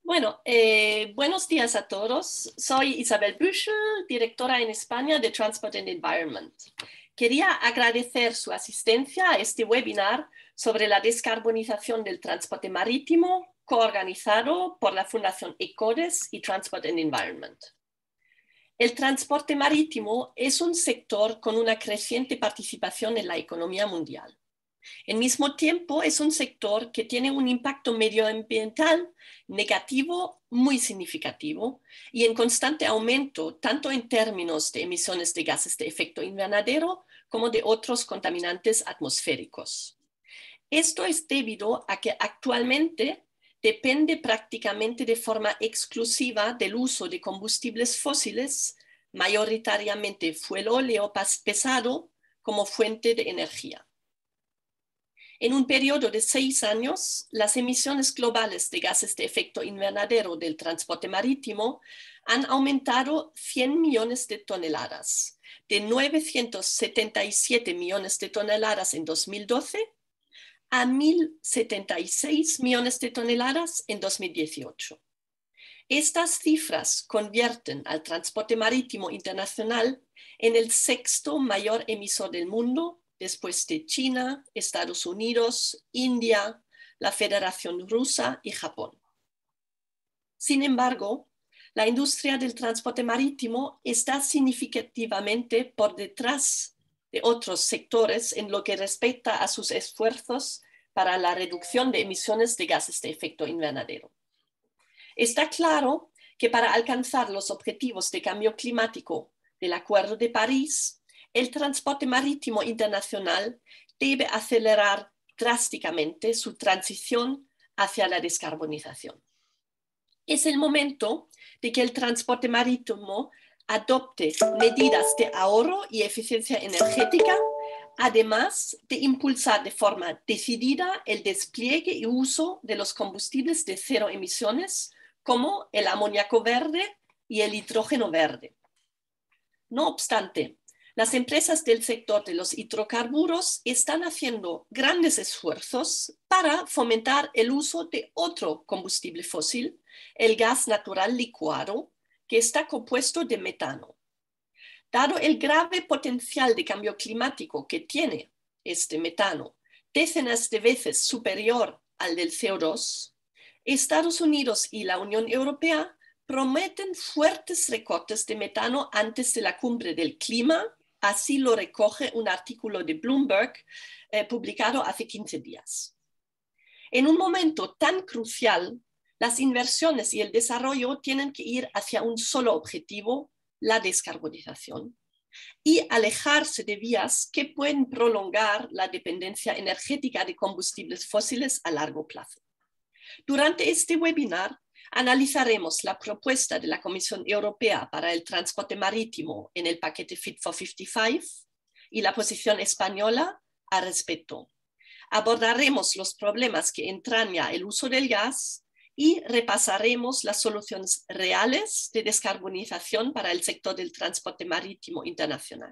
Buenos días a todos. Soy Isabel Büschel, directora en España de Transport and Environment. Quería agradecer su asistencia a este webinar sobre la descarbonización del transporte marítimo, coorganizado por la Fundación ECODES y Transport and Environment. El transporte marítimo es un sector con una creciente participación en la economía mundial. Al mismo tiempo, es un sector que tiene un impacto medioambiental negativo muy significativo y en constante aumento, tanto en términos de emisiones de gases de efecto invernadero como de otros contaminantes atmosféricos. Esto es debido a que actualmente depende prácticamente de forma exclusiva del uso de combustibles fósiles, mayoritariamente fuelóleo pesado, como fuente de energía. En un periodo de 6 años, las emisiones globales de gases de efecto invernadero del transporte marítimo han aumentado 100 millones de toneladas, de 977 millones de toneladas en 2012 a 1.076 millones de toneladas en 2018. Estas cifras convierten al transporte marítimo internacional en el sexto mayor emisor del mundo, después de China, Estados Unidos, India, la Federación Rusa y Japón. Sin embargo, la industria del transporte marítimo está significativamente por detrás de otros sectores en lo que respecta a sus esfuerzos para la reducción de emisiones de gases de efecto invernadero. Está claro que para alcanzar los objetivos de cambio climático del Acuerdo de París, el transporte marítimo internacional debe acelerar drásticamente su transición hacia la descarbonización. Es el momento de que el transporte marítimo adopte medidas de ahorro y eficiencia energética, además de impulsar de forma decidida el despliegue y uso de los combustibles de cero emisiones, como el amoníaco verde y el hidrógeno verde. No obstante, las empresas del sector de los hidrocarburos están haciendo grandes esfuerzos para fomentar el uso de otro combustible fósil, el gas natural licuado, que está compuesto de metano. Dado el grave potencial de cambio climático que tiene este metano, decenas de veces superior al del CO2, Estados Unidos y la Unión Europea prometen fuertes recortes de metano antes de la cumbre del clima. Así lo recoge un artículo de Bloomberg publicado hace 15 días. En un momento tan crucial, las inversiones y el desarrollo tienen que ir hacia un solo objetivo, la descarbonización, y alejarse de vías que pueden prolongar la dependencia energética de combustibles fósiles a largo plazo. Durante este webinar, analizaremos la propuesta de la Comisión Europea para el transporte marítimo en el paquete Fit for 55 y la posición española al respecto. Abordaremos los problemas que entraña el uso del gas y repasaremos las soluciones reales de descarbonización para el sector del transporte marítimo internacional.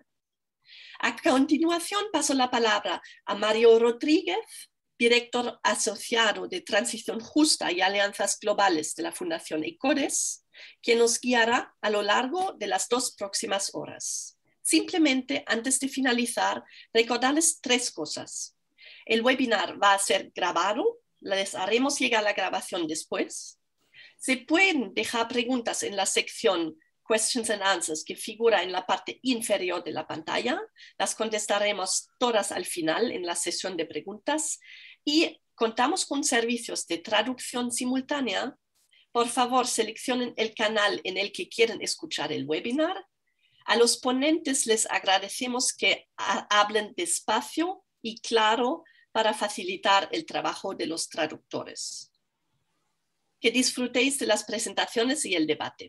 A continuación, paso la palabra a Mario Rodríguez, director asociado de Transición Justa y Alianzas Globales de la Fundación ECODES, quien nos guiará a lo largo de las 2 próximas horas. Simplemente, antes de finalizar, recordarles 3 cosas. El webinar va a ser grabado, les haremos llegar la grabación después. Se pueden dejar preguntas en la sección Questions and Answers que figura en la parte inferior de la pantalla. Las contestaremos todas al final en la sesión de preguntas y contamos con servicios de traducción simultánea. Por favor, seleccionen el canal en el que quieren escuchar el webinar. A los ponentes les agradecemos que hablen despacio y claro para facilitar el trabajo de los traductores. Que disfrutéis de las presentaciones y el debate.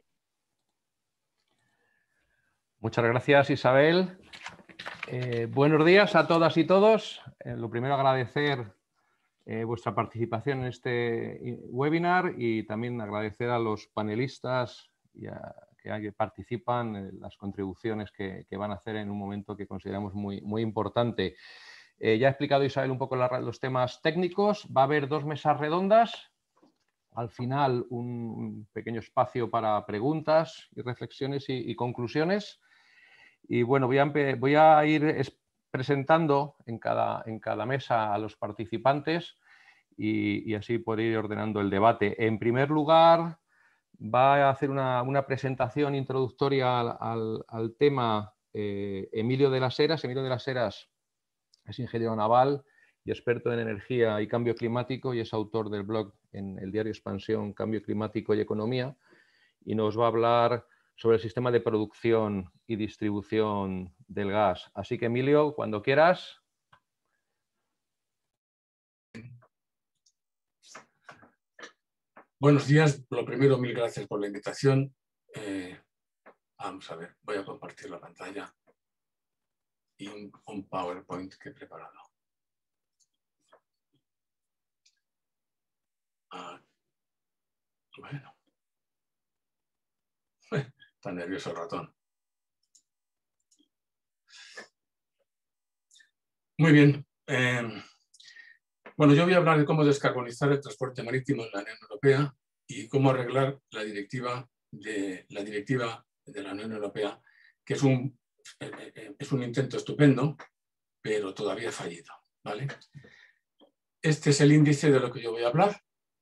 Muchas gracias, Isabel. Buenos días a todas y todos. Lo primero, agradecer vuestra participación en este webinar y también agradecer a los panelistas que participan, las contribuciones que van a hacer en un momento que consideramos muy importante. Ya ha explicado Isabel un poco los temas técnicos. Va a haber 2 mesas redondas. al final un pequeño espacio para preguntas y reflexiones y conclusiones. Y bueno, voy a ir presentando en cada mesa a los participantes y así poder ir ordenando el debate. En primer lugar, va a hacer una presentación introductoria al tema Emilio de las Heras. Emilio de las Heras es ingeniero naval y experto en energía y cambio climático y es autor del blog en el diario Expansión, Cambio Climático y Economía, y nos va a hablar sobre el sistema de producción y distribución del gas. Así que, Emilio, cuando quieras. Buenos días. Lo primero, mil gracias por la invitación. Vamos a ver, voy a compartir la pantalla y un PowerPoint que he preparado. Bueno. Está nervioso el ratón. Muy bien. Bueno, yo voy a hablar de cómo descarbonizar el transporte marítimo en la Unión Europea y cómo arreglar la directiva de la Unión Europea, que es un intento estupendo, pero todavía fallido, ¿vale? Este es el índice de lo que yo voy a hablar.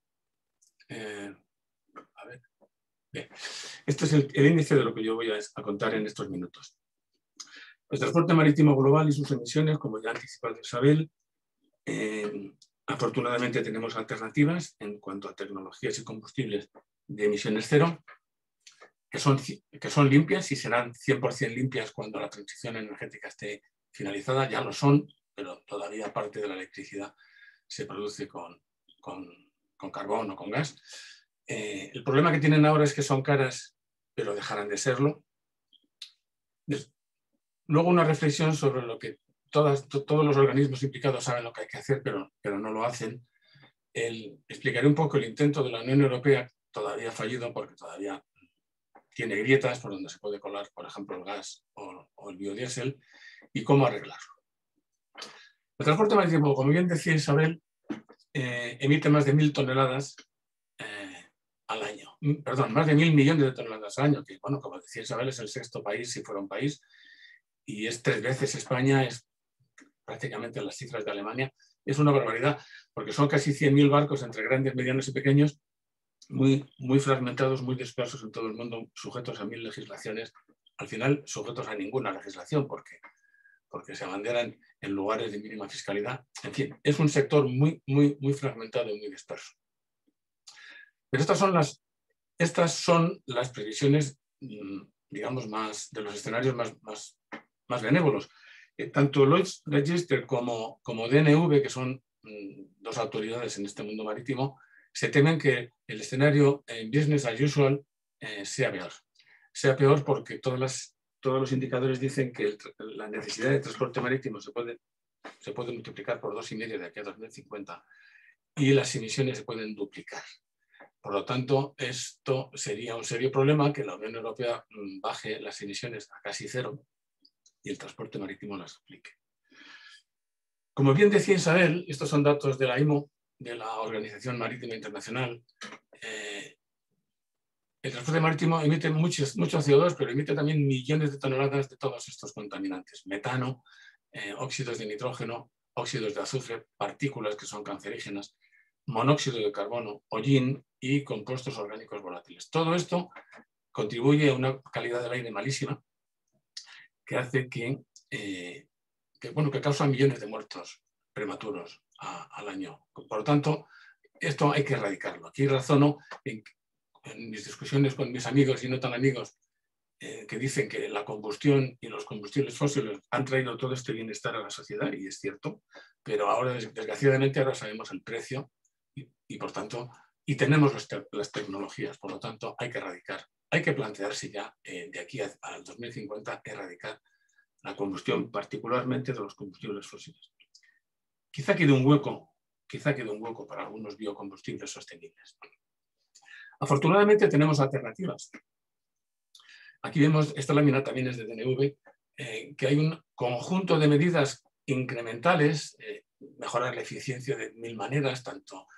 A ver. Bien. Este es el índice de lo que yo voy a contar en estos minutos. El transporte marítimo global y sus emisiones, como ya ha anticipado Isabel, afortunadamente tenemos alternativas en cuanto a tecnologías y combustibles de emisiones cero, que son limpias y serán 100% limpias cuando la transición energética esté finalizada. Ya lo son, pero todavía parte de la electricidad se produce con carbón o con gas. El problema que tienen ahora es que son caras, pero dejarán de serlo. Luego una reflexión sobre lo que todos los organismos implicados saben lo que hay que hacer, pero no lo hacen. Explicaré un poco el intento de la Unión Europea, todavía fallido porque todavía tiene grietas por donde se puede colar, por ejemplo, el gas o el biodiesel, y cómo arreglarlo. El transporte marítimo, como bien decía Isabel, emite más de 1.000 toneladas al año. Perdón, más de 1.000 millones de toneladas al año, que, bueno, como decía Isabel, es el sexto país si fuera un país, y es 3 veces España, es prácticamente las cifras de Alemania. Es una barbaridad, porque son casi 100.000 barcos entre grandes, medianos y pequeños, muy fragmentados, muy dispersos en todo el mundo, sujetos a 1.000 legislaciones, al final sujetos a ninguna legislación, porque se abanderan en lugares de mínima fiscalidad. En fin, es un sector muy fragmentado y muy disperso. Pero estas son las previsiones, digamos, de los escenarios más benévolos. Tanto Lloyd's Register como DNV, que son dos autoridades en este mundo marítimo, se temen que el escenario business as usual sea peor. Sea peor porque todos los indicadores dicen que la necesidad de transporte marítimo se puede multiplicar por 2,5 de aquí a 2050 y las emisiones se pueden duplicar. Por lo tanto, esto sería un serio problema, que la Unión Europea baje las emisiones a casi cero y el transporte marítimo las duplique. Como bien decía Isabel, estos son datos de la IMO, de la Organización Marítima Internacional. El transporte marítimo emite mucho CO2, pero emite también millones de toneladas de todos estos contaminantes. Metano, óxidos de nitrógeno, óxidos de azufre, partículas que son cancerígenas, monóxido de carbono, hollín y compuestos orgánicos volátiles. Todo esto contribuye a una calidad del aire malísima que hace que causa millones de muertos prematuros al año. Por lo tanto, esto hay que erradicarlo. Aquí razono en mis discusiones con mis amigos y no tan amigos que dicen que la combustión y los combustibles fósiles han traído todo este bienestar a la sociedad, y es cierto, pero ahora, desgraciadamente, ahora sabemos el precio y por tanto, y tenemos las tecnologías, por lo tanto, hay que erradicar. Hay que plantearse ya, de aquí al 2050, erradicar la combustión, particularmente de los combustibles fósiles. Quizá quede un hueco para algunos biocombustibles sostenibles. Afortunadamente tenemos alternativas. Aquí vemos, esta lámina también es de DNV, que hay un conjunto de medidas incrementales, mejorar la eficiencia de 1.000 maneras, tanto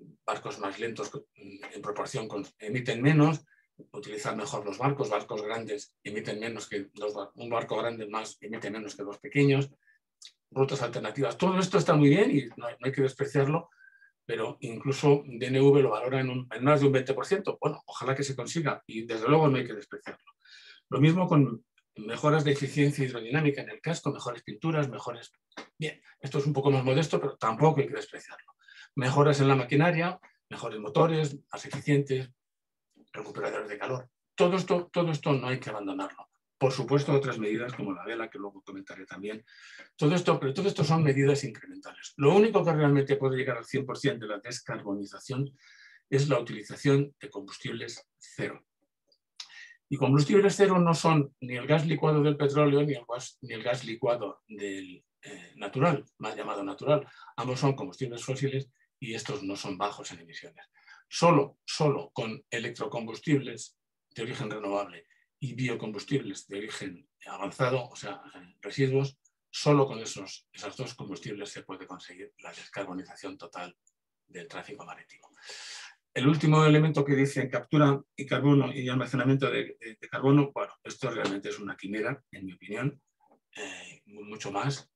barcos más lentos en proporción emiten menos, utilizar mejor los barcos grandes emiten menos que un barco grande más emite menos que dos pequeños, rutas alternativas. Todo esto está muy bien y no hay que despreciarlo, pero incluso DNV lo valora en más de un 20%. Bueno, ojalá que se consiga y desde luego no hay que despreciarlo. Lo mismo con mejoras de eficiencia hidrodinámica en el casco, mejores pinturas, mejores... Bien, esto es un poco más modesto, pero tampoco hay que despreciarlo. Mejoras en la maquinaria, mejores motores, más eficientes, recuperadores de calor. Todo esto no hay que abandonarlo. Por supuesto, otras medidas como la vela, que luego comentaré también. Pero todo esto son medidas incrementales. Lo único que realmente puede llegar al 100% de la descarbonización es la utilización de combustibles cero. Y combustibles cero no son ni el gas licuado del petróleo ni el gas licuado del natural, más llamado natural. Ambos son combustibles fósiles y estos no son bajos en emisiones. Solo con electrocombustibles de origen renovable y biocombustibles de origen avanzado, o sea, residuos, solo con esos dos combustibles se puede conseguir la descarbonización total del tráfico marítimo. El último elemento que dice captura y carbono y almacenamiento de carbono, bueno, esto realmente es una quimera, en mi opinión, mucho más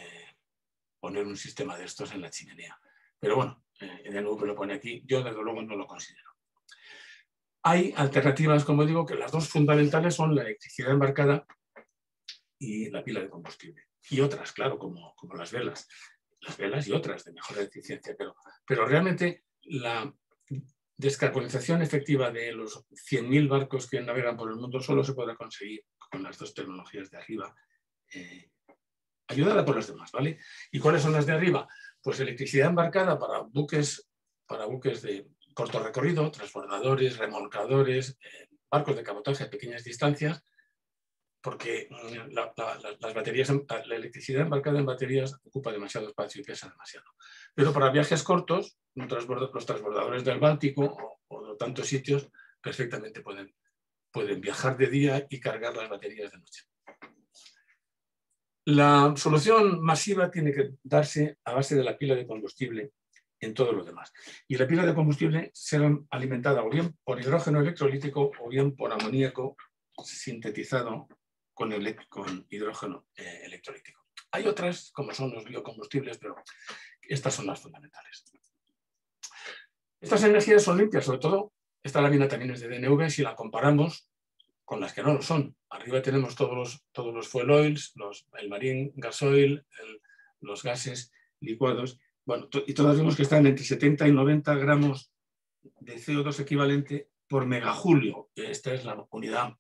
poner un sistema de estos en la chimenea. Pero bueno, de nuevo lo pone aquí, yo desde luego no lo considero. Hay alternativas, como digo, que las dos fundamentales son la electricidad embarcada y la pila de combustible. Y otras, claro, como las velas y otras de mejor eficiencia. Pero realmente la descarbonización efectiva de los 100.000 barcos que navegan por el mundo solo se podrá conseguir con las dos tecnologías de arriba, ayudada por las demás, ¿vale? ¿Y cuáles son las de arriba? Pues electricidad embarcada para buques de corto recorrido, transbordadores, remolcadores, barcos de cabotaje a pequeñas distancias, porque la electricidad embarcada en baterías ocupa demasiado espacio y pesa demasiado. Pero para viajes cortos, los transbordadores del Báltico o de tantos sitios perfectamente pueden viajar de día y cargar las baterías de noche. La solución masiva tiene que darse a base de la pila de combustible en todo lo demás. Y la pila de combustible será alimentada o bien por hidrógeno electrolítico o bien por amoníaco sintetizado con hidrógeno electrolítico. Hay otras, como son los biocombustibles, pero estas son las fundamentales. Estas energías son limpias, sobre todo esta lámina también es de DNV si la comparamos con las que no lo son. Arriba tenemos todos los fuel oils, el marine gasoil, los gases licuados. Bueno, y todas vemos que están entre 70 y 90 gramos de CO2 equivalente por megajulio. Esta es la unidad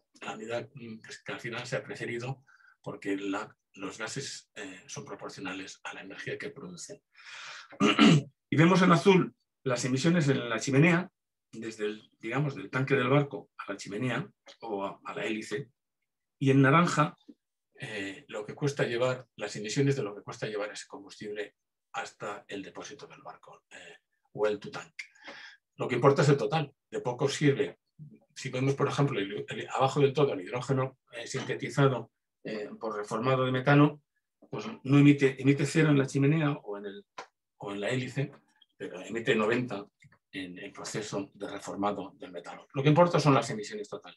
que al final se ha preferido porque los gases son proporcionales a la energía que producen. Y vemos en azul las emisiones en la chimenea, desde del tanque del barco a la chimenea o a la hélice, y en naranja lo que cuesta llevar, las emisiones de lo que cuesta llevar ese combustible hasta el depósito del barco, well to tank. Lo que importa es el total, de poco sirve. Si vemos, por ejemplo, abajo del todo el hidrógeno sintetizado por reformado de metano, pues no emite cero en la chimenea o en la hélice, pero emite 90 en el proceso de reformado del metano. Lo que importa son las emisiones totales.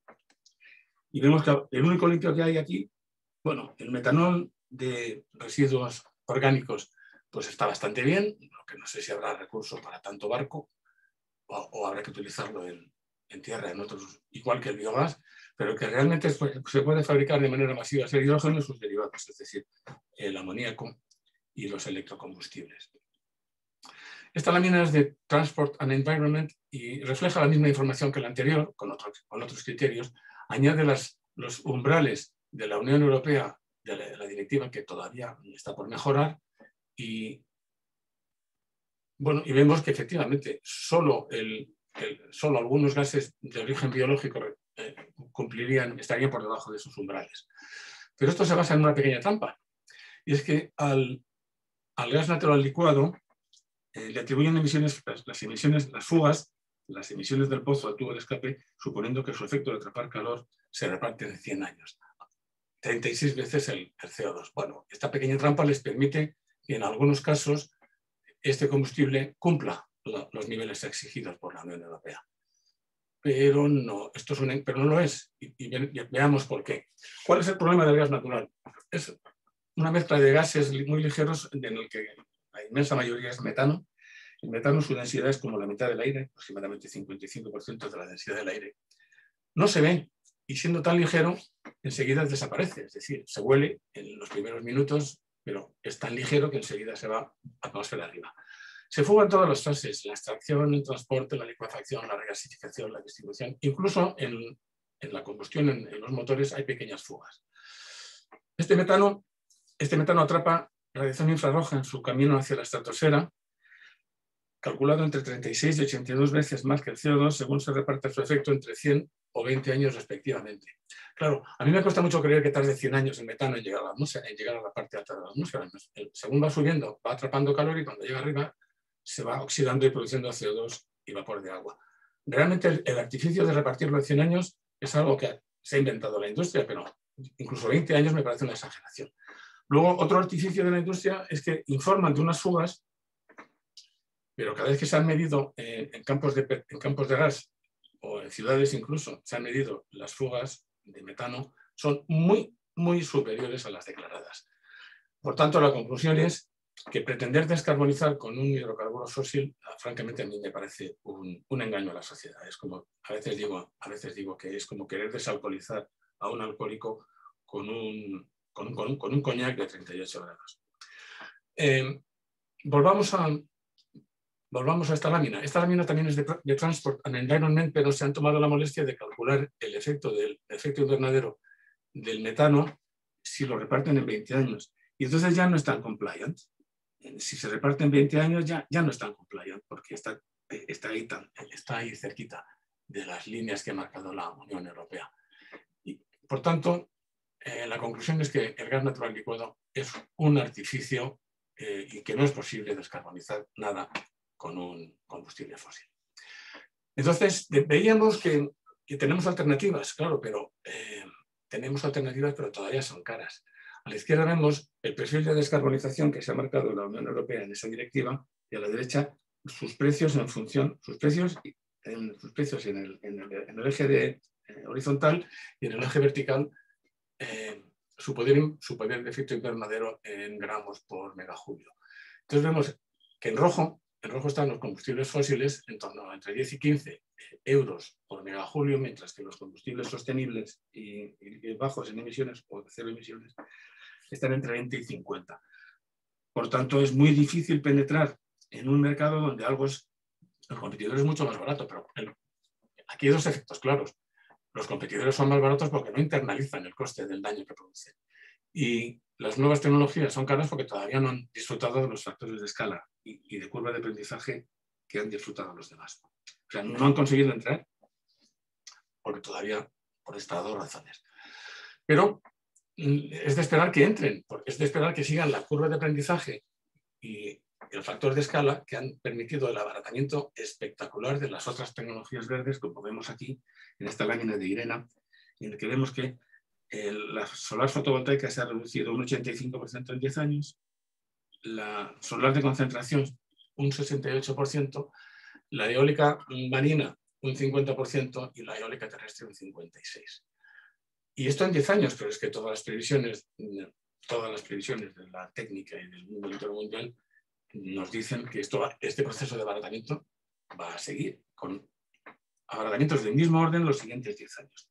Y vemos que el único limpio que hay aquí, bueno, el metanol de residuos orgánicos pues está bastante bien, lo que no sé si habrá recursos para tanto barco o habrá que utilizarlo en tierra, en otros, igual que el biogás, pero que realmente se puede fabricar de manera masiva el hidrógeno y sus derivados, es decir, el amoníaco y los electrocombustibles. Esta lámina es de Transport and Environment y refleja la misma información que la anterior, con otros criterios. Añade los umbrales de la Unión Europea, de la directiva, que todavía está por mejorar, y vemos que efectivamente solo algunos gases de origen biológico estarían por debajo de esos umbrales. Pero esto se basa en una pequeña trampa, y es que al gas natural licuado le atribuyen las fugas, las emisiones del pozo al tubo de escape, suponiendo que su efecto de atrapar calor se reparte en 100 años. 36 veces el CO2. Esta pequeña trampa les permite que en algunos casos este combustible cumpla los niveles exigidos por la Unión Europea. Pero no, pero no lo es. Y veamos por qué. ¿Cuál es el problema del gas natural? Es una mezcla de gases muy ligeros en el que la inmensa mayoría es metano. El metano, su densidad es como la mitad del aire, aproximadamente 55% de la densidad del aire. No se ve, y siendo tan ligero, enseguida desaparece. Es decir, se huele en los primeros minutos, pero es tan ligero que enseguida se va a atmósfera arriba. Se fuga en todas las fases: la extracción, el transporte, la licuefacción, la regasificación, la distribución. Incluso en la combustión, en los motores, hay pequeñas fugas. Este metano atrapa radiación infrarroja en su camino hacia la estratosfera, calculado entre 36 y 82 veces más que el CO2, según se reparte su efecto entre 100 o 20 años respectivamente. Claro, a mí me cuesta mucho creer que tarde 100 años el metano en llegar a la atmósfera, en llegar a la parte alta de la atmósfera. Según va subiendo, va atrapando calor y cuando llega arriba se va oxidando y produciendo CO2 y vapor de agua. Realmente el artificio de repartirlo en 100 años es algo que se ha inventado la industria, pero incluso 20 años me parece una exageración. Luego, otro artificio de la industria es que informan de unas fugas, pero cada vez que se han medido en campos de gas o en ciudades incluso, se han medido las fugas de metano, son muy, muy superiores a las declaradas. Por tanto, la conclusión es que pretender descarbonizar con un hidrocarburo fósil, francamente a mí me parece un engaño a la sociedad. Es como, a veces digo que es como querer desalcoholizar a un alcohólico con un coñac de 38 grados. Volvamos a esta lámina. Esta lámina también es de Transport and Environment, pero se han tomado la molestia de calcular el efecto invernadero del metano si lo reparten en 20 años. Y entonces ya no están compliant. Si se reparten 20 años ya no están compliant, porque está ahí cerquita de las líneas que ha marcado la Unión Europea. Y, por tanto, la conclusión es que el gas natural licuado es un artificio y que no es posible descarbonizar nada con un combustible fósil. Entonces, veíamos que tenemos alternativas, claro, pero tenemos alternativas, pero todavía son caras. A la izquierda vemos el perfil de descarbonización que se ha marcado la Unión Europea en esa directiva, y a la derecha sus precios en función, sus precios en el eje horizontal, y en el eje vertical su poder de efecto invernadero en gramos por megajulio. Entonces vemos que en rojo están los combustibles fósiles en torno a entre 10 y 15 euros por megajulio, mientras que los combustibles sostenibles y bajos en emisiones o de cero emisiones están entre 20 y 50. Por tanto, es muy difícil penetrar en un mercado donde el competidor es mucho más barato, pero aquí hay dos efectos claros. Los competidores son más baratos porque no internalizan el coste del daño que producen. Y las nuevas tecnologías son caras porque todavía no han disfrutado de los factores de escala y de curva de aprendizaje que han disfrutado los demás. O sea, no han conseguido entrar porque todavía, por estas dos razones. Pero es de esperar que entren, porque es de esperar que sigan la curva de aprendizaje y el factor de escala que han permitido el abaratamiento espectacular de las otras tecnologías verdes, como vemos aquí en esta lámina de IRENA, en la que vemos que la solar fotovoltaica se ha reducido un 85% en 10 años, la solar de concentración un 68%, la eólica marina un 50% y la eólica terrestre un 56%. Y esto en 10 años, pero es que todas las previsiones de la técnica y del mundo intermundial nos dicen que este proceso de abaratamiento va a seguir con abaratamientos del mismo orden los siguientes 10 años.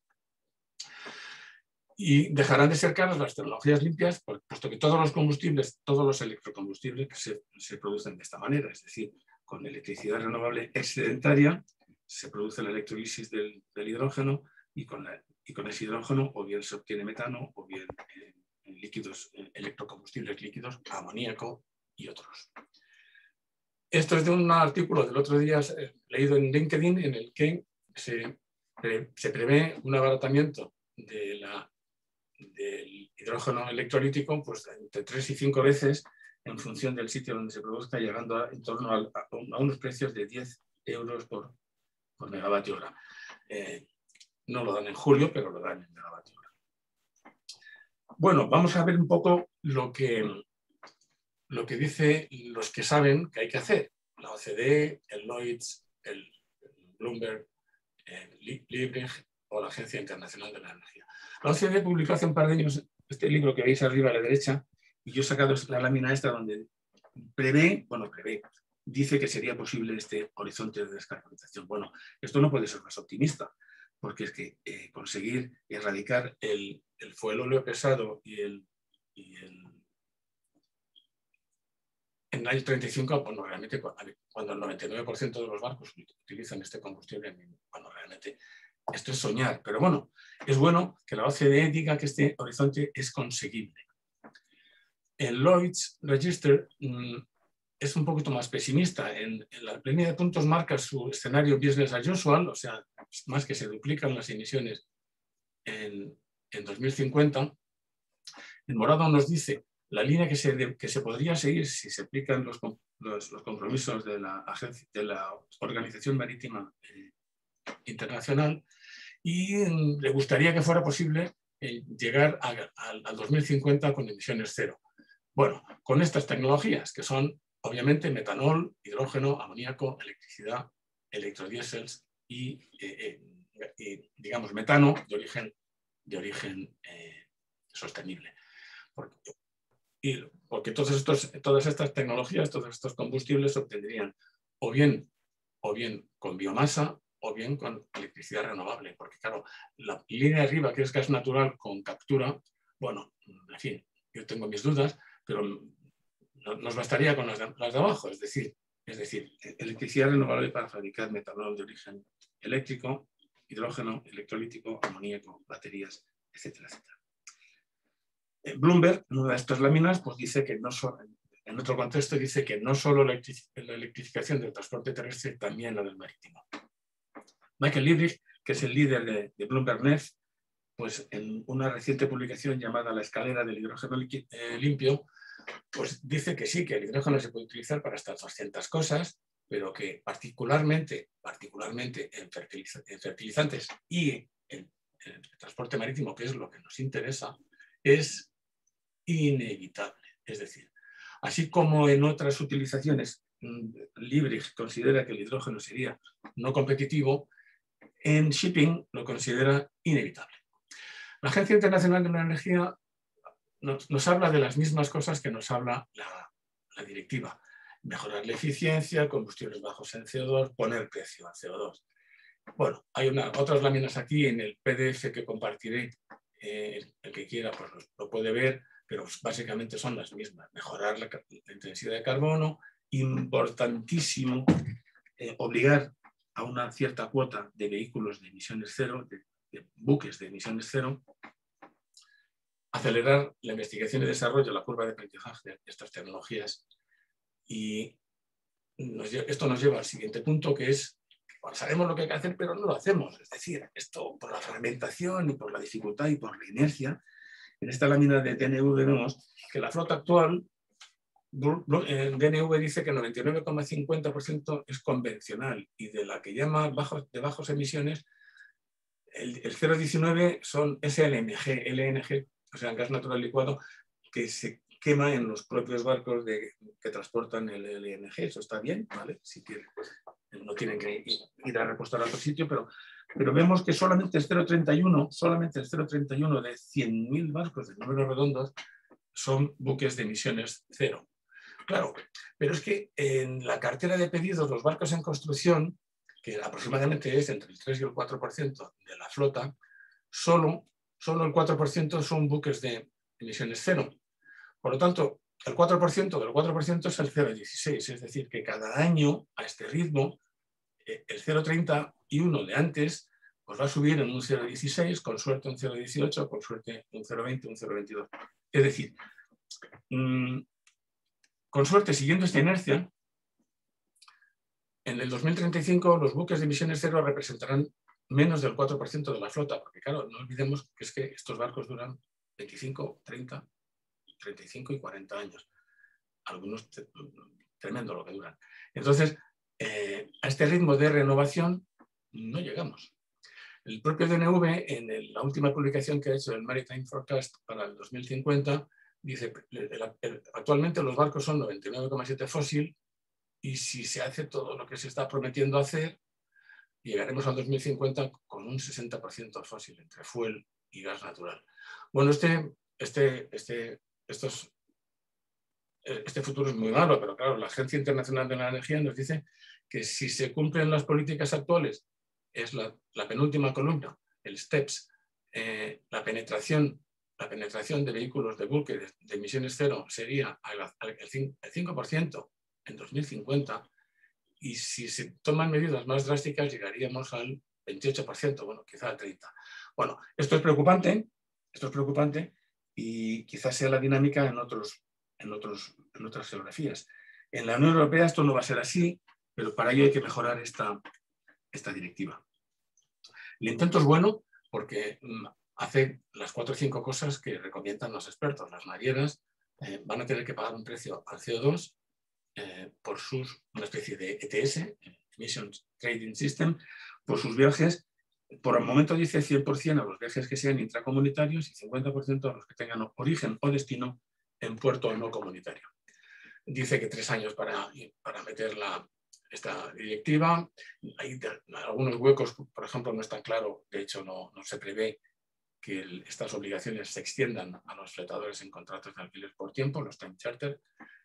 Y dejarán de ser caras las tecnologías limpias, puesto que todos los combustibles, todos los electrocombustibles se producen de esta manera, es decir, con electricidad renovable excedentaria se produce la electrolisis del hidrógeno y con ese hidrógeno o bien se obtiene metano o bien líquidos, electrocombustibles líquidos, amoníaco y otros. Esto es de un artículo del otro día leído en LinkedIn, en el que se prevé un abaratamiento del hidrógeno electrolítico pues, entre 3 y 5 veces en función del sitio donde se produzca, llegando en torno a unos precios de 10 euros por megavatio hora. No lo dan en julio, pero lo dan en megavatio hora. Bueno, vamos a ver un poco lo que dicen los que saben que hay que hacer. la OCDE, el Lloyds, el Bloomberg, Liebrig o la Agencia Internacional de la Energía. La OCDE publicó hace un par de años este libro que veis arriba a la derecha, y yo he sacado la lámina esta donde dice que sería posible este horizonte de descarbonización. Bueno, esto no puede ser más optimista, porque es que conseguir erradicar el fuelóleo pesado y en el año 35, bueno, realmente cuando el 99% de los barcos utilizan este combustible, bueno, realmente esto es soñar. Pero bueno, es bueno que la OCDE diga que este horizonte es conseguible. El Lloyds Register es un poquito más pesimista. En la línea de puntos marca su escenario business as usual, o sea, más que se duplican las emisiones en 2050. En morado nos dice la línea que se podría seguir si se aplican los compromisos de la Organización Marítima Internacional, y le gustaría que fuera posible llegar al 2050 con emisiones cero. Bueno, con estas tecnologías, que son obviamente metanol, hidrógeno, amoníaco, electricidad, electrodiesels y digamos, metano de origen sostenible. Porque todas estas tecnologías, todos estos combustibles se obtendrían o bien con biomasa o bien con electricidad renovable. Porque claro, la línea de arriba, que es gas natural con captura, bueno, en fin, yo tengo mis dudas, pero nos bastaría con las de abajo, es decir, electricidad renovable para fabricar metanol de origen eléctrico, hidrógeno, electrolítico, amoníaco, baterías, etcétera, etcétera. Bloomberg, en una de estas láminas, pues dice que no solo, en otro contexto, dice que no solo la electrificación del transporte terrestre, también la del marítimo. Michael Liebrig, que es el líder de Bloomberg Neff, pues en una reciente publicación llamada La escalera del hidrógeno limpio, pues dice que sí, que el hidrógeno se puede utilizar para hasta 200 cosas, pero que particularmente en fertilizantes y en el transporte marítimo, que es lo que nos interesa, es inevitable. Es decir, así como en otras utilizaciones Liebrig considera que el hidrógeno sería no competitivo, en shipping lo considera inevitable. La Agencia Internacional de la Energía nos habla de las mismas cosas que nos habla la directiva. Mejorar la eficiencia, combustibles bajos en CO2, poner precio a CO2. Bueno, hay otras láminas aquí en el PDF que compartiré. El que quiera pues lo puede ver, pero básicamente son las mismas. Mejorar la intensidad de carbono, importantísimo obligar a una cierta cuota de vehículos de emisiones cero, de buques de emisiones cero, acelerar la investigación y desarrollo, la curva de aprendizaje de estas tecnologías. Y esto nos lleva al siguiente punto, que es, bueno, sabemos lo que hay que hacer, pero no lo hacemos. Es decir, esto por la fragmentación y por la dificultad y por la inercia. En esta lámina de DNV vemos que la flota actual, DNV dice que el 99,50% es convencional, y de la que llama de bajos emisiones, el 0,19 es LNG, o sea, gas natural licuado, que se quema en los propios barcos que transportan el LNG. Eso está bien, ¿vale? Si quieren, pues no tienen que ir a repostar a otro sitio, pero vemos que solamente el 0,31 de 100.000 barcos de números redondos son buques de emisiones cero. Claro, pero es que en la cartera de pedidos, los barcos en construcción, que aproximadamente es entre el 3 y el 4% de la flota, solo el 4% son buques de emisiones cero. Por lo tanto, el 4% del 4% es el 0,16, es decir, que cada año, a este ritmo, el 0,31 de antes pues va a subir en un 0,16, con suerte un 0,18, con suerte un 0,20, un 0,22. Es decir, con suerte, siguiendo esta inercia, en el 2035 los buques de emisiones cero representarán menos del 4% de la flota, porque claro, no olvidemos que es que estos barcos duran 25, 30, 35 y 40 años. Algunos tremendo lo que duran. Entonces, a este ritmo de renovación no llegamos. El propio DNV, en la última publicación que ha hecho el Maritime Forecast para el 2050, dice que actualmente los barcos son 99,7 fósil, y si se hace todo lo que se está prometiendo hacer, llegaremos al 2050 con un 60% fósil entre fuel y gas natural. Bueno, este futuro es muy malo, pero claro, la Agencia Internacional de la Energía nos dice que si se cumplen las políticas actuales, es la penúltima columna, el STEPS, la penetración de vehículos de buque de emisiones cero sería el 5% en 2050, y si se toman medidas más drásticas llegaríamos al 28%, bueno, quizá al 30%. Bueno, esto es preocupante y quizás sea la dinámica en otras geografías. En la Unión Europea esto no va a ser así, pero para ello hay que mejorar esta directiva. El intento es bueno porque hace las 4 o 5 cosas que recomiendan los expertos. Las navieras van a tener que pagar un precio al CO2 por una especie de ETS, Emissions Trading System, por sus viajes. Por el momento dice 100% a los viajes que sean intracomunitarios y 50% a los que tengan origen o destino en puerto no comunitario. Dice que 3 años para meter esta directiva. Hay algunos huecos, por ejemplo, no está claro, de hecho no se prevé que estas obligaciones se extiendan a los fletadores en contratos de alquiler por tiempo, los time charter.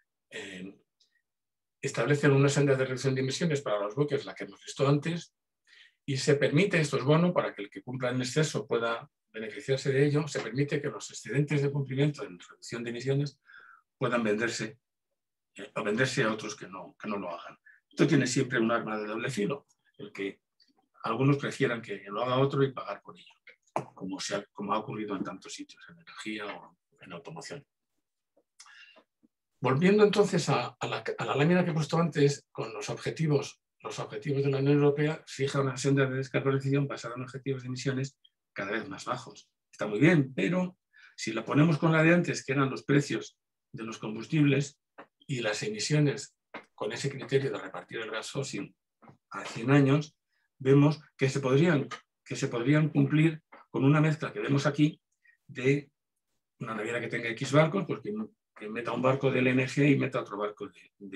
Establecen una senda de reducción de emisiones para los buques, la que hemos visto antes, y se permite, esto es bueno para que el que cumpla en exceso pueda beneficiarse de ello, se permite que los excedentes de cumplimiento en reducción de emisiones puedan venderse a otros que no lo hagan. Esto tiene siempre un arma de doble filo, el que algunos prefieran que lo haga otro y pagar por ello, como ha ocurrido en tantos sitios, en energía o en automoción. Volviendo entonces a la lámina que he puesto antes, con los objetivos de la Unión Europea, fija una senda de descarbonización basada en objetivos de emisiones cada vez más bajos. Está muy bien, pero si la ponemos con la de antes, que eran los precios de los combustibles y las emisiones con ese criterio de repartir el gas fósil a 100 años, vemos que se podrían cumplir con una mezcla que vemos aquí de una naviera que tenga X barcos, pues que meta un barco de LNG y meta otro barco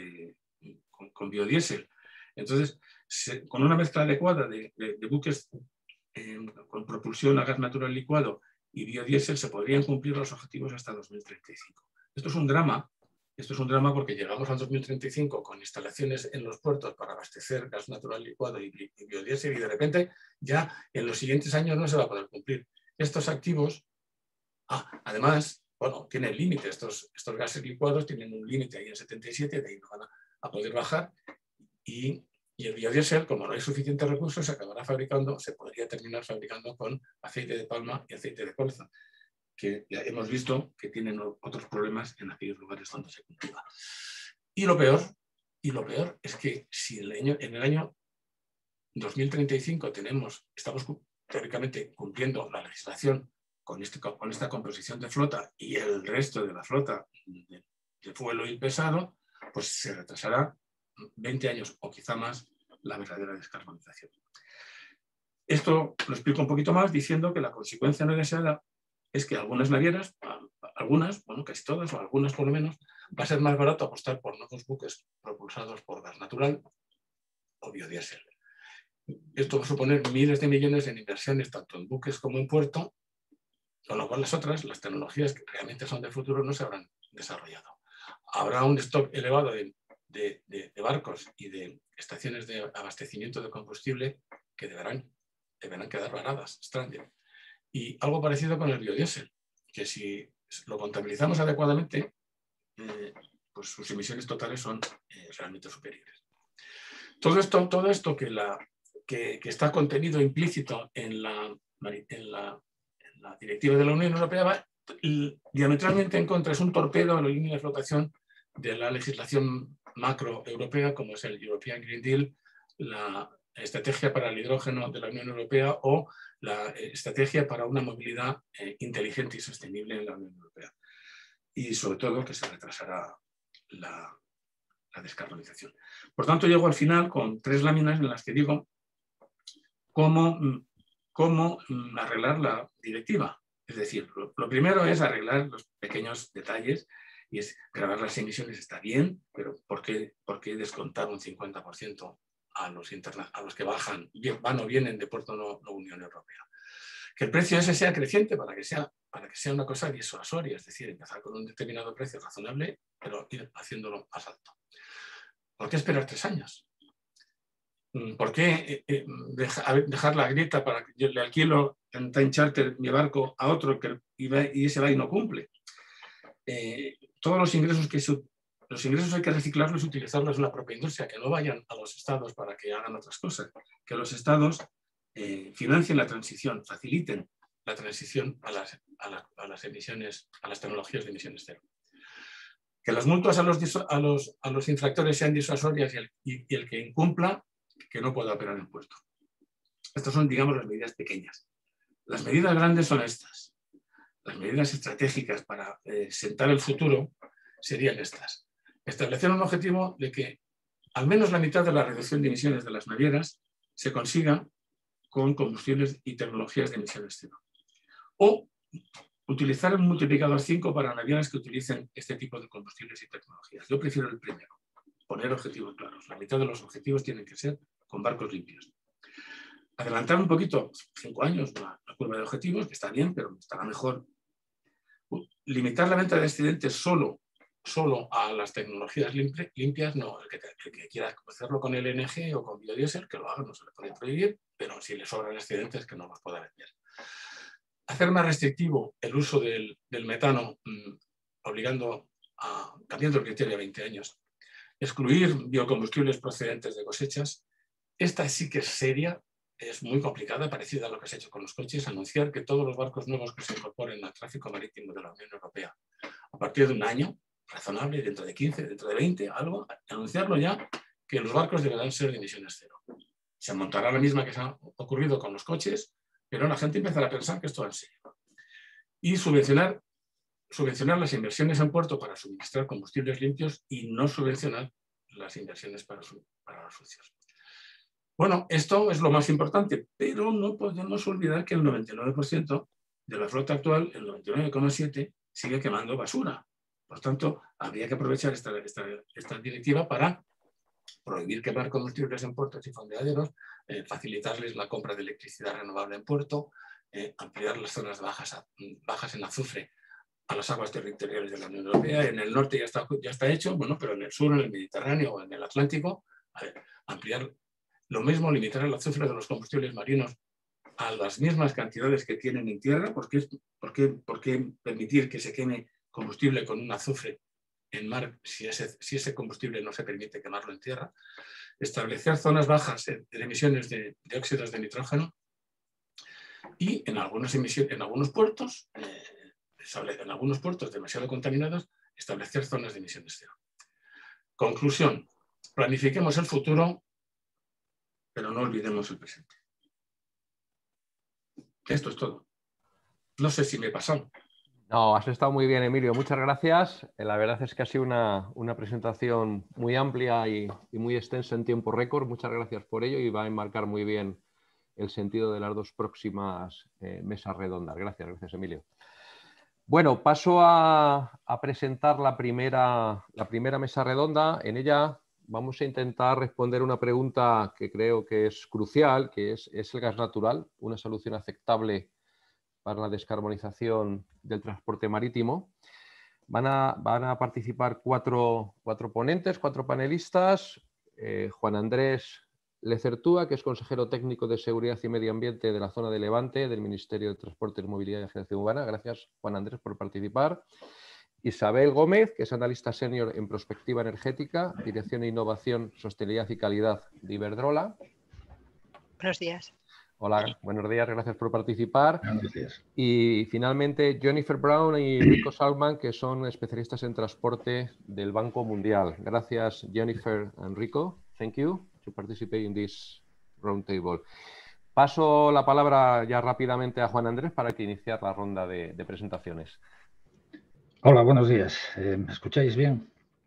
con biodiesel. Entonces, con una mezcla adecuada de buques con propulsión a gas natural licuado y biodiesel se podrían cumplir los objetivos hasta 2035. Esto es un drama porque llegamos al 2035 con instalaciones en los puertos para abastecer gas natural licuado y biodiesel y de repente ya en los siguientes años no se va a poder cumplir. Estos activos, además, bueno, tienen límite, estos gases licuados tienen un límite ahí en 77, de ahí no van a poder bajar, y el biodiesel, como no hay suficientes recursos, se podría terminar fabricando con aceite de palma y aceite de colza, que ya hemos visto que tienen otros problemas en aquellos lugares donde se cultiva. Y lo peor es que si en el año 2035 estamos teóricamente cumpliendo la legislación con esta composición de flota y el resto de la flota de fuel y pesado, pues se retrasará 20 años o quizá más la verdadera descarbonización. Esto lo explico un poquito más diciendo que la consecuencia no deseada es que algunas navieras, bueno, casi todas o algunas por lo menos, va a ser más barato apostar por nuevos buques propulsados por gas natural o biodiesel. Esto va a suponer miles de millones en inversiones tanto en buques como en puerto, con lo cual las tecnologías que realmente son del futuro no se habrán desarrollado. Habrá un stock elevado de barcos y de estaciones de abastecimiento de combustible que deberán quedar varadas, stranded. Y algo parecido con el biodiesel, que si lo contabilizamos adecuadamente, pues sus emisiones totales son realmente superiores. Todo esto que está contenido implícito en la directiva de la Unión Europea va diametralmente en contra, es un torpedo a la línea de flotación de la legislación macro europea, como es el European Green Deal, la estrategia para el hidrógeno de la Unión Europea o la estrategia para una movilidad inteligente y sostenible en la Unión Europea. Y sobre todo que se retrasará la descarbonización. Por tanto, llego al final con 3 láminas en las que digo cómo arreglar la directiva. Es decir, lo primero es arreglar los pequeños detalles y es grabar las emisiones está bien, pero ¿por qué descontar un 50% a los que van o vienen de puerto no Unión Europea? Que el precio ese sea creciente para que sea una cosa disuasoria, es decir, empezar con un determinado precio razonable, pero ir haciéndolo más alto. ¿Por qué esperar 3 años? ¿Por qué dejar la grieta para que yo le alquilo en time charter mi barco a otro y ese va y no cumple? Todos los ingresos hay que reciclarlos y utilizarlos en la propia industria, que no vayan a los estados para que hagan otras cosas, que los estados financien la transición, faciliten la transición a las emisiones, a las tecnologías de emisiones cero. Que las multas a los infractores sean disuasorias y el que incumpla, que no pueda operar en puerto. Estas son, digamos, las medidas pequeñas. Las medidas grandes son estas. Las medidas estratégicas para sentar el futuro serían estas. Establecer un objetivo de que al menos la mitad de la reducción de emisiones de las navieras se consiga con combustibles y tecnologías de emisiones cero. O utilizar un multiplicador 5 para navieras que utilicen este tipo de combustibles y tecnologías. Yo prefiero el primero, poner objetivos claros. La mitad de los objetivos tienen que ser con barcos limpios. Adelantar un poquito, 5 años, la curva de objetivos, que está bien, pero estará mejor. Limitar la venta de excedentes solo a las tecnologías limpias, no, el que quiera hacerlo con LNG o con biodiesel, que lo haga, no se le puede prohibir, pero si le sobran excedentes, que no los pueda vender. Hacer más restrictivo el uso del metano, cambiando el criterio a 20 años. Excluir biocombustibles procedentes de cosechas. Esta sí que es seria, es muy complicada, parecida a lo que se ha hecho con los coches, anunciar que todos los barcos nuevos que se incorporen al tráfico marítimo de la Unión Europea, a partir de un año, razonable, dentro de 15, dentro de 20, algo, anunciarlo ya, que los barcos deberán ser de emisiones cero. Se montará la misma que se ha ocurrido con los coches, pero la gente empezará a pensar que esto va en serio. Y subvencionar las inversiones en puerto para suministrar combustibles limpios y no subvencionar las inversiones para los sucios. Bueno, esto es lo más importante, pero no podemos olvidar que el 99% de la flota actual, el 99,7%, sigue quemando basura. Por tanto, habría que aprovechar esta directiva para prohibir quemar combustibles en puertos y fondeaderos, facilitarles la compra de electricidad renovable en puerto, ampliar las zonas bajas en azufre a las aguas territoriales de la Unión Europea. En el norte ya está hecho, bueno, pero en el sur, en el Mediterráneo o en el Atlántico, ampliar lo mismo, limitar el azufre de los combustibles marinos a las mismas cantidades que tienen en tierra. ¿Por qué permitir que se queme combustible con un azufre en mar si ese combustible no se permite quemarlo en tierra? Establecer zonas bajas de emisiones de óxidos de nitrógeno y en algunos puertos demasiado contaminados, establecer zonas de emisiones cero. Conclusión, planifiquemos el futuro, pero no olvidemos el presente. Esto es todo. No sé si me he pasado. No, has estado muy bien, Emilio. Muchas gracias. La verdad es que ha sido una presentación muy amplia y muy extensa en tiempo récord. Muchas gracias por ello y va a enmarcar muy bien el sentido de las dos próximas mesas redondas. Gracias, Emilio. Bueno, paso a presentar la primera mesa redonda. En ella vamos a intentar responder una pregunta que creo que es crucial, que es el gas natural una solución aceptable para la descarbonización del transporte marítimo? Van a participar cuatro ponentes, 4 panelistas. Juan Andrés Lezertúa, que es consejero técnico de Seguridad y Medio Ambiente de la zona de Levante del Ministerio de Transportes, Movilidad y Agilidad Urbana. Gracias, Juan Andrés, por participar. Isabel Gómez, que es analista senior en Prospectiva Energética, Dirección de Innovación, Sostenibilidad y Calidad de Iberdrola. Buenos días. Hola, buenos días, gracias por participar. Buenos días. Y finalmente Jennifer Brown y Rico Salman, que son especialistas en transporte del Banco Mundial. Gracias, Jennifer and Rico. Thank you to participate in this roundtable. Paso la palabra ya rápidamente a Juan Andrés para que iniciar la ronda de presentaciones. Hola, buenos días. ¿Me escucháis bien?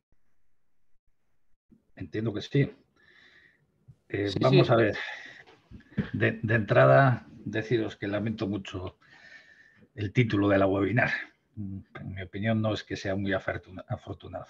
Entiendo que sí. Sí, vamos sí. A ver. De entrada, deciros que lamento mucho el título de la webinar. en mi opinión, no es que sea muy afortunado.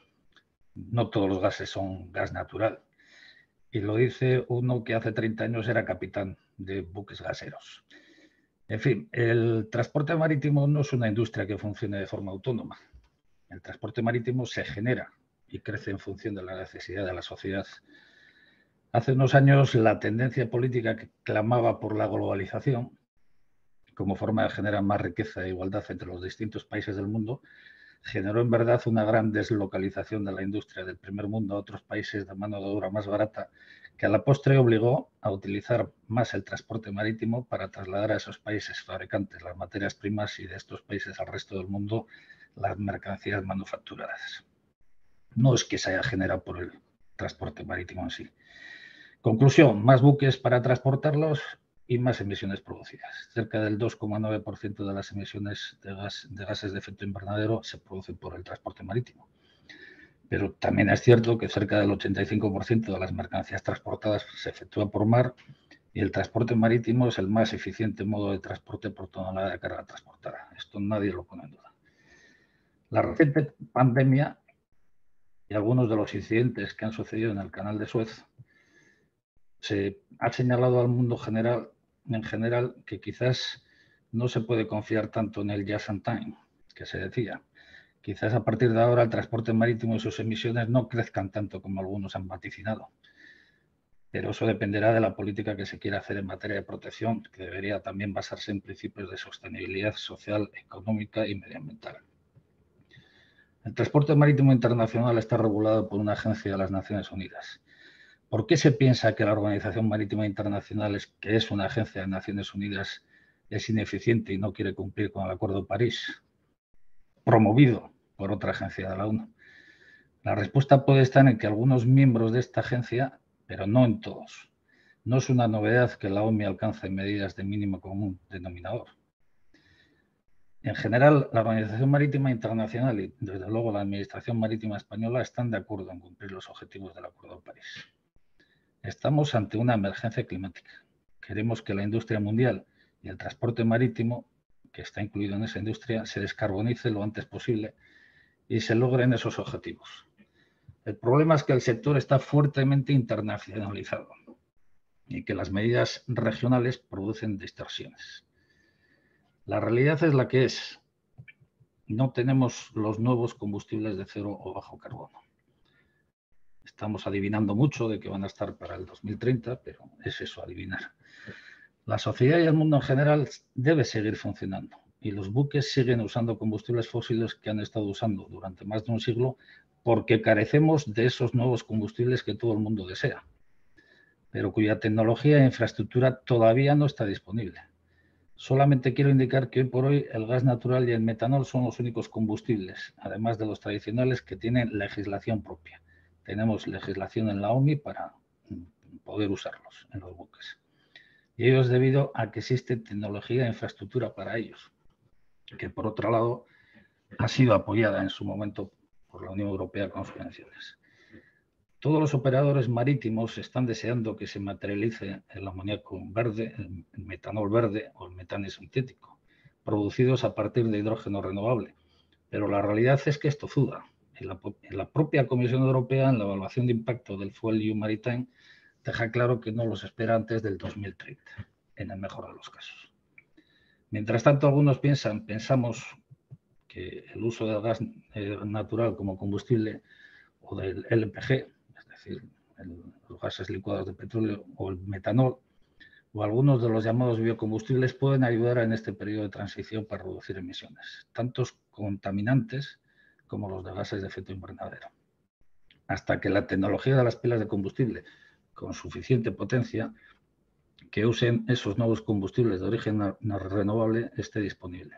No todos los gases son gas natural. Y lo dice uno que hace 30 años era capitán de buques gaseros. En fin, el transporte marítimo no es una industria que funcione de forma autónoma. El transporte marítimo se genera y crece en función de la necesidad de la sociedad. Hace unos años la tendencia política que clamaba por la globalización como forma de generar más riqueza e igualdad entre los distintos países del mundo generó en verdad una gran deslocalización de la industria del primer mundo a otros países de mano de obra más barata, que a la postre obligó a utilizar más el transporte marítimo para trasladar a esos países fabricantes las materias primas y de estos países al resto del mundo las mercancías manufacturadas. No es que se haya generado por el transporte marítimo en sí. Conclusión, más buques para transportarlos y más emisiones producidas. Cerca del 2,9% de las emisiones de gases de efecto invernadero se producen por el transporte marítimo. Pero también es cierto que cerca del 85% de las mercancías transportadas se efectúa por mar y el transporte marítimo es el más eficiente modo de transporte por tonelada de carga transportada. Esto nadie lo pone en duda. La reciente pandemia y algunos de los incidentes que han sucedido en el Canal de Suez se ha señalado al mundo en general que quizás no se puede confiar tanto en el just in time, que se decía. Quizás a partir de ahora el transporte marítimo y sus emisiones no crezcan tanto como algunos han vaticinado. Pero eso dependerá de la política que se quiera hacer en materia de protección, que debería también basarse en principios de sostenibilidad social, económica y medioambiental. El transporte marítimo internacional está regulado por una agencia de las Naciones Unidas. ¿Por qué se piensa que la Organización Marítima Internacional, que es una agencia de Naciones Unidas, es ineficiente y no quiere cumplir con el Acuerdo de París, promovido por otra agencia de la ONU? La respuesta puede estar en que algunos miembros de esta agencia, pero no en todos. No es una novedad que la OMI alcance medidas de mínimo común denominador. En general, la Organización Marítima Internacional y, desde luego, la Administración Marítima Española están de acuerdo en cumplir los objetivos del Acuerdo de París. Estamos ante una emergencia climática. Queremos que la industria mundial y el transporte marítimo, que está incluido en esa industria, se descarbonice lo antes posible y se logren esos objetivos. El problema es que el sector está fuertemente internacionalizado y que las medidas regionales producen distorsiones. La realidad es la que es. No tenemos los nuevos combustibles de cero o bajo carbono. Estamos adivinando mucho de que van a estar para el 2030, pero es eso, adivinar. La sociedad y el mundo en general debe seguir funcionando y los buques siguen usando combustibles fósiles que han estado usando durante más de un siglo porque carecemos de esos nuevos combustibles que todo el mundo desea, pero cuya tecnología e infraestructura todavía no está disponible. Solamente quiero indicar que hoy por hoy el gas natural y el metanol son los únicos combustibles, además de los tradicionales, que tienen legislación propia. Tenemos legislación en la OMI para poder usarlos en los buques. Y ello es debido a que existe tecnología e infraestructura para ellos, que por otro lado ha sido apoyada en su momento por la Unión Europea con subvenciones. Todos los operadores marítimos están deseando que se materialice el amoníaco verde, el metanol verde o el metano sintético, producidos a partir de hidrógeno renovable. Pero la realidad es que es tozuda. En la propia Comisión Europea, en la evaluación de impacto del Fuel EU Maritime, deja claro que no los espera antes del 2030, en el mejor de los casos. Mientras tanto, algunos pensamos que el uso del gas natural como combustible o del LPG, es decir, los gases licuados de petróleo o el metanol, o algunos de los llamados biocombustibles pueden ayudar en este periodo de transición para reducir emisiones, tantos contaminantes como los de gases de efecto invernadero. Hasta que la tecnología de las pilas de combustible con suficiente potencia que usen esos nuevos combustibles de origen renovable esté disponible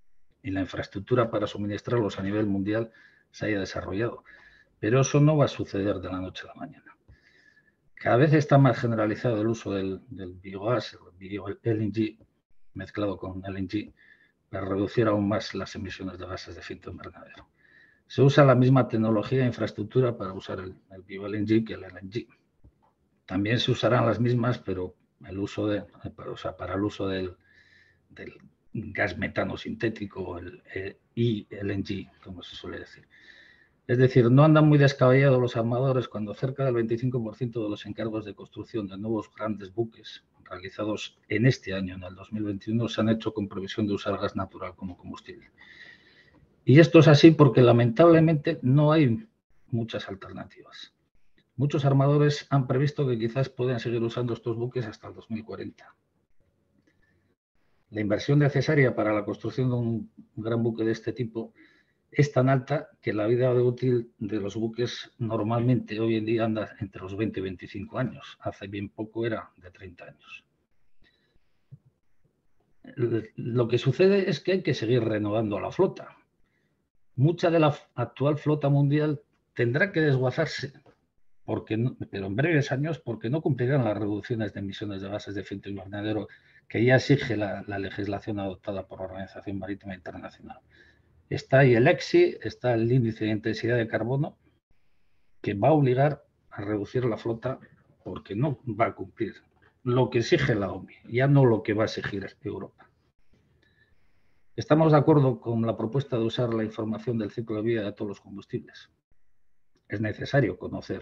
y la infraestructura para suministrarlos a nivel mundial se haya desarrollado. Pero eso no va a suceder de la noche a la mañana. Cada vez está más generalizado el uso del biogás, el LNG, mezclado con LNG, para reducir aún más las emisiones de gases de efecto invernadero. Se usa la misma tecnología e infraestructura para usar el bio-LNG que el LNG. También se usarán las mismas, pero para el uso del gas metano sintético, el LNG, como se suele decir. Es decir, no andan muy descabellados los armadores cuando cerca del 25% de los encargos de construcción de nuevos grandes buques realizados en este año, en el 2021, se han hecho con previsión de usar gas natural como combustible. Y esto es así porque lamentablemente no hay muchas alternativas. Muchos armadores han previsto que quizás puedan seguir usando estos buques hasta el 2040. La inversión necesaria para la construcción de un gran buque de este tipo es tan alta que la vida útil de los buques normalmente hoy en día anda entre los 20 y 25 años. Hace bien poco era de 30 años. Lo que sucede es que hay que seguir renovando la flota. Mucha de la actual flota mundial tendrá que desguazarse, pero en breves años, porque no cumplirán las reducciones de emisiones de gases de efecto invernadero que ya exige la legislación adoptada por la Organización Marítima Internacional. Está ahí el EXI, está el índice de intensidad de carbono, que va a obligar a reducir la flota porque no va a cumplir lo que exige la OMI, ya no lo que va a exigir Europa. Estamos de acuerdo con la propuesta de usar la información del ciclo de vida de todos los combustibles. Es necesario conocer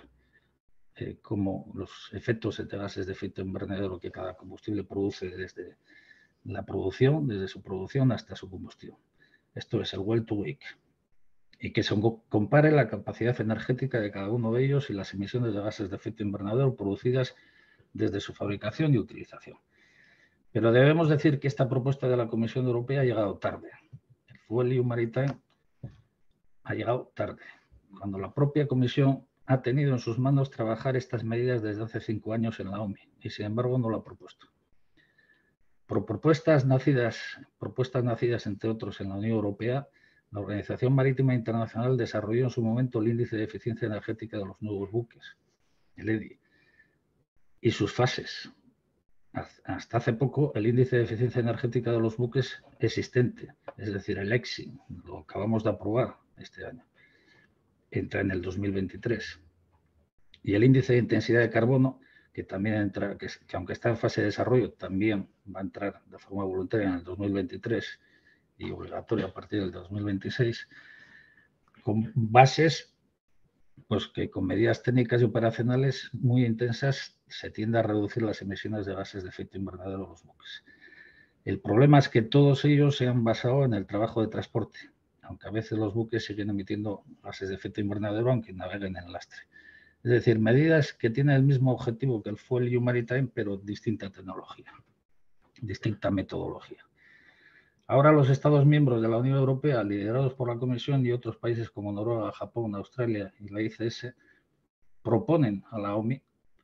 cómo los efectos de gases de efecto invernadero que cada combustible produce desde la producción, desde su producción hasta su combustión. Esto es el well to wake. Y que se compare la capacidad energética de cada uno de ellos y las emisiones de gases de efecto invernadero producidas desde su fabricación y utilización. Pero debemos decir que esta propuesta de la Comisión Europea ha llegado tarde. El FuelEU Maritime ha llegado tarde, cuando la propia Comisión ha tenido en sus manos trabajar estas medidas desde hace 5 años en la OMI y, sin embargo, no lo ha propuesto. Por propuestas nacidas, entre otros, en la Unión Europea, la Organización Marítima Internacional desarrolló en su momento el Índice de Eficiencia Energética de los Nuevos Buques, el EDI, y sus fases. Hasta hace poco, el Índice de Eficiencia Energética de los Buques existente, es decir, el EXI, lo acabamos de aprobar este año, entra en el 2023. Y el Índice de Intensidad de Carbono, que también entra, que aunque está en fase de desarrollo, también va a entrar de forma voluntaria en el 2023 y obligatoria a partir del 2026, con bases pues que con medidas técnicas y operacionales muy intensas se tiende a reducir las emisiones de gases de efecto invernadero de los buques. El problema es que todos ellos se han basado en el trabajo de transporte, aunque a veces los buques siguen emitiendo gases de efecto invernadero aunque naveguen en lastre. Es decir, medidas que tienen el mismo objetivo que el FuelEU Maritime, pero distinta tecnología, distinta metodología. Ahora los Estados miembros de la Unión Europea, liderados por la Comisión y otros países como Noruega, Japón, Australia y la ICS, proponemos a la OMI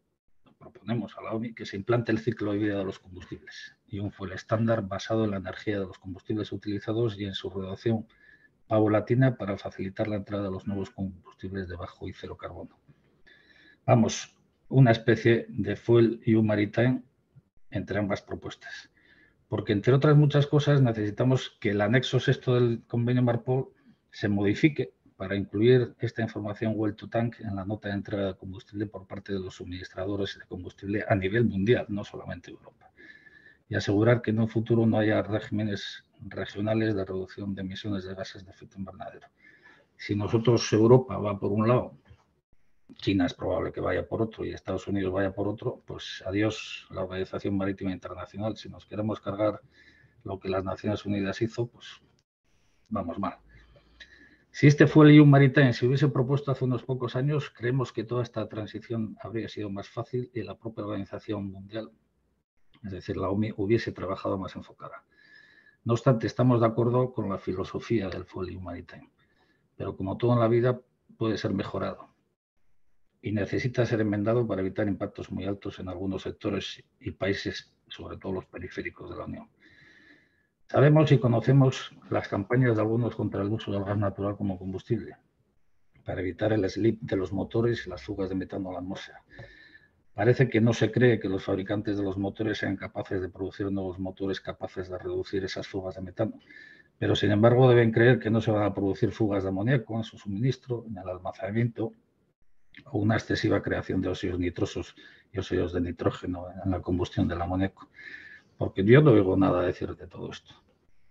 que se implante el ciclo de vida de los combustibles y un fuel estándar basado en la energía de los combustibles utilizados y en su reducción paulatina para facilitar la entrada de los nuevos combustibles de bajo y cero carbono. Vamos, una especie de FuelEU Maritime entre ambas propuestas. Porque, entre otras muchas cosas, necesitamos que el anexo sexto del convenio MARPOL se modifique para incluir esta información well to tank en la nota de entrega de combustible por parte de los suministradores de combustible a nivel mundial, no solamente Europa. Y asegurar que en un futuro no haya regímenes regionales de reducción de emisiones de gases de efecto invernadero. Si nosotros, Europa, va por un lado, China es probable que vaya por otro y Estados Unidos vaya por otro, pues adiós la Organización Marítima Internacional. Si nos queremos cargar lo que las Naciones Unidas hizo, pues vamos mal. Si este FuelEU Maritime se hubiese propuesto hace unos pocos años, creemos que toda esta transición habría sido más fácil y la propia Organización Mundial, es decir, la OMI, hubiese trabajado más enfocada. No obstante, estamos de acuerdo con la filosofía del FuelEU Maritime, pero como todo en la vida puede ser mejorado y necesita ser enmendado para evitar impactos muy altos en algunos sectores y países, sobre todo los periféricos de la Unión. Sabemos y conocemos las campañas de algunos contra el uso del gas natural como combustible, para evitar el slip de los motores y las fugas de metano a la atmósfera. Parece que no se cree que los fabricantes de los motores sean capaces de producir nuevos motores capaces de reducir esas fugas de metano, pero sin embargo deben creer que no se van a producir fugas de amoníaco en su suministro, en el almacenamiento, o una excesiva creación de óxidos nitrosos y óxidos de nitrógeno en la combustión del amoníaco, porque yo no oigo nada decir de todo esto.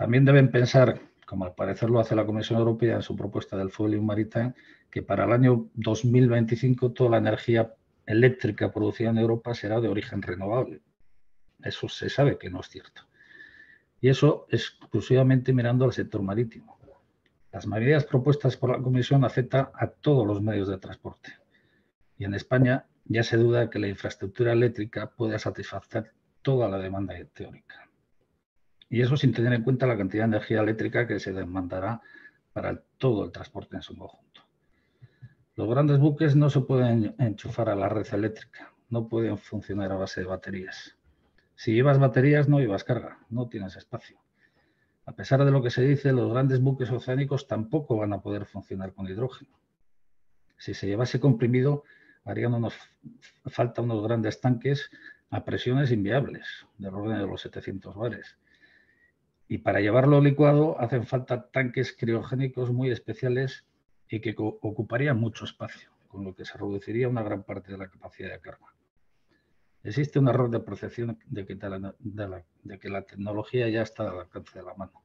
También deben pensar, como al parecer lo hace la Comisión Europea en su propuesta del Fuel Maritime, que para el año 2025 toda la energía eléctrica producida en Europa será de origen renovable. Eso se sabe que no es cierto. Y eso exclusivamente mirando al sector marítimo. Las medidas propuestas por la Comisión afectan a todos los medios de transporte. Y en España ya se duda que la infraestructura eléctrica pueda satisfacer toda la demanda teórica. Y eso sin tener en cuenta la cantidad de energía eléctrica que se demandará para todo el transporte en su conjunto. Los grandes buques no se pueden enchufar a la red eléctrica, no pueden funcionar a base de baterías. Si llevas baterías no llevas carga, no tienes espacio. A pesar de lo que se dice, los grandes buques oceánicos tampoco van a poder funcionar con hidrógeno. Si se llevase comprimido, harían falta unos grandes tanques a presiones inviables, del orden de los 700 bares. Y para llevarlo licuado hacen falta tanques criogénicos muy especiales y que ocuparían mucho espacio, con lo que se reduciría una gran parte de la capacidad de carga. Existe un error de percepción de que la tecnología ya está al alcance de la mano.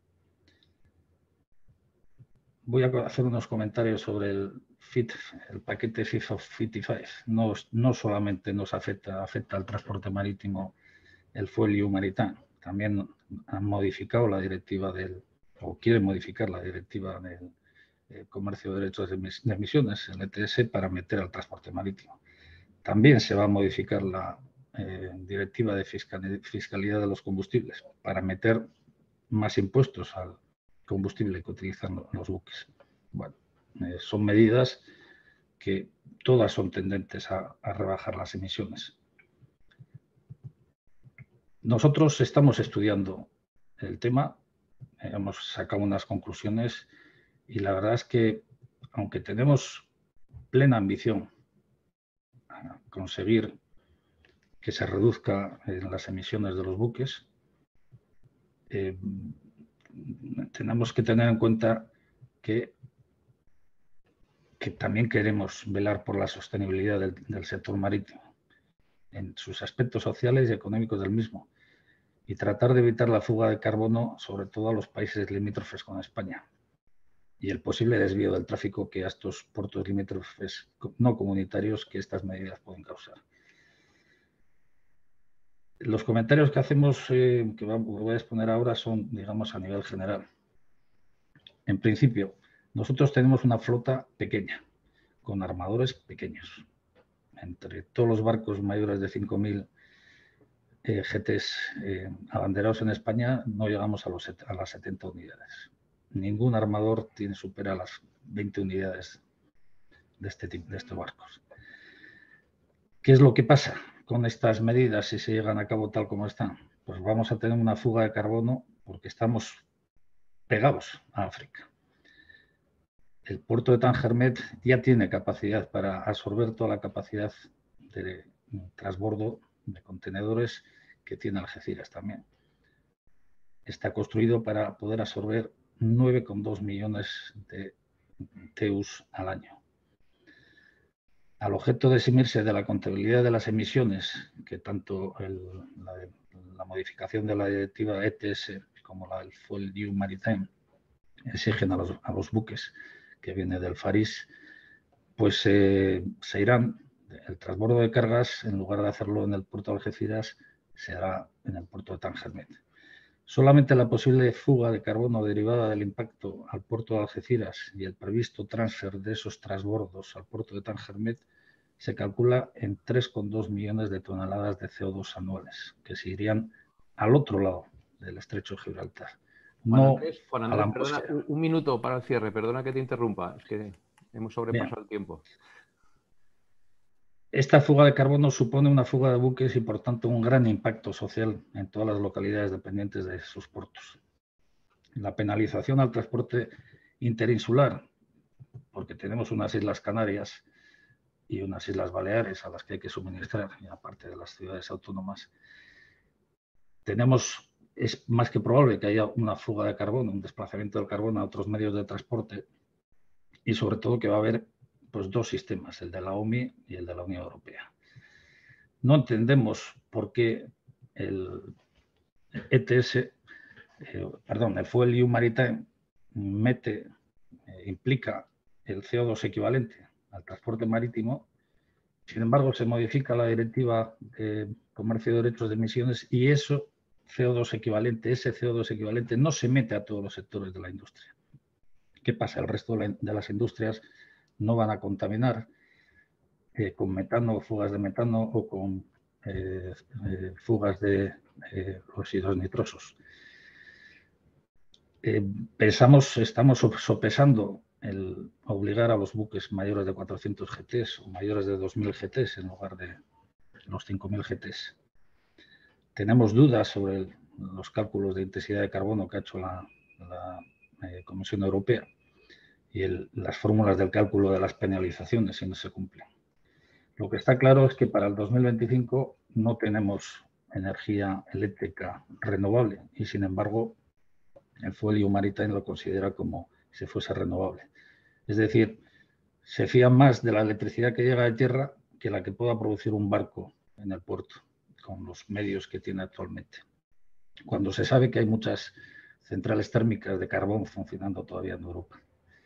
Voy a hacer unos comentarios sobre el paquete Fit for 55. No solamente nos afecta al transporte marítimo el Fuel Maritime, también han modificado la directiva o quieren modificar la directiva del comercio de derechos de emisiones, el ETS, para meter al transporte marítimo. También se va a modificar la directiva de fiscalidad de los combustibles para meter más impuestos al combustible que utilizan los buques. Bueno, son medidas que todas son tendentes a rebajar las emisiones. Nosotros estamos estudiando el tema, hemos sacado unas conclusiones y la verdad es que, aunque tenemos plena ambición a conseguir que se reduzca las emisiones de los buques, tenemos que tener en cuenta que también queremos velar por la sostenibilidad del sector marítimo en sus aspectos sociales y económicos del mismo y tratar de evitar la fuga de carbono, sobre todo a los países limítrofes con España y el posible desvío del tráfico que a estos puertos limítrofes no comunitarios que estas medidas pueden causar. Los comentarios que hacemos, que voy a exponer ahora, son, digamos, a nivel general. En principio, nosotros tenemos una flota pequeña, con armadores pequeños. Entre todos los barcos mayores de 5.000 GTs abanderados en España, no llegamos a las 70 unidades. Ningún armador supera las 20 unidades de estos barcos. ¿Qué es lo que pasa con estas medidas si se llegan a cabo tal como están? Pues vamos a tener una fuga de carbono porque estamos pegados a África. El puerto de Tangermet ya tiene capacidad para absorber toda la capacidad de transbordo de contenedores que tiene Algeciras también. Está construido para poder absorber 9,2 millones de TEUs al año. Al objeto de eximirse de la contabilidad de las emisiones, que tanto la modificación de la directiva ETS como la del Fuel Maritime exigen a los buques, que viene del FARIS, pues se irán, el transbordo de cargas, en lugar de hacerlo en el puerto de Algeciras, se hará en el puerto de Tangermet. Solamente la posible fuga de carbono derivada del impacto al puerto de Algeciras y el previsto transfer de esos transbordos al puerto de Tangermet se calcula en 3,2 millones de toneladas de CO2 anuales, que se irían al otro lado del estrecho de Gibraltar. Juan Andrés, perdona, un minuto para el cierre, perdona que te interrumpa, es que hemos sobrepasado el tiempo. Esta fuga de carbono supone una fuga de buques y, por tanto, un gran impacto social en todas las localidades dependientes de sus puertos. La penalización al transporte interinsular, porque tenemos unas Islas Canarias y unas Islas Baleares a las que hay que suministrar, y aparte de las ciudades autónomas, es más que probable que haya una fuga de carbono, un desplazamiento del carbono a otros medios de transporte y, sobre todo, que va a haber pues dos sistemas, el de la OMI y el de la Unión Europea. No entendemos por qué el ETS el Fuel Maritime implica el CO2 equivalente al transporte marítimo. Sin embargo, se modifica la Directiva de Comercio de Derechos de Emisiones y ese CO2 equivalente no se mete a todos los sectores de la industria. ¿Qué pasa? El resto de las industrias no van a contaminar con metano, fugas de metano o con fugas de óxidos nitrosos. Estamos sopesando el obligar a los buques mayores de 400 GTs o mayores de 2.000 GTs en lugar de los 5.000 GTs. Tenemos dudas sobre los cálculos de intensidad de carbono que ha hecho la Comisión Europea y las fórmulas del cálculo de las penalizaciones si no se cumplen. Lo que está claro es que para el 2025 no tenemos energía eléctrica renovable y, sin embargo, el Fuel Maritime lo considera como si fuese renovable. Es decir, se fían más de la electricidad que llega de tierra que la que pueda producir un barco en el puerto, con los medios que tiene actualmente. Cuando se sabe que hay muchas centrales térmicas de carbón funcionando todavía en Europa.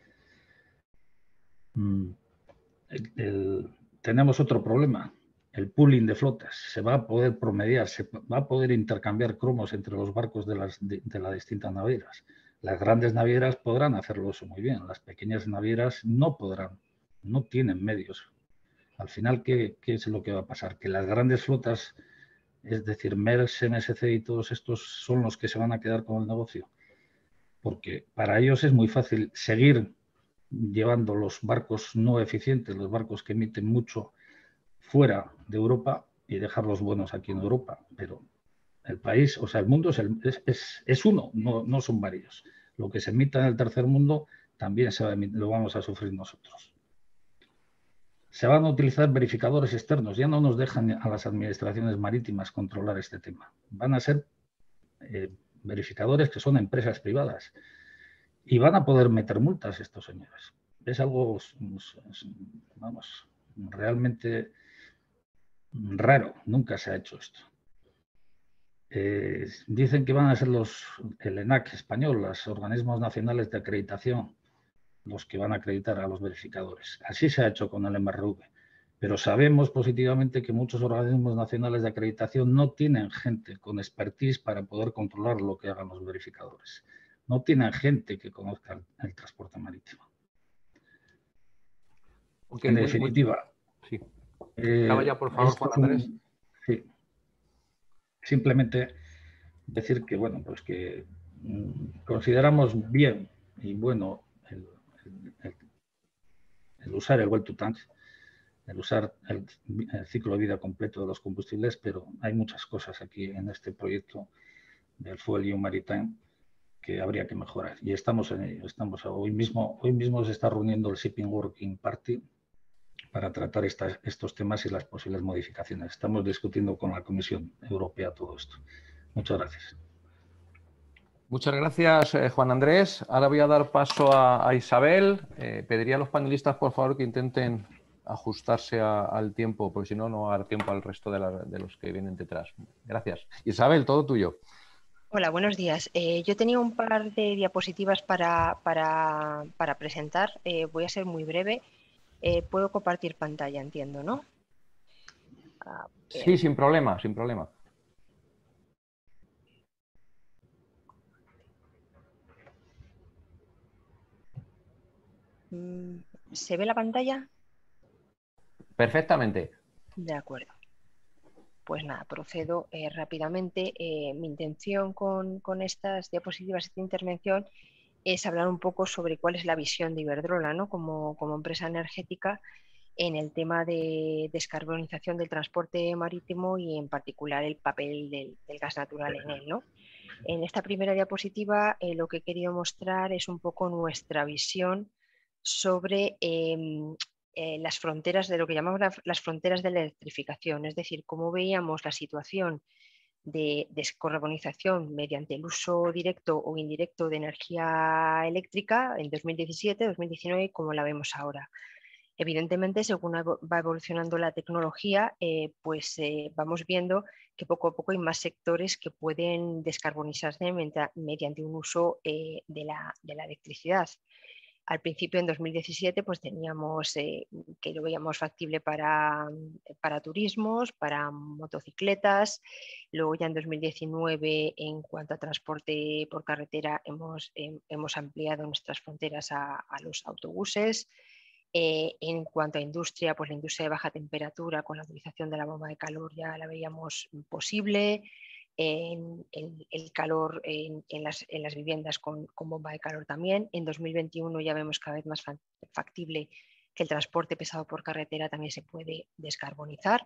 Tenemos otro problema, el pooling de flotas. Se va a poder promediar, se va a poder intercambiar cromos entre los barcos de las distintas navieras. Las grandes navieras podrán hacerlo eso muy bien, las pequeñas navieras no podrán, no tienen medios. Al final, ¿qué es lo que va a pasar? Que las grandes flotas, es decir, Maersk, MSC y todos estos son los que se van a quedar con el negocio. Porque para ellos es muy fácil seguir llevando los barcos no eficientes, los barcos que emiten mucho fuera de Europa y dejar los buenos aquí en Europa. Pero el país, o sea, el mundo es uno, no son varios. Lo que se emita en el tercer mundo también lo vamos a sufrir nosotros. Se van a utilizar verificadores externos, ya no nos dejan a las administraciones marítimas controlar este tema. Van a ser verificadores que son empresas privadas y van a poder meter multas estos señores. Es algo, vamos, realmente raro, nunca se ha hecho esto. Dicen que van a ser el ENAC español, los organismos nacionales de acreditación, los que van a acreditar a los verificadores. Así se ha hecho con el MRV. Pero sabemos positivamente que muchos organismos nacionales de acreditación no tienen gente con expertise para poder controlar lo que hagan los verificadores. No tienen gente que conozca el transporte marítimo. Okay, en definitiva, sí. Vaya, por favor, Juan Andrés. Sí. Simplemente decir que, bueno, pues que consideramos bien y bueno el usar el well to tank, el usar el ciclo de vida completo de los combustibles, pero hay muchas cosas aquí en este proyecto del Fuel Maritime que habría que mejorar. Y estamos en ello. Hoy mismo se está reuniendo el Shipping Working Party para tratar estos temas y las posibles modificaciones. Estamos discutiendo con la Comisión Europea todo esto. Muchas gracias. Muchas gracias, Juan Andrés. Ahora voy a dar paso a Isabel. Pediría a los panelistas, por favor, que intenten ajustarse al tiempo, porque si no, no va a dar tiempo al resto de los que vienen detrás. Gracias. Isabel, todo tuyo. Hola, buenos días. Yo tenía un par de diapositivas para presentar. Voy a ser muy breve. Puedo compartir pantalla, entiendo, ¿no? Sí, sin problema, sin problema. ¿Se ve la pantalla? Perfectamente. De acuerdo. Pues nada, procedo rápidamente. Mi intención con estas diapositivas, esta intervención, es hablar un poco sobre cuál es la visión de Iberdrola, ¿no? como empresa energética en el tema de descarbonización del transporte marítimo y en particular el papel del gas natural en él, ¿no? En esta primera diapositiva lo que he querido mostrar es un poco nuestra visión sobre las fronteras de lo que llamamos las fronteras de la electrificación, es decir, cómo veíamos la situación de descarbonización mediante el uso directo o indirecto de energía eléctrica en 2017, 2019 y como la vemos ahora. Evidentemente, según va evolucionando la tecnología, vamos viendo que poco a poco hay más sectores que pueden descarbonizarse mediante un uso de la electricidad. Al principio, en 2017, pues teníamos que lo veíamos factible para turismos, para motocicletas. Luego ya en 2019, en cuanto a transporte por carretera, hemos ampliado nuestras fronteras a los autobuses. En cuanto a industria, pues la industria de baja temperatura con la utilización de la bomba de calor ya la veíamos posible. El calor en las viviendas con bomba de calor también. En 2021 ya vemos cada vez más factible que el transporte pesado por carretera también se puede descarbonizar.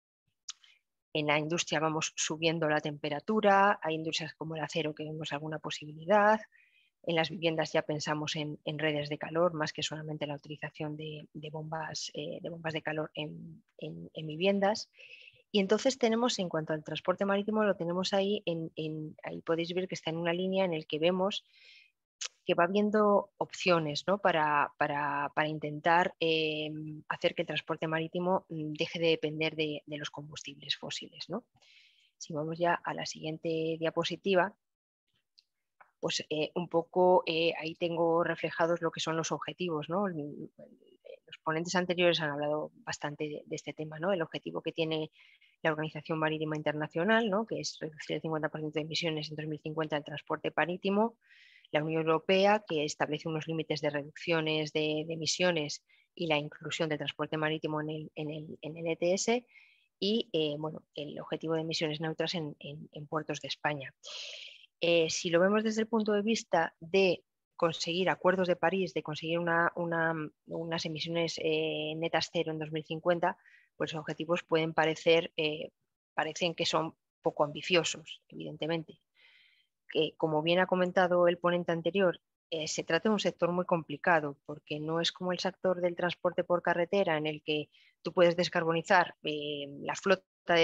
En la industria vamos subiendo la temperatura, hay industrias como el acero que vemos alguna posibilidad. En las viviendas ya pensamos en redes de calor, más que solamente la utilización de bombas de calor en viviendas. Y entonces tenemos, en cuanto al transporte marítimo, lo tenemos ahí, ahí podéis ver que está en una línea en la que vemos que va habiendo opciones, ¿no? para intentar hacer que el transporte marítimo deje de depender de los combustibles fósiles, ¿no? Si vamos ya a la siguiente diapositiva, pues un poco ahí tengo reflejados lo que son los objetivos, ¿no? Los ponentes anteriores han hablado bastante de este tema, ¿no? El objetivo que tiene la Organización Marítima Internacional, ¿no? Que es reducir el 50% de emisiones en 2050 del transporte marítimo. La Unión Europea, que establece unos límites de reducciones de emisiones y la inclusión del transporte marítimo en el ETS. Y bueno, el objetivo de emisiones neutras en puertos de España. Si lo vemos desde el punto de vista de conseguir acuerdos de París, de conseguir unas emisiones netas cero en 2050, pues los objetivos parecen que son poco ambiciosos, evidentemente. Como bien ha comentado el ponente anterior, se trata de un sector muy complicado, porque no es como el sector del transporte por carretera, en el que tú puedes descarbonizar la flota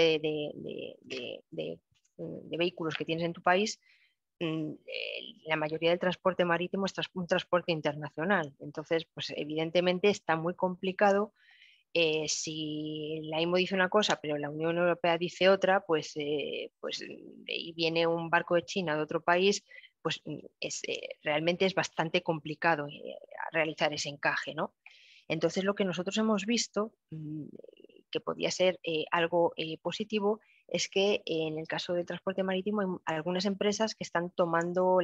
de vehículos que tienes en tu país. La mayoría del transporte marítimo es un transporte internacional. Entonces, pues evidentemente está muy complicado. Si la IMO dice una cosa, pero la Unión Europea dice otra, pues y viene un barco de China de otro país, pues realmente es bastante complicado realizar ese encaje, ¿no? Entonces, lo que nosotros hemos visto, que podría ser algo positivo, es que en el caso del transporte marítimo hay algunas empresas que están tomando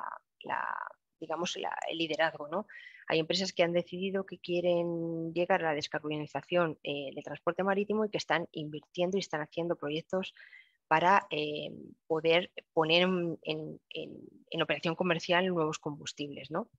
digamos, el liderazgo, ¿no? Hay empresas que han decidido que quieren llegar a la descarbonización del transporte marítimo y que están invirtiendo y están haciendo proyectos para poder poner en operación comercial nuevos combustibles, ¿no?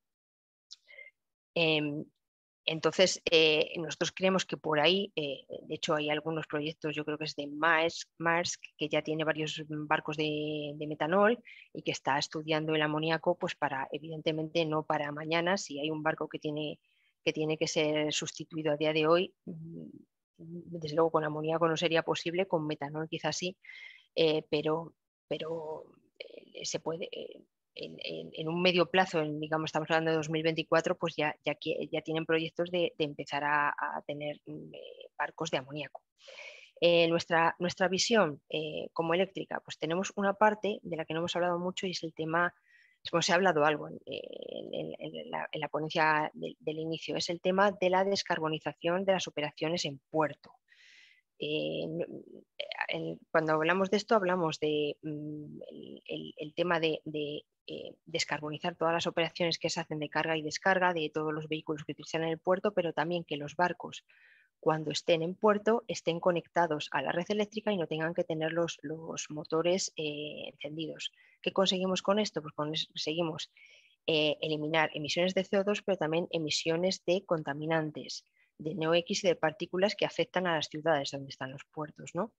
Entonces, nosotros creemos que por ahí, de hecho hay algunos proyectos, yo creo que es de Maersk, que ya tiene varios barcos de metanol y que está estudiando el amoníaco, pues evidentemente no para mañana. Si hay un barco que tiene que ser sustituido a día de hoy, desde luego con amoníaco no sería posible, con metanol quizás sí, pero se puede... En un medio plazo, digamos, estamos hablando de 2024, pues ya tienen proyectos de empezar a tener barcos de amoníaco. Nuestra visión como eléctrica, pues tenemos una parte de la que no hemos hablado mucho y es el tema, como se ha hablado algo en la ponencia del inicio, es el tema de la descarbonización de las operaciones en puerto. Cuando hablamos de esto hablamos de el tema de descarbonizar todas las operaciones que se hacen de carga y descarga de todos los vehículos que utilizan en el puerto, pero también que los barcos, cuando estén en puerto, estén conectados a la red eléctrica y no tengan que tener los motores encendidos. ¿Qué conseguimos con esto? Pues conseguimos eliminar emisiones de CO2, pero también emisiones de contaminantes, de NOx y de partículas que afectan a las ciudades donde están los puertos, ¿no?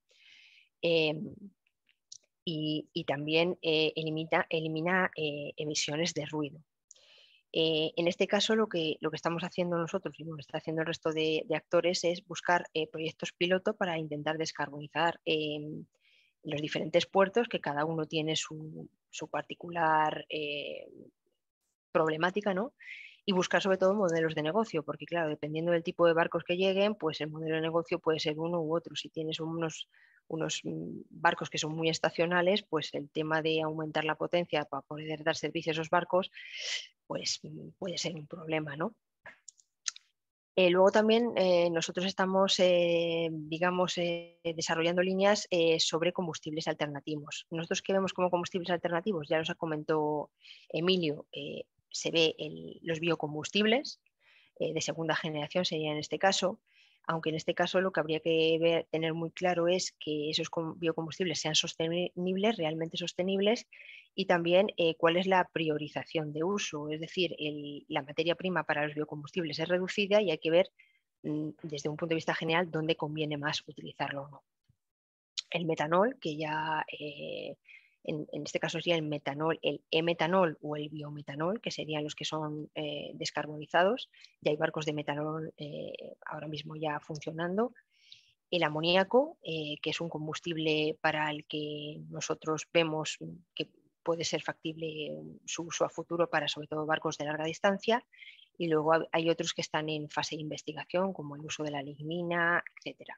Y también elimina emisiones de ruido. En este caso, lo que estamos haciendo nosotros y lo que está haciendo el resto de actores es buscar proyectos piloto para intentar descarbonizar los diferentes puertos, que cada uno tiene su particular problemática, ¿no? y buscar sobre todo modelos de negocio, porque claro, dependiendo del tipo de barcos que lleguen, pues el modelo de negocio puede ser uno u otro. Si tienes unos barcos que son muy estacionales, pues el tema de aumentar la potencia para poder dar servicio a esos barcos, pues puede ser un problema, ¿no? Luego también nosotros estamos, digamos, desarrollando líneas sobre combustibles alternativos. Nosotros, ¿qué vemos como combustibles alternativos? Ya nos comentó Emilio, se ve los biocombustibles de segunda generación sería en este caso, aunque en este caso lo que habría que tener muy claro es que esos biocombustibles sean sostenibles, realmente sostenibles, y también cuál es la priorización de uso, es decir, la materia prima para los biocombustibles es reducida y hay que ver desde un punto de vista general dónde conviene más utilizarlo o no. El metanol, que ya en este caso sería el metanol, el e-metanol o el biometanol, que serían los que son descarbonizados. Ya hay barcos de metanol ahora mismo ya funcionando. El amoníaco, que es un combustible para el que nosotros vemos que puede ser factible su uso a futuro para sobre todo barcos de larga distancia. Y luego hay otros que están en fase de investigación, como el uso de la lignina, etc.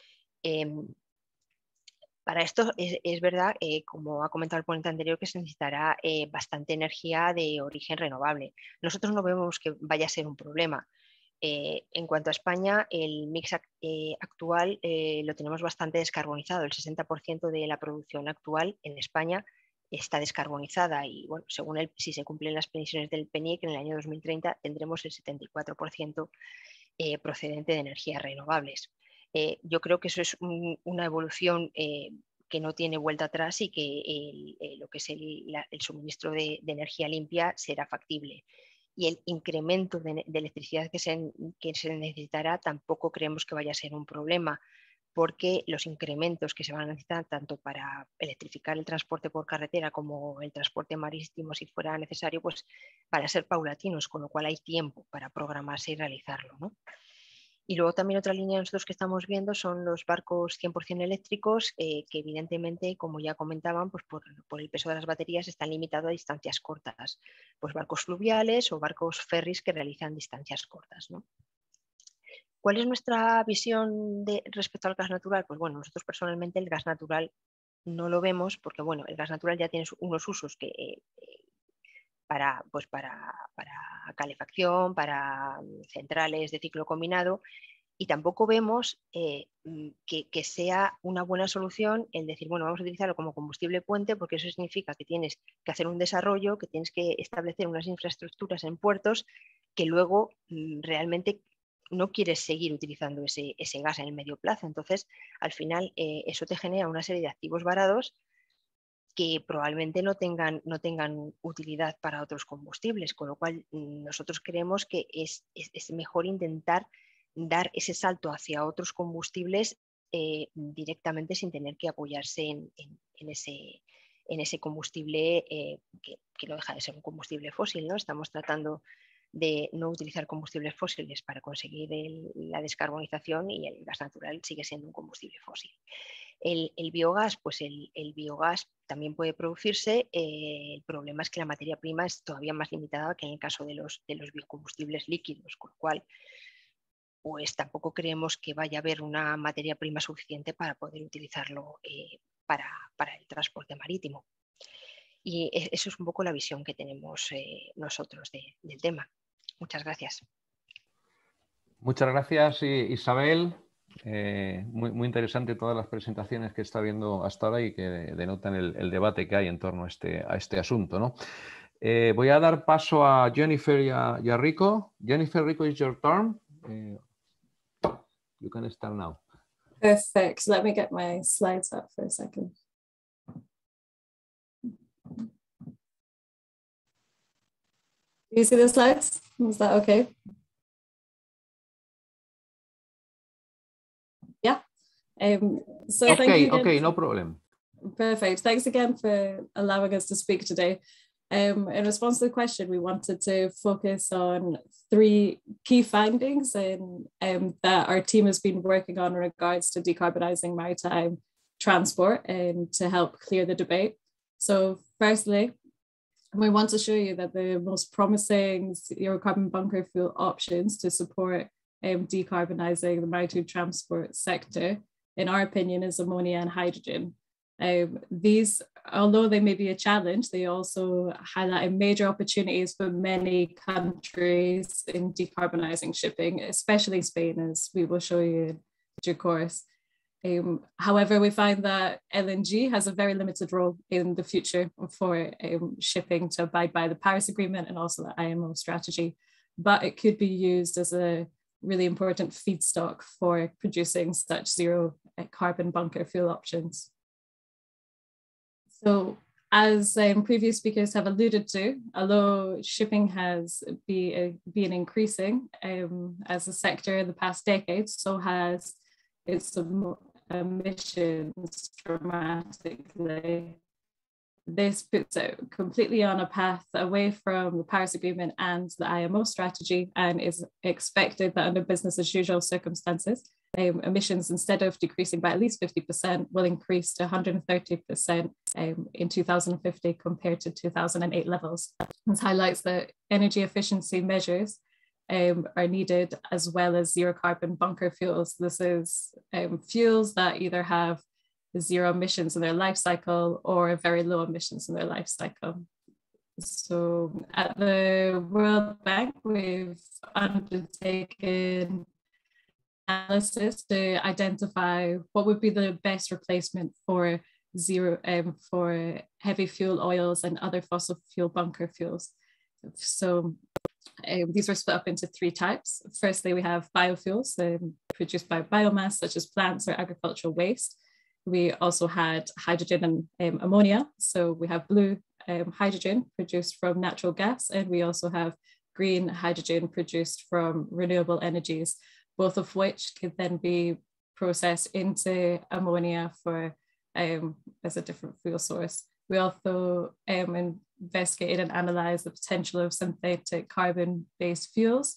Para esto es verdad, como ha comentado el ponente anterior, que se necesitará bastante energía de origen renovable. Nosotros no vemos que vaya a ser un problema. En cuanto a España, el mix actual lo tenemos bastante descarbonizado. El 60% de la producción actual en España está descarbonizada y, bueno, según si se cumplen las previsiones del PNIEC, en el año 2030 tendremos el 74% procedente de energías renovables. Yo creo que eso es una evolución que no tiene vuelta atrás y que lo que es el suministro de energía limpia será factible. Y el incremento de electricidad que se necesitará tampoco creemos que vaya a ser un problema, porque los incrementos que se van a necesitar tanto para electrificar el transporte por carretera como el transporte marítimo, si fuera necesario, pues van a ser paulatinos, con lo cual hay tiempo para programarse y realizarlo, ¿no? Y luego también otra línea nosotros que estamos viendo son los barcos 100% eléctricos, que evidentemente, como ya comentaban, pues por el peso de las baterías están limitados a distancias cortas, pues barcos fluviales o barcos ferries que realizan distancias cortas, ¿no? ¿Cuál es nuestra visión respecto al gas natural? Pues bueno, nosotros personalmente el gas natural no lo vemos porque bueno, el gas natural ya tiene unos usos que para calefacción, para centrales de ciclo combinado, y tampoco vemos que sea una buena solución el decir, bueno, vamos a utilizarlo como combustible puente, porque eso significa que tienes que hacer un desarrollo, que tienes que establecer unas infraestructuras en puertos que luego realmente no quieres seguir utilizando ese gas en el medio plazo. Entonces, al final, eso te genera una serie de activos varados que probablemente no tengan utilidad para otros combustibles, con lo cual nosotros creemos que es mejor intentar dar ese salto hacia otros combustibles directamente sin tener que apoyarse en ese combustible que no deja de ser un combustible fósil, ¿no? Estamos tratando de no utilizar combustibles fósiles para conseguir la descarbonización y el gas natural sigue siendo un combustible fósil. El biogás, pues el biogás también puede producirse, el problema es que la materia prima es todavía más limitada que en el caso de los biocombustibles líquidos, con lo cual pues tampoco creemos que vaya a haber una materia prima suficiente para poder utilizarlo para el transporte marítimo. Y eso es un poco la visión que tenemos nosotros del tema. Muchas gracias. Muchas gracias, Isabel. Muy interesante todas las presentaciones que está viendo hasta ahora y que denotan el debate que hay en torno a este asunto, ¿no? Voy a dar paso a Jennifer y a Rico. Jennifer, Rico, it's your turn. You can start now. Perfect. Let me get my slides up for a second. Do you see the slides? Is that okay? Yeah. So thank you again. Okay, no problem. Perfect. Thanks again for allowing us to speak today. In response to the question, we wanted to focus on 3 key findings that our team has been working on in regards to decarbonising maritime transport and to help clear the debate. So firstly, we want to show you that the most promising zero carbon bunker fuel options to support decarbonising the maritime transport sector, in our opinion, is ammonia and hydrogen. These, although they may be a challenge, they also highlight major opportunities for many countries in decarbonising shipping, especially Spain, as we will show you in due course. However, we find that LNG has a very limited role in the future for shipping to abide by the Paris Agreement and also the IMO strategy, but it could be used as a really important feedstock for producing such zero carbon bunker fuel options. So as previous speakers have alluded to, although shipping has been increasing as a sector in the past decades, so has its emissions dramatically. This puts it completely on a path away from the Paris Agreement and the IMO strategy, and is expected that under business as usual circumstances, emissions, instead of decreasing by at least 50%, will increase to 130% in 2050 compared to 2008 levels. This highlights that energy efficiency measures are needed, as well as zero carbon bunker fuels. This is fuels that either have zero emissions in their life cycle or very low emissions in their life cycle. So at the World Bank, we've undertaken analysis to identify what would be the best replacement for for heavy fuel oils and other fossil fuel bunker fuels. So these are split up into three types. Firstly, we have biofuels produced by biomass, such as plants or agricultural waste. We also had hydrogen and ammonia. So we have blue hydrogen produced from natural gas, and we also have green hydrogen produced from renewable energies, both of which could then be processed into ammonia for as a different fuel source. We also investigated and analysed the potential of synthetic carbon-based fuels,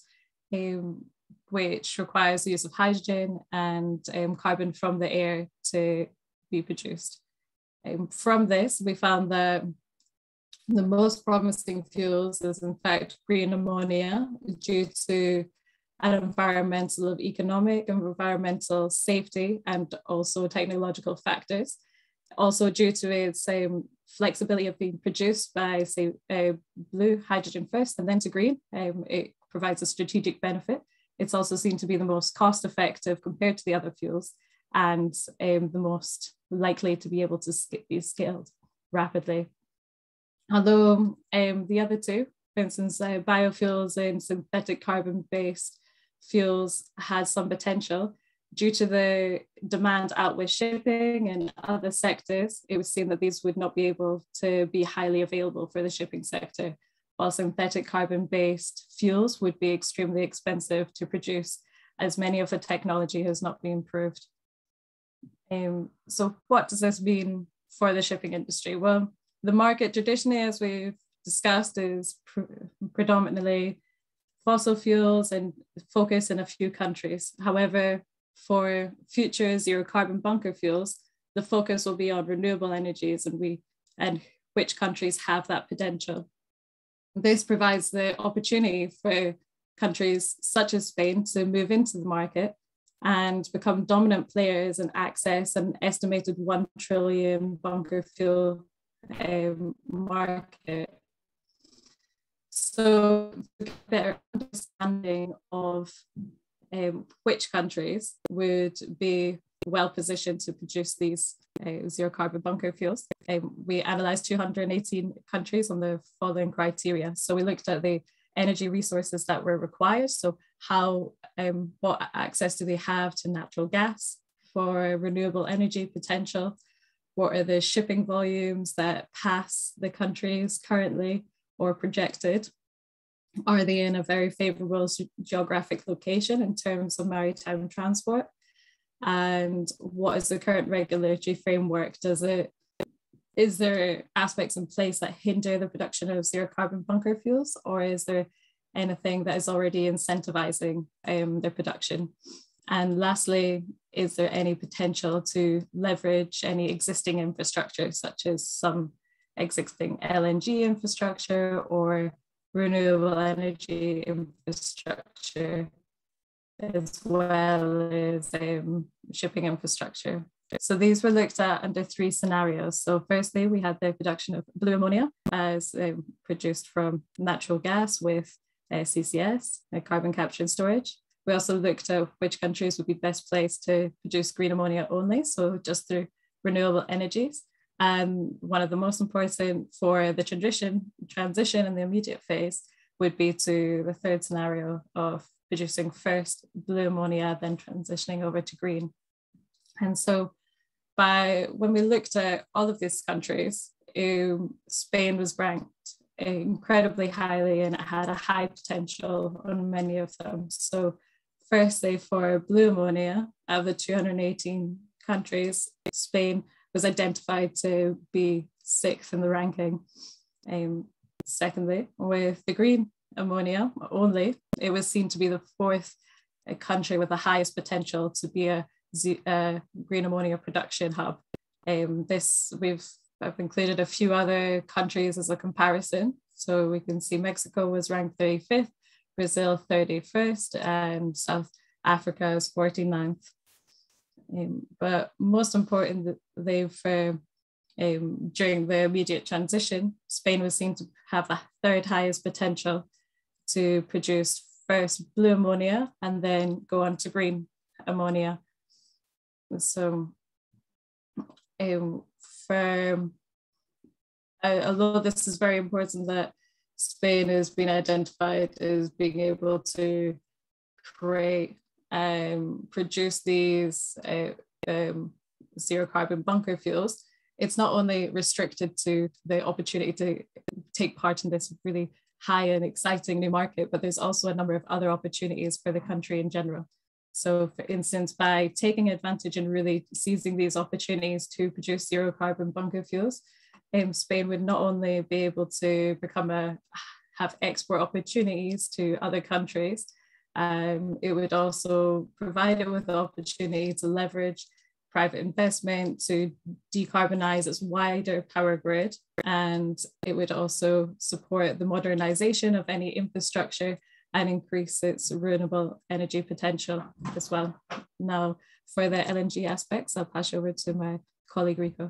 which requires the use of hydrogen and carbon from the air to be produced. From this, we found that the most promising fuels is in fact green ammonia, due to an environmental, economic, and environmental safety, and also technological factors. Also due to its flexibility of being produced by, say, blue hydrogen first and then to green, it provides a strategic benefit. It's also seen to be the most cost effective compared to the other fuels, and the most likely to be able to be scaled rapidly. Although the other two, for instance, biofuels and synthetic carbon-based fuels, had some potential, due to the demand outwith shipping and other sectors, it was seen that these would not be able to be highly available for the shipping sector, while synthetic carbon-based fuels would be extremely expensive to produce, as many of the technology has not been improved. So what does this mean for the shipping industry? Well, the market traditionally, as we've discussed, is predominantly fossil fuels and focus in a few countries. However, for future zero carbon bunker fuels, the focus will be on renewable energies, and which countries have that potential. This provides the opportunity for countries such as Spain to move into the market and become dominant players and access an estimated 1 trillion bunker fuel market. So to get a better understanding of which countries would be well positioned to produce these zero carbon bunker fuels, we analysed 218 countries on the following criteria. So we looked at the energy resources that were required. So what access do they have to natural gas for renewable energy potential? What are the shipping volumes that pass the countries currently or projected? Are they in a very favourable geographic location in terms of maritime transport? And what is the current regulatory framework? Is there aspects in place that hinder the production of zero carbon bunker fuels, or is there anything that is already incentivizing their production? And lastly, is there any potential to leverage any existing infrastructure, such as some existing LNG infrastructure or renewable energy infrastructure, as well as shipping infrastructure. So these were looked at under 3 scenarios. So firstly, we had the production of blue ammonia as produced from natural gas with CCS, carbon capture and storage. We also looked at which countries would be best placed to produce green ammonia only, so just through renewable energies. And one of the most important for the transition in the immediate phase would be to the 3rd scenario of producing first blue ammonia, then transitioning over to green. And so when we looked at all of these countries, Spain was ranked incredibly highly and it had a high potential on many of them. So firstly, for blue ammonia, out of the 218 countries, Spain was identified to be 6th in the ranking. Secondly, with the green ammonia only, it was seen to be the 4th country with the highest potential to be a green ammonia production hub. I've included a few other countries as a comparison. So we can see Mexico was ranked 35th, Brazil 31st, and South Africa is 49th. But most importantly, during the immediate transition, Spain was seen to have the 3rd highest potential to produce first blue ammonia and then go on to green ammonia. So although this is very important that Spain has been identified as being able to produce these zero carbon bunker fuels, it's not only restricted to the opportunity to take part in this really high and exciting new market, but there's also a number of other opportunities for the country in general. So for instance, by taking advantage and really seizing these opportunities to produce zero carbon bunker fuels, Spain would not only be able to have export opportunities to other countries, it would also provide it with the opportunity to leverage private investment to decarbonize its wider power grid. And it would also support the modernization of any infrastructure and increase its renewable energy potential as well. Now, for the LNG aspects, I'll pass over to my colleague Rico.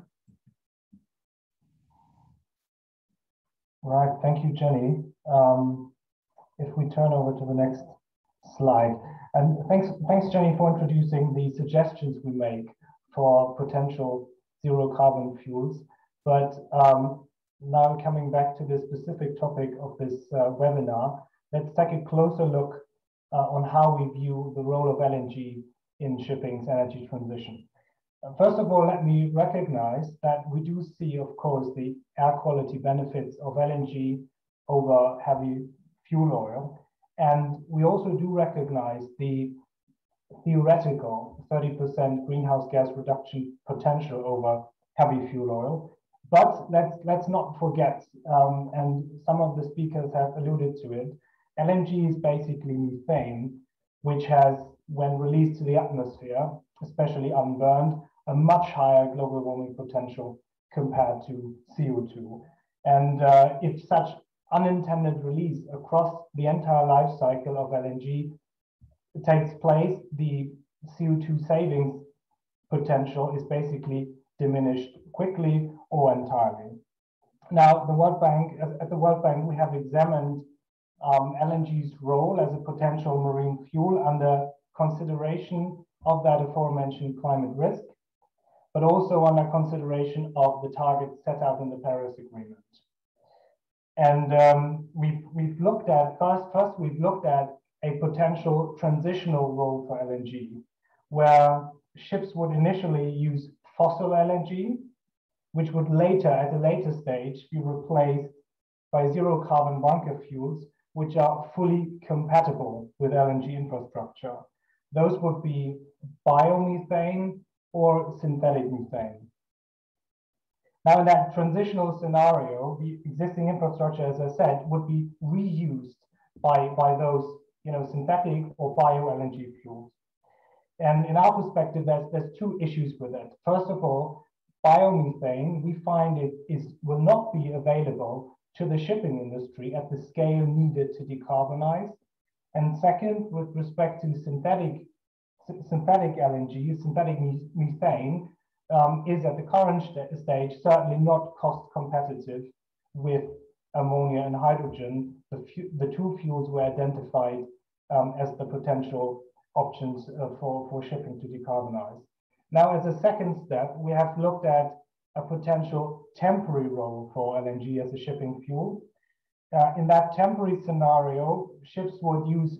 Right, thank you, Jenny. If we turn over to the next slide. And thanks, Jenny, for introducing the suggestions we make for potential zero carbon fuels. But now coming back to the specific topic of this webinar, let's take a closer look on how we view the role of LNG in shipping's energy transition. First of all, let me recognize that we do see, of course, the air quality benefits of LNG over heavy fuel oil. And we also do recognize the theoretical 30% greenhouse gas reduction potential over heavy fuel oil. But let's not forget, and some of the speakers have alluded to it, LNG is basically methane, which has, when released to the atmosphere, especially unburned, a much higher global warming potential compared to CO2. And if such unintended release across the entire life cycle of LNG takes place, the CO2 savings potential is basically diminished quickly or entirely. Now, at the World Bank, we have examined LNG's role as a potential marine fuel under consideration of that aforementioned climate risk, but also under consideration of the targets set out in the Paris Agreement. And we've looked at, first we've looked at a potential transitional role for LNG, where ships would initially use fossil LNG, which would later, at a later stage, be replaced by zero carbon bunker fuels, which are fully compatible with LNG infrastructure. Those would be biomethane or synthetic methane. Now, in that transitional scenario, the existing infrastructure, as I said, would be reused by those synthetic or bio-LNG fuels. And in our perspective, there's two issues with it. First of all, biomethane, we find will not be available to the shipping industry at the scale needed to decarbonize. And second, with respect to synthetic LNG, synthetic methane, is at the current stage certainly not cost competitive with ammonia and hydrogen, the two fuels were identified as the potential options for shipping to decarbonize. Now, as a second step, we have looked at a potential temporary role for LNG as a shipping fuel. In that temporary scenario, ships would use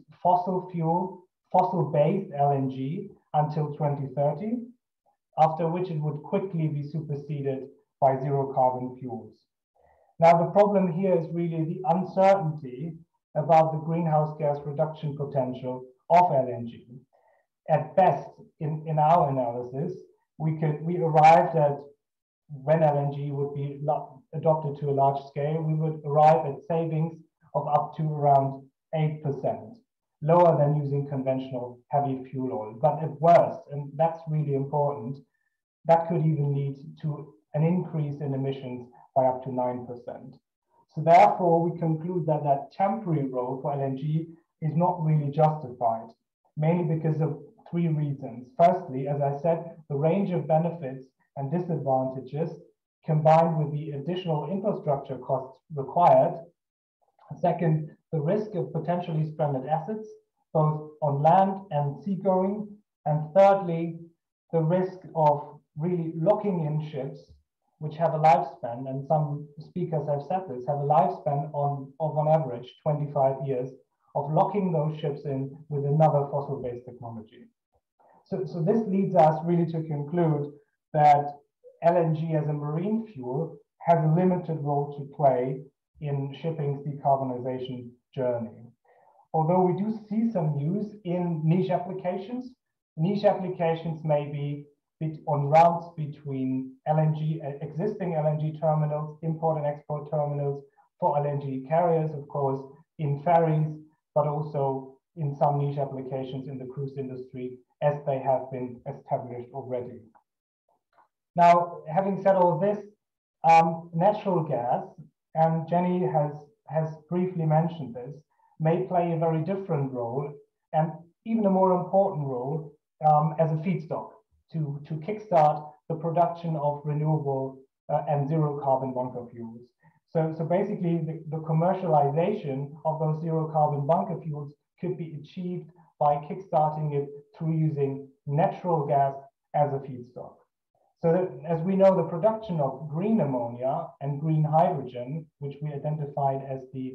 fossil-based LNG until 2030, after which it would quickly be superseded by zero carbon fuels. Now, the problem here is really the uncertainty about the greenhouse gas reduction potential of LNG. At best, in our analysis, we arrived at, when LNG would be adopted to a large scale, we would arrive at savings of up to around 8%, lower than using conventional heavy fuel oil. But at worst, and that's really important, that could even lead to an increase in emissions by up to 9%. So therefore, we conclude that that temporary role for LNG is not really justified, mainly because of three reasons. Firstly, as I said, the range of benefits and disadvantages combined with the additional infrastructure costs required. Second, the risk of potentially stranded assets, both on land and seagoing. And thirdly, the risk of really locking in ships which have a lifespan, and some speakers have said this, have a lifespan of on average 25 years, of locking those ships in with another fossil-based technology. So this leads us really to conclude that LNG as a marine fuel has a limited role to play in shipping's decarbonization journey. Although we do see some use in niche applications may be on routes between existing LNG terminals, import and export terminals, for LNG carriers, of course, in ferries, but also in some niche applications in the cruise industry, as they have been established already. Now, having said all this, natural gas, and Jenny has briefly mentioned this, may play a very different role, and even a more important role as a feedstock to kickstart the production of renewable and zero carbon bunker fuels. So basically, the commercialization of those zero carbon bunker fuels could be achieved by kickstarting it through using natural gas as a feedstock. So that, as we know, the production of green ammonia and green hydrogen, which we identified as the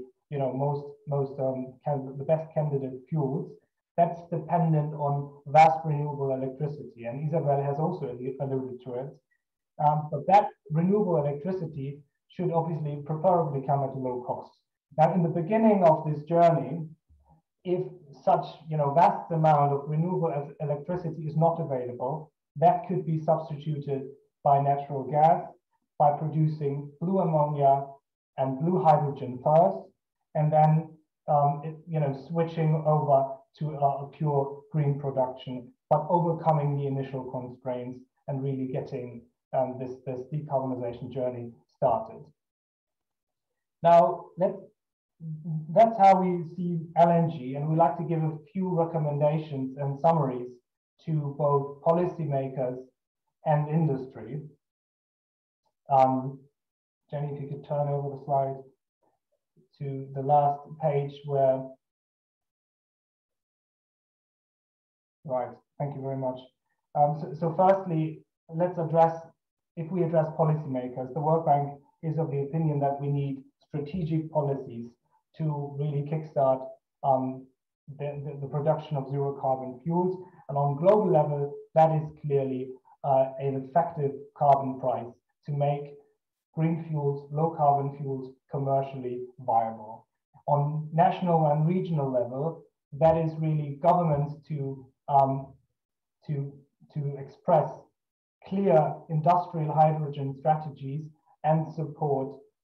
the best candidate fuels, that's dependent on vast renewable electricity, and Isabel has also alluded to it. But that renewable electricity should obviously preferably come at a low cost. Now, in the beginning of this journey, if such vast amount of renewable electricity is not available, that could be substituted by natural gas, by producing blue ammonia and blue hydrogen first, and then switching over to a pure green production, but overcoming the initial constraints and really getting this decarbonization journey started. Now, that's how we see LNG, and we'd like to give a few recommendations and summaries to both policymakers and industry. Jenny, if you could turn over the slide to the last page where, right, thank you very much. So firstly, if we address policymakers, the World Bank is of the opinion that we need strategic policies to really kickstart the production of zero carbon fuels. And on global level, that is clearly an effective carbon price to make green fuels, low carbon fuels, commercially viable. On national and regional level, that is really governments to express clear industrial hydrogen strategies and support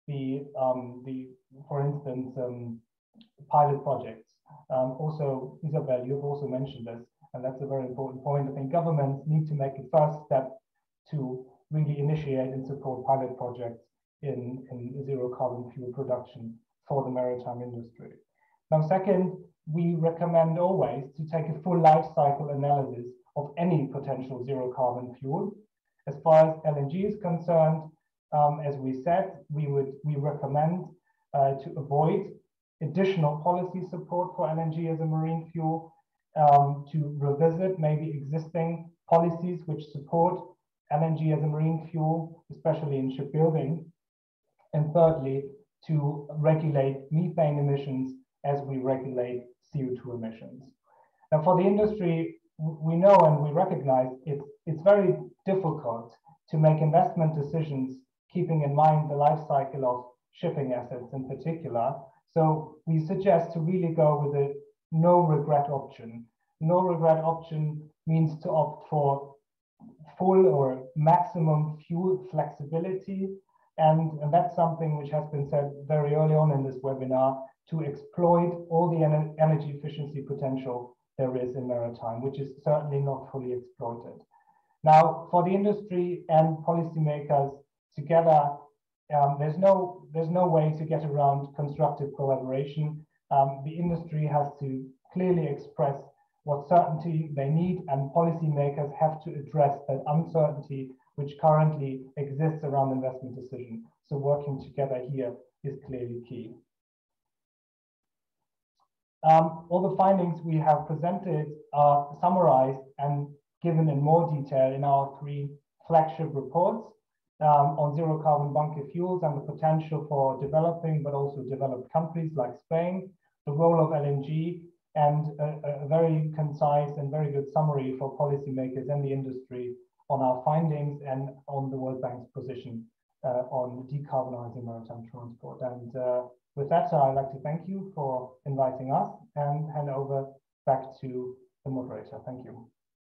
for instance, pilot projects. Also, Isabel, you've also mentioned this, and that's a very important point. I think governments need to make a first step to really initiate and support pilot projects in zero carbon fuel production for the maritime industry. Now, second, we recommend always to take a full life cycle analysis of any potential zero carbon fuel. As far as LNG is concerned, as we said, we recommend to avoid additional policy support for LNG as a marine fuel, to revisit maybe existing policies which support LNG as a marine fuel, especially in shipbuilding. And thirdly, to regulate methane emissions as we regulate CO2 emissions. Now, for the industry, we know and we recognize it's very difficult to make investment decisions keeping in mind the life cycle of shipping assets in particular. So we suggest to really go with a no regret option. No regret option means to opt for full or maximum fuel flexibility. And that's something which has been said very early on in this webinar, to exploit all the energy efficiency potential there is in maritime, which is certainly not fully exploited. Now, for the industry and policymakers together, there's no way to get around constructive collaboration. The industry has to clearly express what certainty they need, and policymakers have to address that uncertainty which currently exists around investment decision. So working together here is clearly key. All the findings we have presented are summarized and given in more detail in our 3 flagship reports on zero carbon bunker fuels and the potential for developing but also developed countries like Spain, the role of LNG, and a very concise and very good summary for policymakers and the industry on our findings and on the World Bank's position on decarbonizing maritime transport. And with that, I'd like to thank you for inviting us and hand over back to the moderator. Thank you.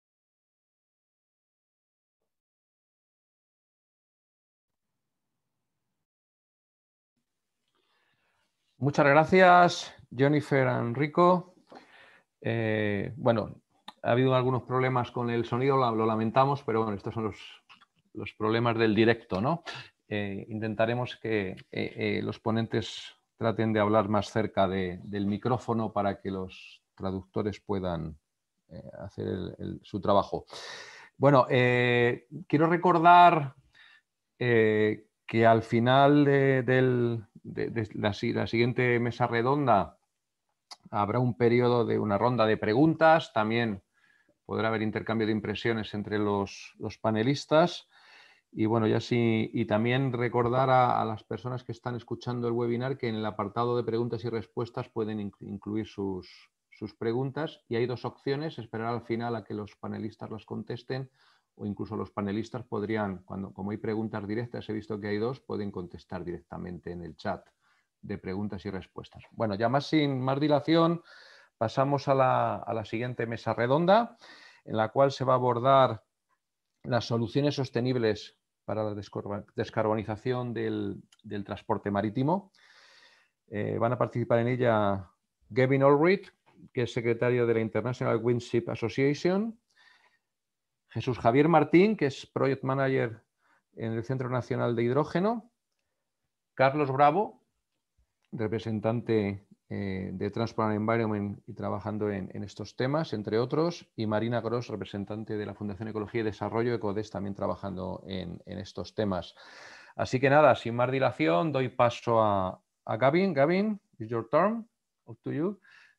Muchas gracias, Jennifer y Enrico. Bueno, ha habido algunos problemas con el sonido, lo lamentamos, pero bueno, estos son los problemas del directo, ¿no? Intentaremos que los ponentes traten de hablar más cerca del micrófono para que los traductores puedan hacer su trabajo. Bueno, quiero recordar que al final de la siguiente mesa redonda habrá un periodo de una ronda de preguntas. También podrá haber intercambio de impresiones entre los panelistas. Y bueno, ya sí, y también recordar a las personas que están escuchando el webinar que en el apartado de preguntas y respuestas pueden incluir sus preguntas, y hay 2 opciones: esperar al final a que los panelistas las contesten, o incluso los panelistas podrían, como hay preguntas directas, he visto que hay 2, pueden contestar directamente en el chat de preguntas y respuestas. Bueno, ya sin más dilación, pasamos a la siguiente mesa redonda, en la cual se va a abordar las soluciones sostenibles para la descarbonización del transporte marítimo. Van a participar en ella Gavin Allred, que es secretario de la International Wind Ship Association, Jesús Javier Martín, que es Project Manager en el Centro Nacional de Hidrógeno, Carlos Bravo, representante de Transport and Environment y trabajando en estos temas, entre otros, y Marina Gross, representante de la Fundación Ecología y Desarrollo, ECODES, también trabajando en estos temas. Así que nada, sin más dilación, doy paso a Gavin. Gavin, it's your turn. Up to you.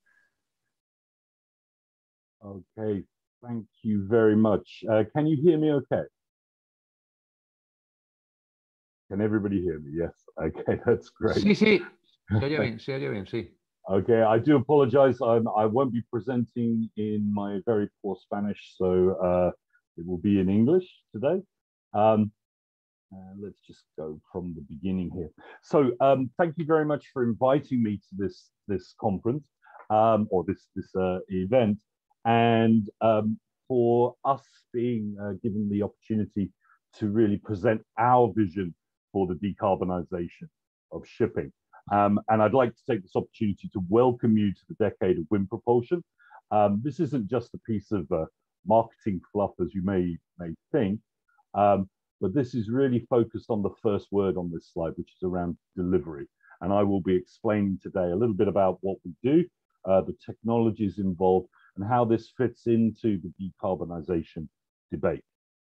Okay, thank you very much. Can you hear me okay? Can everybody hear me? Yes. Okay, that's great. Sí, sí. Se oye bien, sí. Okay, I do apologize. I won't be presenting in my very poor Spanish, so it will be in English today. Let's just go from the beginning here. So thank you very much for inviting me to this conference or this event, and for us being given the opportunity to really present our vision for the decarbonization of shipping. And I'd like to take this opportunity to welcome you to the Decade of Wind Propulsion. This isn't just a piece of marketing fluff, as you may think. but this is really focused on the first word on this slide, which is around delivery. And I will be explaining today a little bit about what we do, the technologies involved, and how this fits into the decarbonisation debate.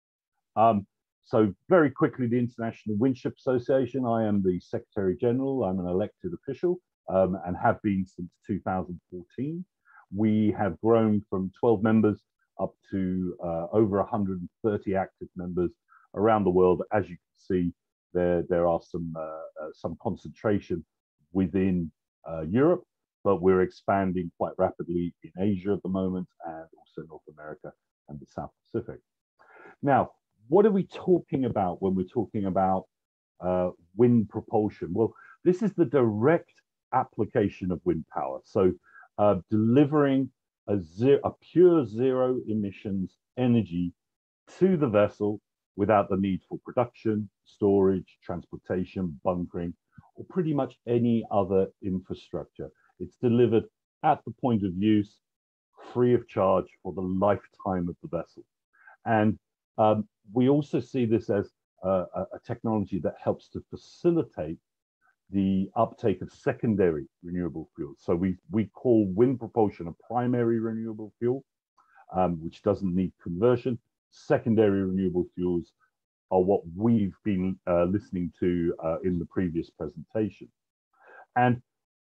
So very quickly, the International Windship Association, I am the Secretary General, I'm an elected official, and have been since 2014. We have grown from 12 members up to over 130 active members around the world. As you can see, there are some concentration within Europe, but we're expanding quite rapidly in Asia at the moment, and also North America and the South Pacific. Now, what are we talking about when we're talking about wind propulsion? Well, this is the direct application of wind power. So delivering a pure zero emissions energy to the vessel without the need for production, storage, transportation, bunkering, or pretty much any other infrastructure. It's delivered at the point of use, free of charge for the lifetime of the vessel. And we also see this as a technology that helps to facilitate the uptake of secondary renewable fuels. So we call wind propulsion a primary renewable fuel, which doesn't need conversion. Secondary renewable fuels are what we've been listening to in the previous presentation. And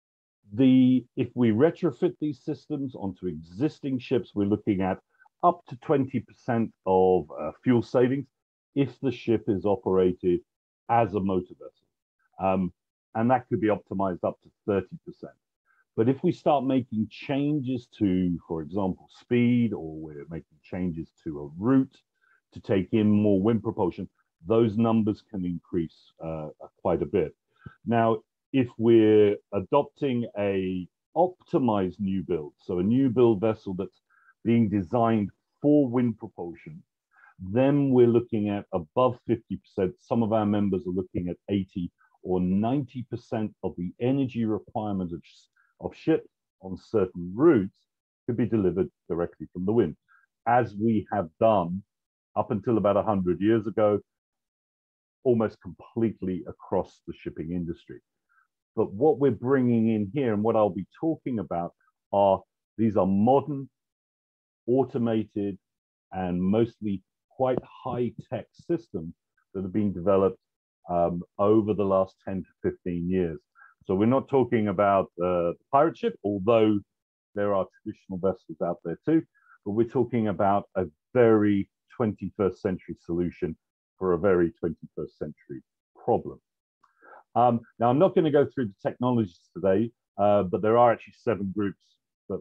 if we retrofit these systems onto existing ships, we're looking at up to 20% of fuel savings if the ship is operated as a motor vessel. And that could be optimized up to 30%. But if we start making changes to, for example, speed, or we're making changes to a route to take in more wind propulsion, those numbers can increase quite a bit. Now, if we're adopting a optimized new build, so a new build vessel that's being designed for wind propulsion, then we're looking at above 50%. Some of our members are looking at 80 or 90% of the energy requirement of ships on certain routes could be delivered directly from the wind, as we have done up until about 100 years ago, almost completely across the shipping industry. But what we're bringing in here, and what I'll be talking about, these are modern, automated, and mostly quite high-tech systems that have been developed over the last 10 to 15 years. So we're not talking about the pirate ship, although there are traditional vessels out there too, but we're talking about a very 21st century solution for a very 21st century problem. Now, I'm not going to go through the technologies today, but there are actually 7 groups that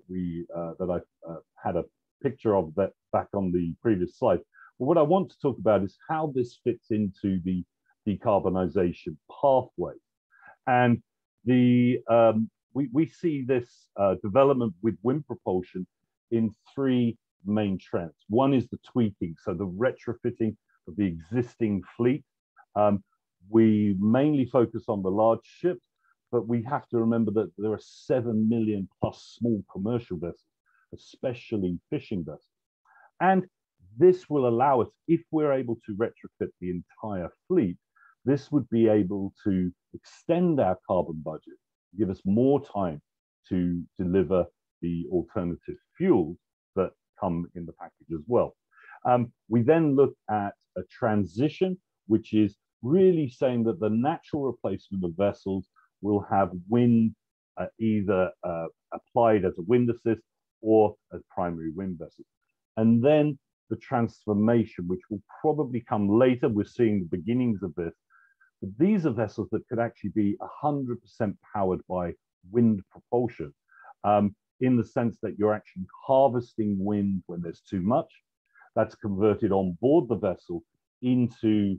I had a picture of that back on the previous slide. But what I want to talk about is how this fits into the decarbonization pathway. And we see this development with wind propulsion in 3 main trends. One is the tweaking, so the retrofitting of the existing fleet. We mainly focus on the large ships, but we have to remember that there are 7 million plus small commercial vessels, especially fishing vessels. And this will allow us, if we're able to retrofit the entire fleet, this would be able to extend our carbon budget, give us more time to deliver the alternative fuels that come in the package as well. We then look at a transition, which is really saying that the natural replacement of vessels will have wind either applied as a wind assist or as primary wind vessels. And then the transformation, which will probably come later. We're seeing the beginnings of this. But these are vessels that could actually be 100% powered by wind propulsion, in the sense that you're actually harvesting wind when there's too much. That's converted on board the vessel into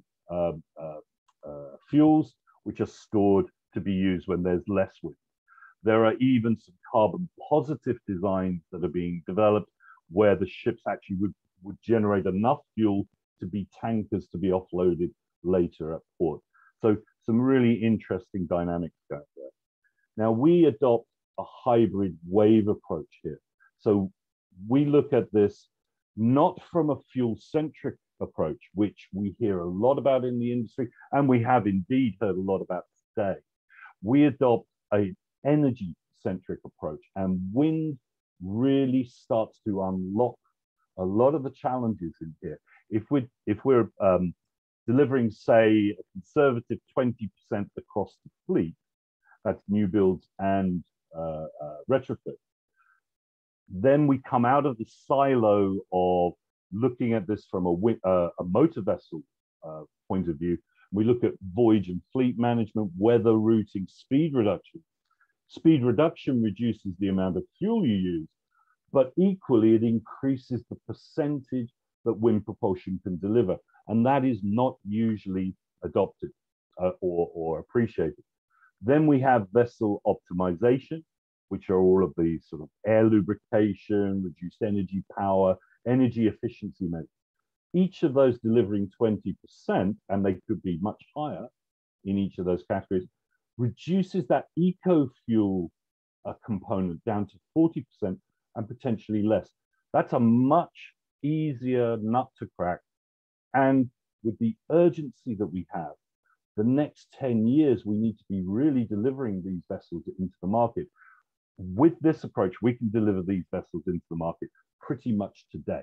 fuels, which are stored to be used when there's less wind. There are even some carbon positive designs that are being developed where the ships actually would generate enough fuel to be tankers to be offloaded later at port. So some really interesting dynamics going there. Now, we adopt a hybrid wave approach here. So we look at this not from a fuel-centric approach, which we hear a lot about in the industry, and we have indeed heard a lot about today. We adopt an energy-centric approach, and wind really starts to unlock a lot of the challenges in here. If we're delivering, say, a conservative 20% across the fleet, that's new builds and retrofit, then we come out of the silo of looking at this from a motor vessel point of view. We look at voyage and fleet management, weather routing, speed reduction. Speed reduction reduces the amount of fuel you use, but equally it increases the percentage that wind propulsion can deliver. And that is not usually adopted or appreciated. Then we have vessel optimization, which are all of the sort of air lubrication, reduced energy power, energy efficiency measures. Each of those delivering 20%, and they could be much higher in each of those categories, reduces that eco-fuel component down to 40% and potentially less. That's a much easier nut to crack. And with the urgency that we have, the next 10 years, we need to be really delivering these vessels into the market. With this approach, we can deliver these vessels into the market pretty much today.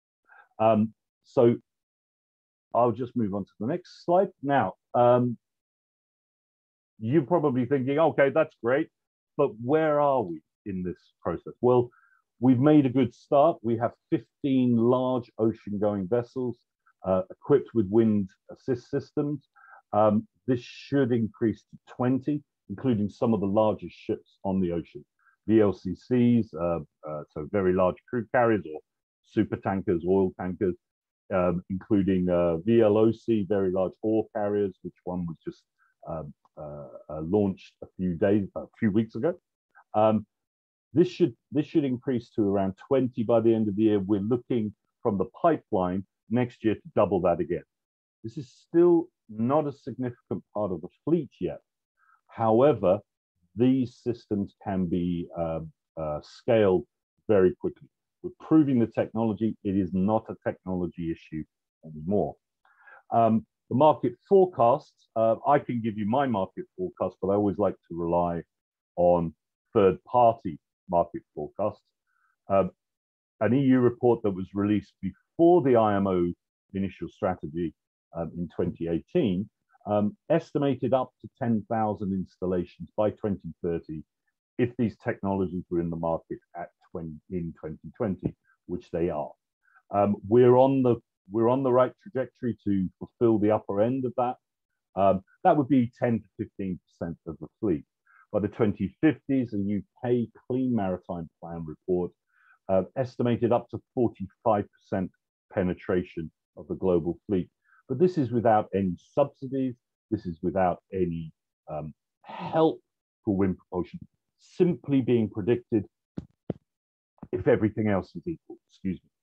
So I'll just move on to the next slide. Now, you're probably thinking, okay, that's great, but where are we in this process? Well, we've made a good start. We have 15 large ocean-going vessels equipped with wind assist systems. This should increase to 20, including some of the largest ships on the ocean. VLCCs, so very large crude carriers, or super tankers, oil tankers, including VLOC, very large ore carriers, which one was just launched a few weeks ago. This should increase to around 20 by the end of the year. We're looking from the pipeline next year to double that again. This is still not a significant part of the fleet yet. However, these systems can be scaled very quickly. We're proving the technology. It is not a technology issue anymore. The market forecasts, I can give you my market forecast, but I always like to rely on third-party market forecasts. An EU report that was released before the IMO initial strategy in 2018 estimated up to 10,000 installations by 2030 if these technologies were in the market in 2020, which they are. We're on the right trajectory to fulfill the upper end of that. That would be 10 to 15% of the fleet. By the 2050s, a UK Clean Maritime Plan report estimated up to 45% penetration of the global fleet. But this is without any subsidies. This is without any help for wind propulsion, simply being predicted if everything else is equal. Excuse me.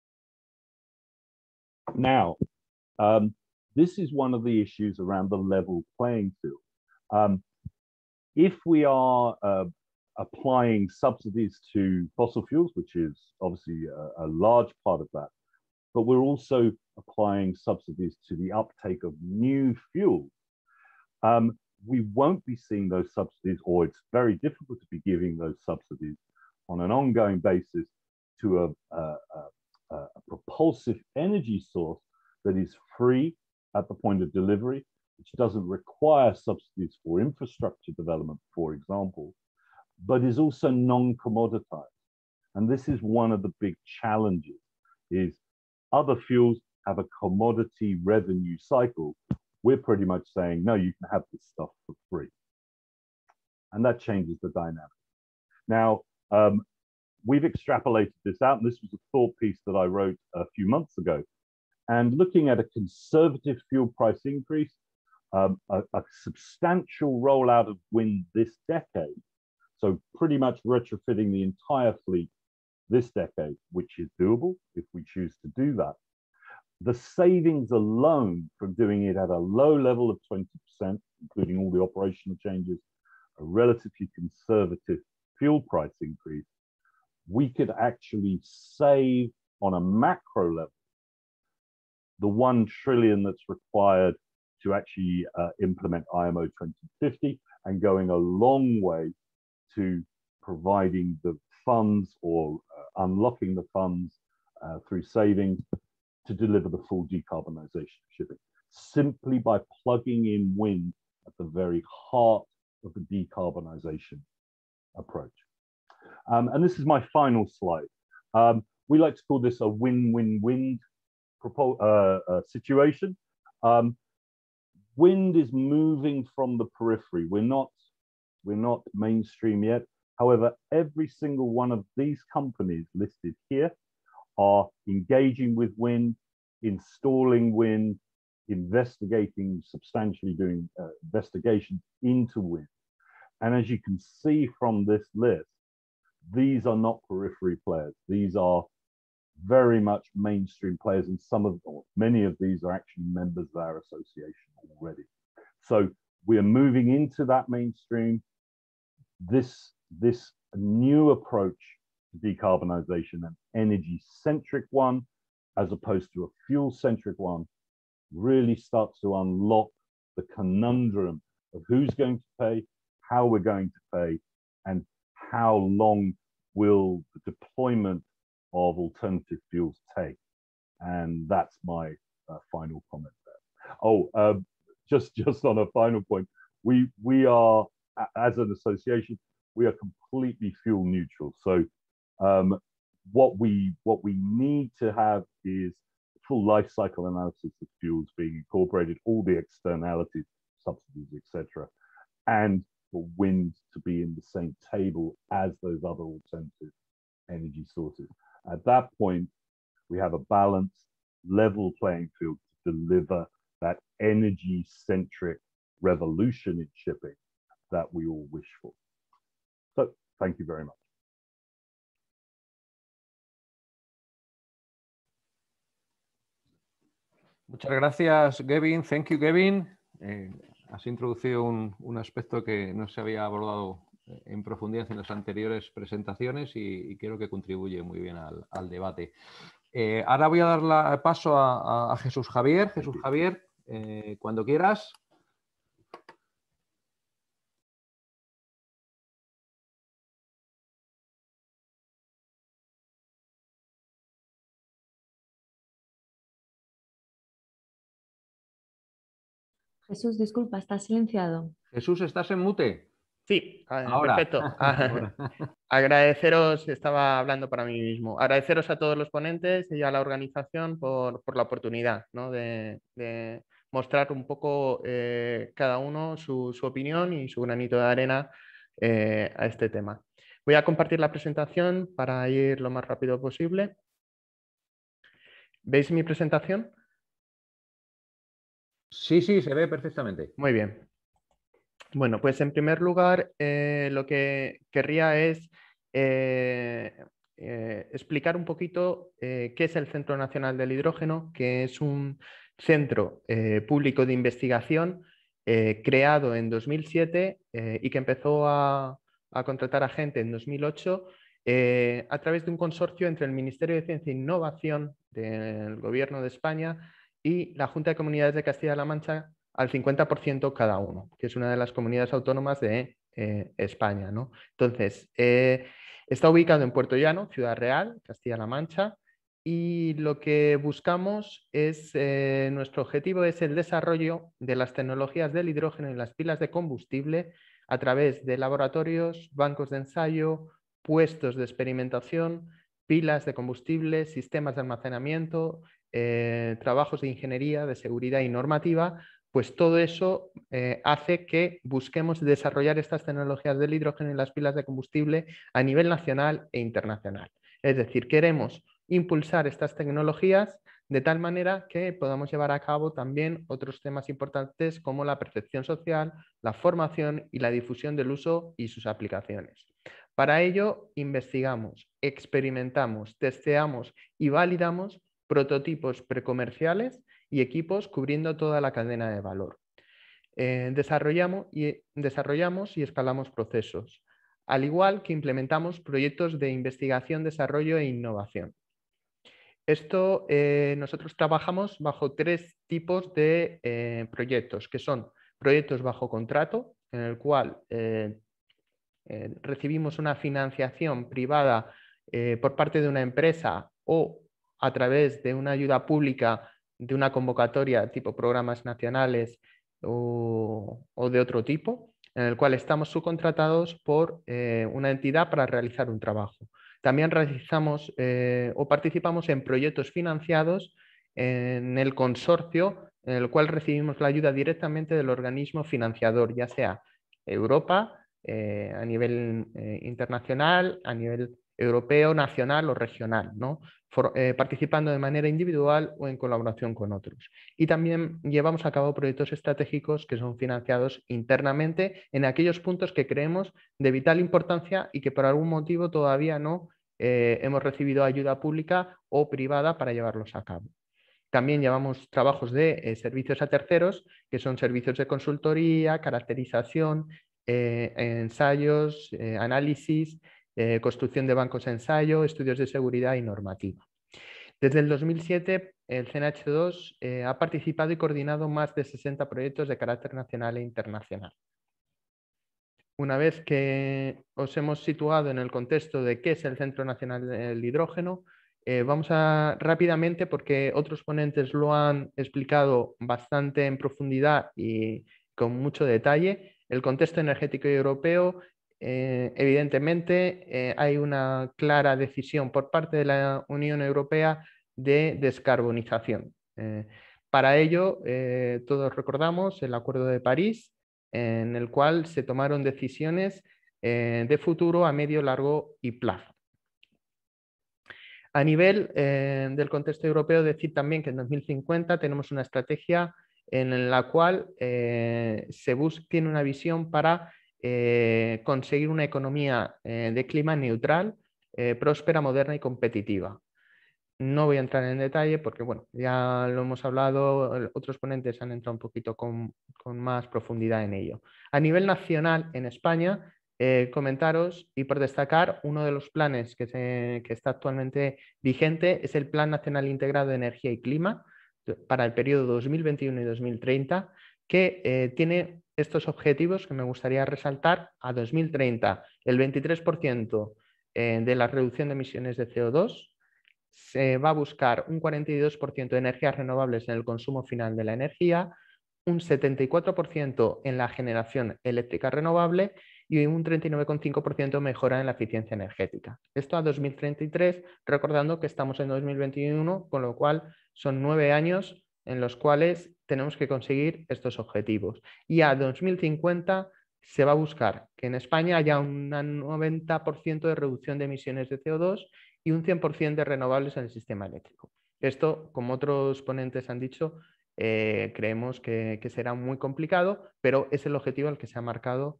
Now, this is one of the issues around the level playing field. If we are applying subsidies to fossil fuels, which is obviously a large part of that, but we're also applying subsidies to the uptake of new fuels, we won't be seeing those subsidies, or it's very difficult to be giving those subsidies on an ongoing basis to a propulsive energy source that is free at the point of delivery, which doesn't require subsidies for infrastructure development, for example, but is also non-commoditized. And this is one of the big challenges, is other fuels have a commodity revenue cycle. We're pretty much saying, no, you can have this stuff for free. And that changes the dynamic. Now, we've extrapolated this out, and this was a thought piece that I wrote a few months ago. And looking at a conservative fuel price increase, a substantial rollout of wind this decade, so pretty much retrofitting the entire fleet this decade, which is doable if we choose to do that. The savings alone from doing it at a low level of 20%, including all the operational changes, a relatively conservative fuel price increase, we could actually save on a macro level the 1 trillion that's required to actually implement IMO 2050, and going a long way to providing the funds or unlocking the funds through savings to deliver the full decarbonisation of shipping, simply by plugging in wind at the very heart of the decarbonisation approach. And this is my final slide. We like to call this a win-win-win situation. Wind is moving from the periphery. We're not mainstream yet. However, every single one of these companies listed here are engaging with wind, installing wind, investigating, substantially doing investigations into wind. And as you can see from this list, these are not periphery players. These are very much mainstream players, and many of these are actually members of our association already. So we are moving into that mainstream. This new approach to decarbonisation, an energy-centric one, as opposed to a fuel-centric one, really starts to unlock the conundrum of who's going to pay, how we're going to pay, and how long will the deployment of alternative fuels take. And that's my final comment there. Oh, just on a final point, we are, as an association, we are completely fuel neutral. So what we need to have is full life cycle analysis of fuels being incorporated, all the externalities, subsidies, etc., and for wind to be in the same table as those other alternative energy sources. At that point, we have a balanced, level playing field to deliver that energy-centric revolution in shipping that we all wish for. So, thank you very much. Muchas gracias, Gavin. Thank you, Gavin. Has introducido un aspecto que no se había abordado en profundidad en las anteriores presentaciones y creo que contribuye muy bien al debate. Ahora voy a dar paso a Jesús Javier. Jesús Javier, cuando quieras. Jesús, disculpa, estás silenciado. Jesús, ¿estás en mute? Sí, ahora. Perfecto. Ahora. Agradeceros, estaba hablando para mí mismo, agradeceros a todos los ponentes y a la organización por la oportunidad, ¿no? de mostrar un poco cada uno su opinión y su granito de arena a este tema. Voy a compartir la presentación para ir lo más rápido posible. ¿Veis mi presentación? Sí, se ve perfectamente. Muy bien. Bueno, pues en primer lugar, lo que querría es explicar un poquito qué es el Centro Nacional del Hidrógeno, que es un centro público de investigación creado en 2007 y que empezó a contratar a gente en 2008 a través de un consorcio entre el Ministerio de Ciencia e Innovación del Gobierno de España y la Junta de Comunidades de Castilla-La Mancha al 50% cada uno, que es una de las comunidades autónomas de España, ¿no? Entonces, está ubicado en Puerto Llano, Ciudad Real, Castilla-La Mancha, y lo que buscamos es, nuestro objetivo es el desarrollo de las tecnologías del hidrógeno y las pilas de combustible a través de laboratorios, bancos de ensayo, puestos de experimentación, pilas de combustible, sistemas de almacenamiento, trabajos de ingeniería, de seguridad y normativa. Pues todo eso hace que busquemos desarrollar estas tecnologías del hidrógeno y las pilas de combustible a nivel nacional e internacional. Es decir, queremos impulsar estas tecnologías de tal manera que podamos llevar a cabo también otros temas importantes como la percepción social, la formación y la difusión del uso y sus aplicaciones. Para ello, investigamos, experimentamos, testeamos y validamos prototipos precomerciales y equipos cubriendo toda la cadena de valor. Desarrollamos y escalamos procesos, al igual que implementamos proyectos de investigación, desarrollo e innovación. Esto, nosotros trabajamos bajo 3 tipos de proyectos, que son proyectos bajo contrato, en el cual recibimos una financiación privada por parte de una empresa o a través de una ayuda pública de una convocatoria tipo programas nacionales o de otro tipo, en el cual estamos subcontratados por una entidad para realizar un trabajo. También realizamos o participamos en proyectos financiados en el consorcio, en el cual recibimos la ayuda directamente del organismo financiador, ya sea Europa, a nivel internacional, a nivel europeo, nacional o regional, ¿no? Participando de manera individual o en colaboración con otros. Y también llevamos a cabo proyectos estratégicos que son financiados internamente en aquellos puntos que creemos de vital importancia y que por algún motivo todavía no hemos recibido ayuda pública o privada para llevarlos a cabo. También llevamos trabajos de servicios a terceros, que son servicios de consultoría, caracterización, ensayos, análisis, construcción de bancos de ensayo, estudios de seguridad y normativa. Desde el 2007, el CNH2 ha participado y coordinado más de 60 proyectos de carácter nacional e internacional. Una vez que os hemos situado en el contexto de qué es el Centro Nacional del Hidrógeno, vamos a rápidamente, porque otros ponentes lo han explicado bastante en profundidad y con mucho detalle, el contexto energético europeo. Evidentemente hay una clara decisión por parte de la Unión Europea de descarbonización. Para ello, todos recordamos el Acuerdo de París, en el cual se tomaron decisiones de futuro a medio, largo y plazo. A nivel del contexto europeo, decir también que en 2050 tenemos una estrategia en la cual tiene una visión para conseguir una economía de clima neutral, próspera, moderna y competitiva. No voy a entrar en detalle porque, bueno, ya lo hemos hablado, otros ponentes han entrado un poquito con más profundidad en ello. A nivel nacional, en España, comentaros y por destacar, uno de los planes que está actualmente vigente es el Plan Nacional Integrado de Energía y Clima para el periodo 2021 y 2030, que tiene estos objetivos que me gustaría resaltar. A 2030, el 23% de la reducción de emisiones de CO2, se va a buscar un 42% de energías renovables en el consumo final de la energía, un 74% en la generación eléctrica renovable y un 39,5% mejora en la eficiencia energética. Esto a 2033, recordando que estamos en 2021, con lo cual son 9 años en los cuales tenemos que conseguir estos objetivos. Y a 2050 se va a buscar que en España haya un 90% de reducción de emisiones de CO2 y un 100% de renovables en el sistema eléctrico. Esto, como otros ponentes han dicho, creemos que será muy complicado, pero es el objetivo al que se ha marcado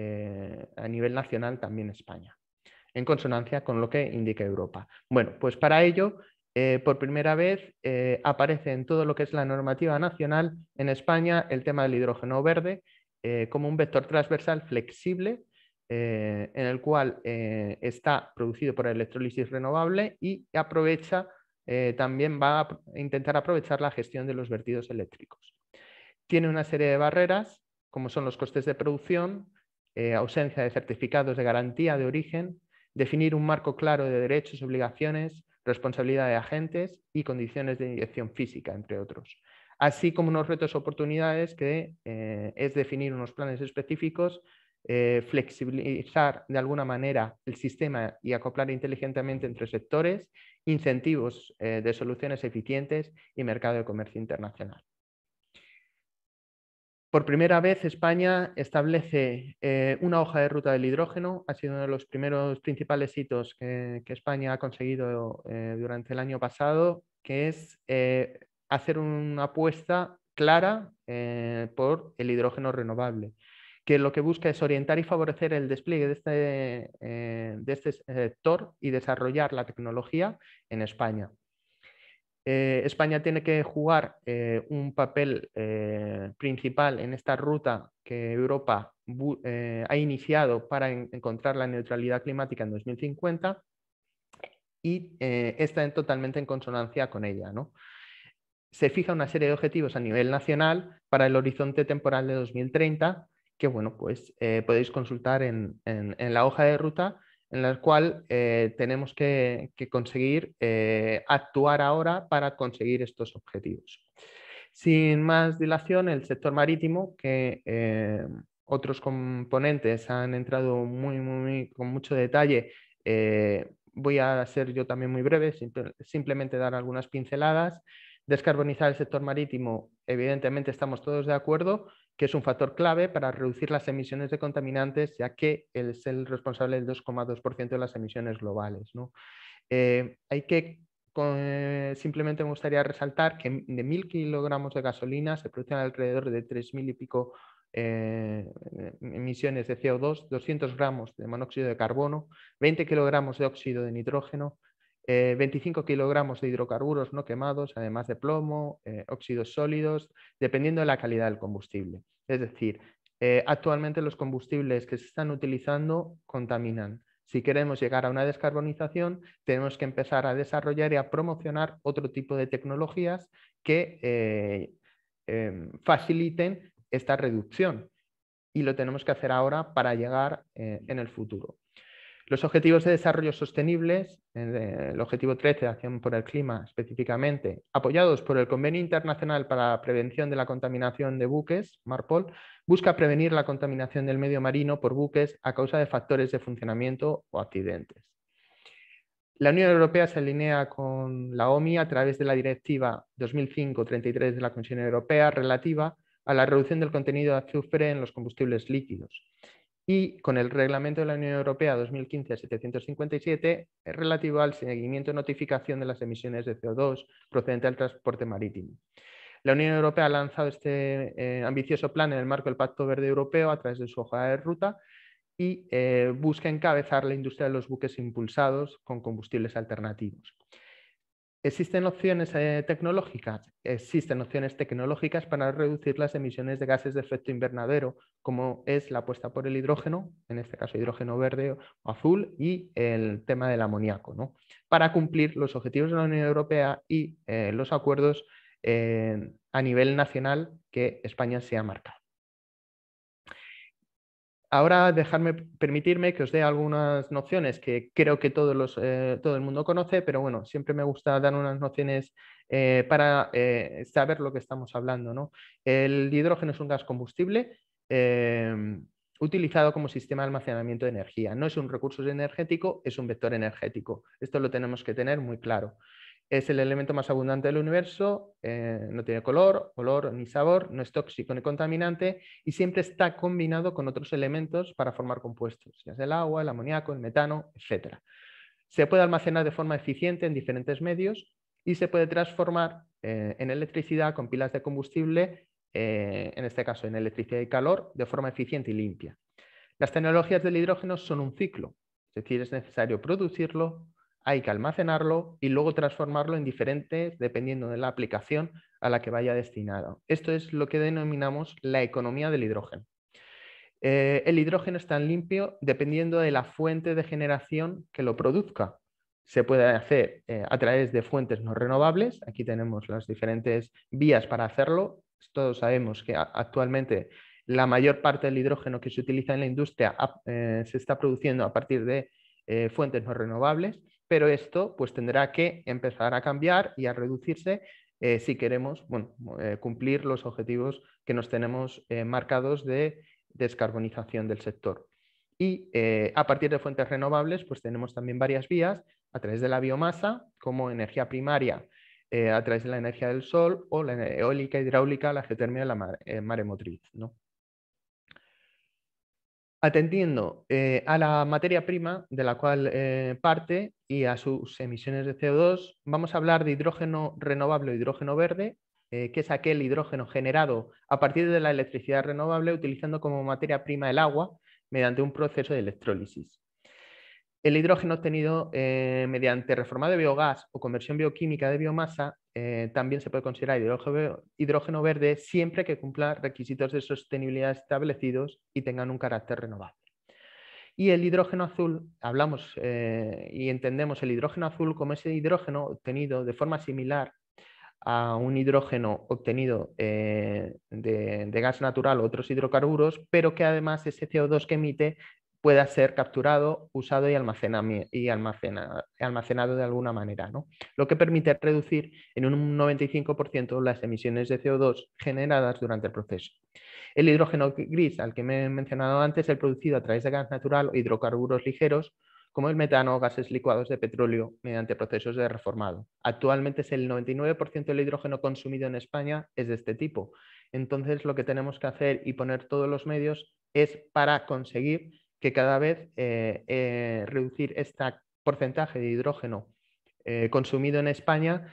a nivel nacional también España, en consonancia con lo que indica Europa. Bueno, pues para ello, por primera vez aparece en todo lo que es la normativa nacional en España el tema del hidrógeno verde como un vector transversal flexible en el cual está producido por electrólisis renovable y aprovecha, también va a intentar aprovechar la gestión de los vertidos eléctricos. Tiene una serie de barreras, como son los costes de producción, ausencia de certificados de garantía de origen, definir un marco claro de derechos, obligaciones, responsabilidad de agentes y condiciones de inyección física, entre otros. Así como unos retos oportunidades que es definir unos planes específicos, flexibilizar de alguna manera el sistema y acoplar inteligentemente entre sectores, incentivos de soluciones eficientes y mercado de comercio internacional. Por primera vez, España establece una hoja de ruta del hidrógeno. Ha sido uno de los primeros principales hitos que España ha conseguido durante el año pasado, que es hacer una apuesta clara por el hidrógeno renovable, que lo que busca es orientar y favorecer el despliegue de este sector y desarrollar la tecnología en España. España tiene que jugar un papel principal en esta ruta que Europa ha iniciado para encontrar la neutralidad climática en 2050 y está totalmente en consonancia con ella, ¿no? Se fija una serie de objetivos a nivel nacional para el horizonte temporal de 2030, que bueno, pues podéis consultar en la hoja de ruta, en la cual tenemos que conseguir actuar ahora para conseguir estos objetivos. Sin más dilación, el sector marítimo, que otros componentes han entrado con mucho detalle, voy a ser yo también muy breve, simplemente dar algunas pinceladas. Descarbonizar el sector marítimo, evidentemente estamos todos de acuerdo que es un factor clave para reducir las emisiones de contaminantes, ya que es el responsable del 2,2% de las emisiones globales, ¿no? Hay que simplemente me gustaría resaltar que de 1.000 kilogramos de gasolina se producen alrededor de 3.000 y pico emisiones de CO2, 200 gramos de monóxido de carbono, 20 kilogramos de óxido de nitrógeno, 25 kilogramos de hidrocarburos no quemados, además de plomo, óxidos sólidos, dependiendo de la calidad del combustible. Es decir, actualmente los combustibles que se están utilizando contaminan. Si queremos llegar a una descarbonización, tenemos que empezar a desarrollar y a promocionar otro tipo de tecnologías que faciliten esta reducción. Y lo tenemos que hacer ahora para llegar en el futuro. Los objetivos de desarrollo sostenibles, el objetivo 13, acción por el clima específicamente, apoyados por el Convenio Internacional para la Prevención de la Contaminación de Buques, MARPOL, busca prevenir la contaminación del medio marino por buques a causa de factores de funcionamiento o accidentes. La Unión Europea se alinea con la OMI a través de la Directiva 2005/33 de la Comisión Europea relativa a la reducción del contenido de azufre en los combustibles líquidos, y con el Reglamento de la Unión Europea 2015/757 relativo al seguimiento y notificación de las emisiones de CO2 procedente del transporte marítimo. La Unión Europea ha lanzado este ambicioso plan en el marco del Pacto Verde Europeo a través de su hoja de ruta y busca encabezar la industria de los buques impulsados con combustibles alternativos. ¿Existen opciones tecnológicas? Existen opciones tecnológicas para reducir las emisiones de gases de efecto invernadero, como es la apuesta por el hidrógeno, en este caso hidrógeno verde o azul, y el tema del amoníaco, ¿no? Para cumplir los objetivos de la Unión Europea y los acuerdos a nivel nacional que España se ha marcado. Ahora permitirme que os dé algunas nociones que creo que todo el mundo conoce, pero bueno, siempre me gusta dar unas nociones para saber lo que estamos hablando, ¿no? El hidrógeno es un gas combustible utilizado como sistema de almacenamiento de energía. No es un recurso energético, es un vector energético. Esto lo tenemos que tener muy claro. Es el elemento más abundante del universo, no tiene color, olor ni sabor, no es tóxico ni contaminante y siempre está combinado con otros elementos para formar compuestos, ya sea el agua, el amoníaco, el metano, etc. Se puede almacenar de forma eficiente en diferentes medios y se puede transformar en electricidad con pilas de combustible, en este caso en electricidad y calor, de forma eficiente y limpia. Las tecnologías del hidrógeno son un ciclo, es decir, es necesario producirlo, hay que almacenarlo y luego transformarlo en diferentes dependiendo de la aplicación a la que vaya destinado. Esto es lo que denominamos la economía del hidrógeno. El hidrógeno es tan limpio dependiendo de la fuente de generación que lo produzca. Se puede hacer a través de fuentes no renovables. Aquí tenemos las diferentes vías para hacerlo. Todos sabemos que actualmente la mayor parte del hidrógeno que se utiliza en la industria se está produciendo a partir de fuentes no renovables, pero esto pues tendrá que empezar a cambiar y a reducirse si queremos cumplir los objetivos que nos tenemos marcados de descarbonización del sector. Y a partir de fuentes renovables pues tenemos también varias vías a través de la biomasa como energía primaria, a través de la energía del sol o la eólica, hidráulica, la geotermia y la maremotriz, ¿no? Atendiendo a la materia prima de la cual parte y a sus emisiones de CO2, vamos a hablar de hidrógeno renovable o hidrógeno verde, que es aquel hidrógeno generado a partir de la electricidad renovable utilizando como materia prima el agua mediante un proceso de electrólisis. El hidrógeno obtenido mediante reforma de biogás o conversión bioquímica de biomasa también se puede considerar hidrógeno verde siempre que cumpla requisitos de sostenibilidad establecidos y tengan un carácter renovable. Y el hidrógeno azul, hablamos y entendemos el hidrógeno azul como ese hidrógeno obtenido de forma similar a un hidrógeno obtenido de gas natural o otros hidrocarburos, pero que además ese CO2 que emite pueda ser capturado, usado y almacenado de alguna manera, ¿no? Lo que permite reducir en un 95% las emisiones de CO2 generadas durante el proceso. El hidrógeno gris, al que me he mencionado antes, es el producido a través de gas natural o hidrocarburos ligeros, como el metano o gases licuados de petróleo mediante procesos de reformado. Actualmente es el 99% del hidrógeno consumido en España es de este tipo. Entonces lo que tenemos que hacer y poner todos los medios es para conseguir que cada vez reducir este porcentaje de hidrógeno consumido en España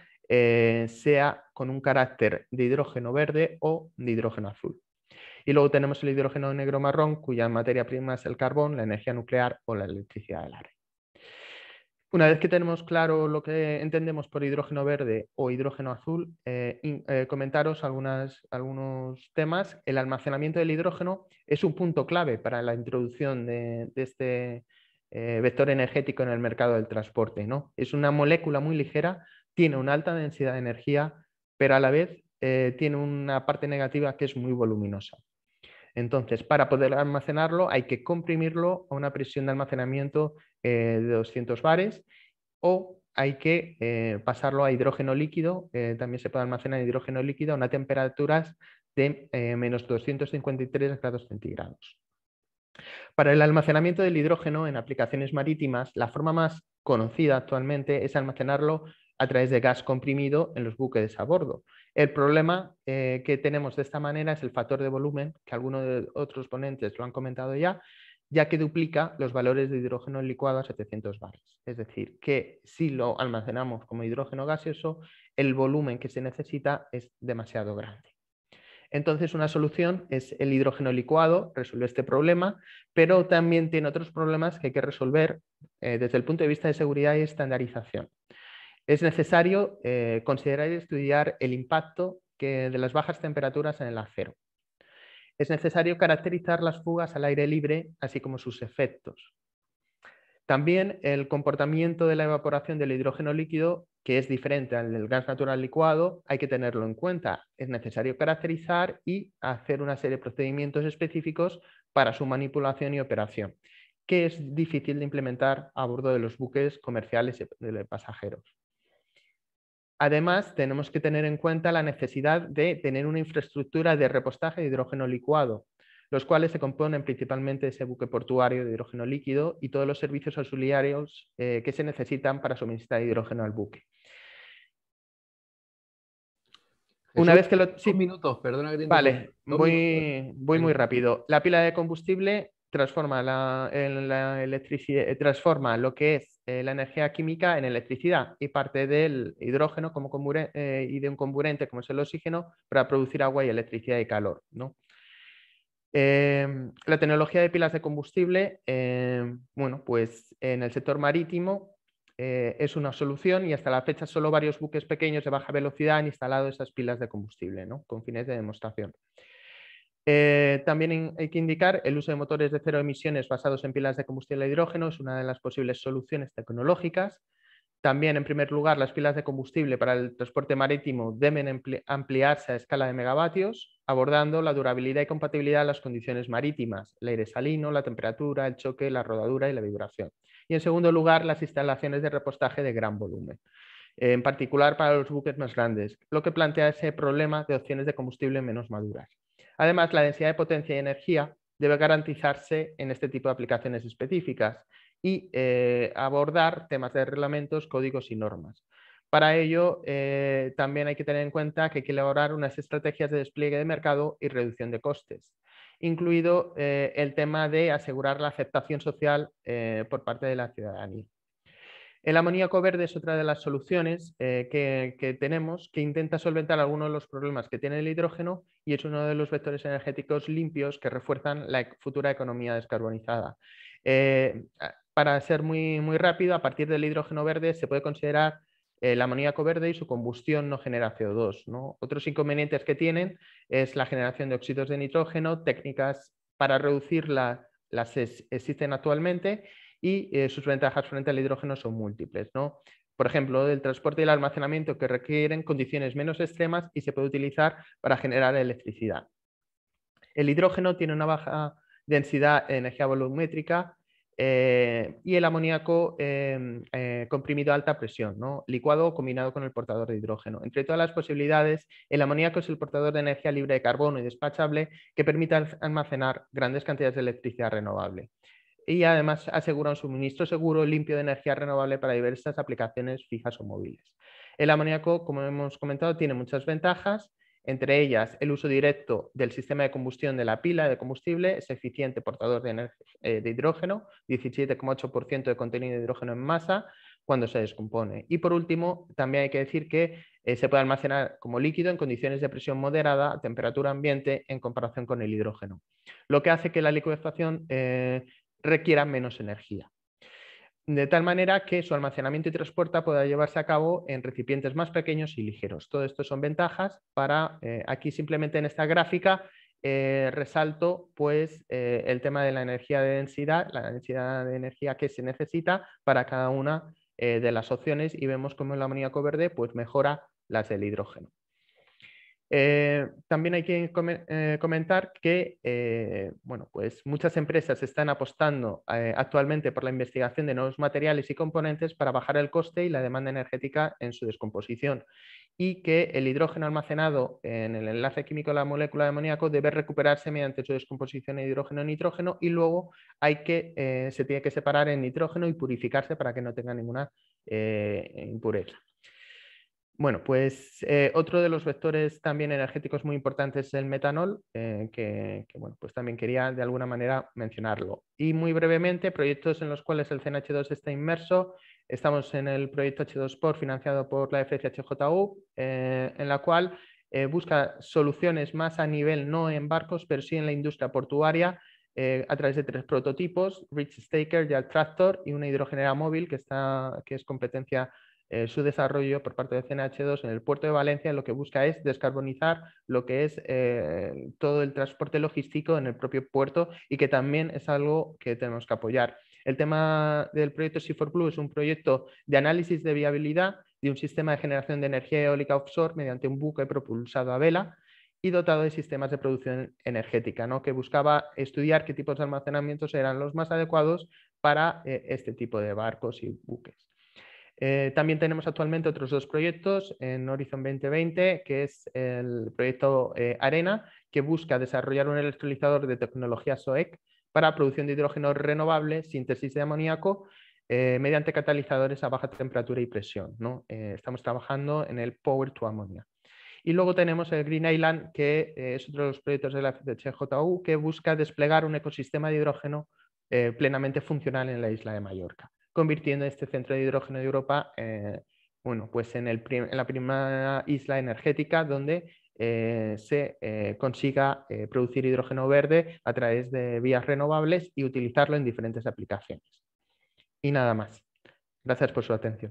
sea con un carácter de hidrógeno verde o de hidrógeno azul. Y luego tenemos el hidrógeno negro marrón, cuya materia prima es el carbón, la energía nuclear o la electricidad del aire. Una vez que tenemos claro lo que entendemos por hidrógeno verde o hidrógeno azul, comentaros algunos temas. El almacenamiento del hidrógeno es un punto clave para la introducción de este vector energético en el mercado del transporte, ¿no? Es una molécula muy ligera, tiene una alta densidad de energía, pero a la vez tiene una parte negativa que es muy voluminosa. Entonces, para poder almacenarlo hay que comprimirlo a una presión de almacenamiento de 200 bares o hay que pasarlo a hidrógeno líquido. También se puede almacenar hidrógeno líquido a unas temperaturas de menos 253 grados centígrados. Para el almacenamiento del hidrógeno en aplicaciones marítimas, la forma más conocida actualmente es almacenarlo a través de gas comprimido en los buques a bordo. El problema que tenemos de esta manera es el factor de volumen, que algunos de otros ponentes lo han comentado ya que duplica los valores de hidrógeno licuado a 700 bares. Es decir, que si lo almacenamos como hidrógeno gaseoso, el volumen que se necesita es demasiado grande. Entonces, una solución es el hidrógeno licuado, resuelve este problema, pero también tiene otros problemas que hay que resolver desde el punto de vista de seguridad y estandarización. Es necesario considerar y estudiar el impacto de las bajas temperaturas en el acero. Es necesario caracterizar las fugas al aire libre, así como sus efectos. También el comportamiento de la evaporación del hidrógeno líquido, que es diferente al del gas natural licuado, hay que tenerlo en cuenta. Es necesario caracterizar y hacer una serie de procedimientos específicos para su manipulación y operación, que es difícil de implementar a bordo de los buques comerciales de pasajeros. Además, tenemos que tener en cuenta la necesidad de tener una infraestructura de repostaje de hidrógeno licuado, los cuales se componen principalmente de ese buque portuario de hidrógeno líquido y todos los servicios auxiliares que se necesitan para suministrar hidrógeno al buque. Una vez que lo... Sí. 2 minutos, perdona que te Vale, interrumpa. voy muy rápido. La pila de combustible transforma transforma lo que es la energía química en electricidad y parte del hidrógeno como y de un comburente como es el oxígeno para producir agua y electricidad y calor, ¿no? La tecnología de pilas de combustible, bueno, pues en el sector marítimo es una solución y hasta la fecha solo varios buques pequeños de baja velocidad han instalado esas pilas de combustible, ¿no? Con fines de demostración. También hay que indicar el uso de motores de cero emisiones basados en pilas de combustible a hidrógeno es una de las posibles soluciones tecnológicas. También, en primer lugar, las pilas de combustible para el transporte marítimo deben ampliarse a escala de megavatios, abordando la durabilidad y compatibilidad de las condiciones marítimas, el aire salino, la temperatura, el choque, la rodadura y la vibración. Y en segundo lugar, las instalaciones de repostaje de gran volumen, en particular para los buques más grandes, lo que plantea ese problema de opciones de combustible menos maduras. Además, la densidad de potencia y energía debe garantizarse en este tipo de aplicaciones específicas y abordar temas de reglamentos, códigos y normas. Para ello, también hay que tener en cuenta que hay que elaborar unas estrategias de despliegue de mercado y reducción de costes, incluido el tema de asegurar la aceptación social por parte de la ciudadanía. El amoníaco verde es otra de las soluciones que tenemos que intenta solventar algunos de los problemas que tiene el hidrógeno y es uno de los vectores energéticos limpios que refuerzan la futura economía descarbonizada. Para ser muy rápido, a partir del hidrógeno verde se puede considerar el amoníaco verde y su combustión no genera CO2, ¿no? Otros inconvenientes que tienen es la generación de óxidos de nitrógeno, técnicas para reducirla las existen actualmente y sus ventajas frente al hidrógeno son múltiples, ¿no? Por ejemplo, el transporte y el almacenamiento que requieren condiciones menos extremas y se puede utilizar para generar electricidad. El hidrógeno tiene una baja densidad de energía volumétrica y el amoníaco comprimido a alta presión, ¿no? Licuado o combinado con el portador de hidrógeno. Entre todas las posibilidades, el amoníaco es el portador de energía libre de carbono y despachable que permite almacenar grandes cantidades de electricidad renovable. Y además asegura un suministro seguro y limpio de energía renovable para diversas aplicaciones fijas o móviles. El amoníaco, como hemos comentado, tiene muchas ventajas, entre ellas el uso directo del sistema de combustión de la pila de combustible, es eficiente portador de hidrógeno, 17,8% de contenido de hidrógeno en masa cuando se descompone. Y por último, también hay que decir que se puede almacenar como líquido en condiciones de presión moderada a temperatura ambiente en comparación con el hidrógeno, lo que hace que la liquefacción requiera menos energía. De tal manera que su almacenamiento y transporte pueda llevarse a cabo en recipientes más pequeños y ligeros. Todo esto son ventajas para, aquí simplemente en esta gráfica, resalto pues, el tema de la energía de densidad, la densidad de energía que se necesita para cada una de las opciones y vemos cómo el amoníaco verde pues, mejora las del hidrógeno. También hay que comentar que bueno, pues muchas empresas están apostando actualmente por la investigación de nuevos materiales y componentes para bajar el coste y la demanda energética en su descomposición y que el hidrógeno almacenado en el enlace químico de la molécula de amoníaco debe recuperarse mediante su descomposición de hidrógeno en nitrógeno y luego se tiene que separar en nitrógeno y purificarse para que no tenga ninguna impureza. Bueno, pues otro de los vectores también energéticos muy importantes es el metanol, que bueno, pues también quería de alguna manera mencionarlo. Y muy brevemente, proyectos en los cuales el CNH2 está inmerso. Estamos en el proyecto H2Port financiado por la FCHJU, en la cual busca soluciones más a nivel no en barcos, pero sí en la industria portuaria, a través de 3 prototipos, Rich Staker, Yacht Tractor y una hidrogenera móvil que es competencia su desarrollo por parte de CNH2 en el puerto de Valencia. Lo que busca es descarbonizar lo que es todo el transporte logístico en el propio puerto y que también es algo que tenemos que apoyar. El tema del proyecto Sea4Blue es un proyecto de análisis de viabilidad de un sistema de generación de energía eólica offshore mediante un buque propulsado a vela y dotado de sistemas de producción energética, ¿no? Que buscaba estudiar qué tipos de almacenamientos eran los más adecuados para este tipo de barcos y buques. También tenemos actualmente otros 2 proyectos en Horizon 2020, que es el proyecto ARENA, que busca desarrollar un electrolizador de tecnología SOEC para producción de hidrógeno renovable, síntesis de amoníaco, mediante catalizadores a baja temperatura y presión, ¿no? Estamos trabajando en el Power to Ammonia. Y luego tenemos el Green Island, que es otro de los proyectos de la FCHJU, que busca desplegar un ecosistema de hidrógeno plenamente funcional en la isla de Mallorca, convirtiendo este centro de hidrógeno de Europa bueno, pues en la primera isla energética donde se consiga producir hidrógeno verde a través de vías renovables y utilizarlo en diferentes aplicaciones. Y nada más. Gracias por su atención.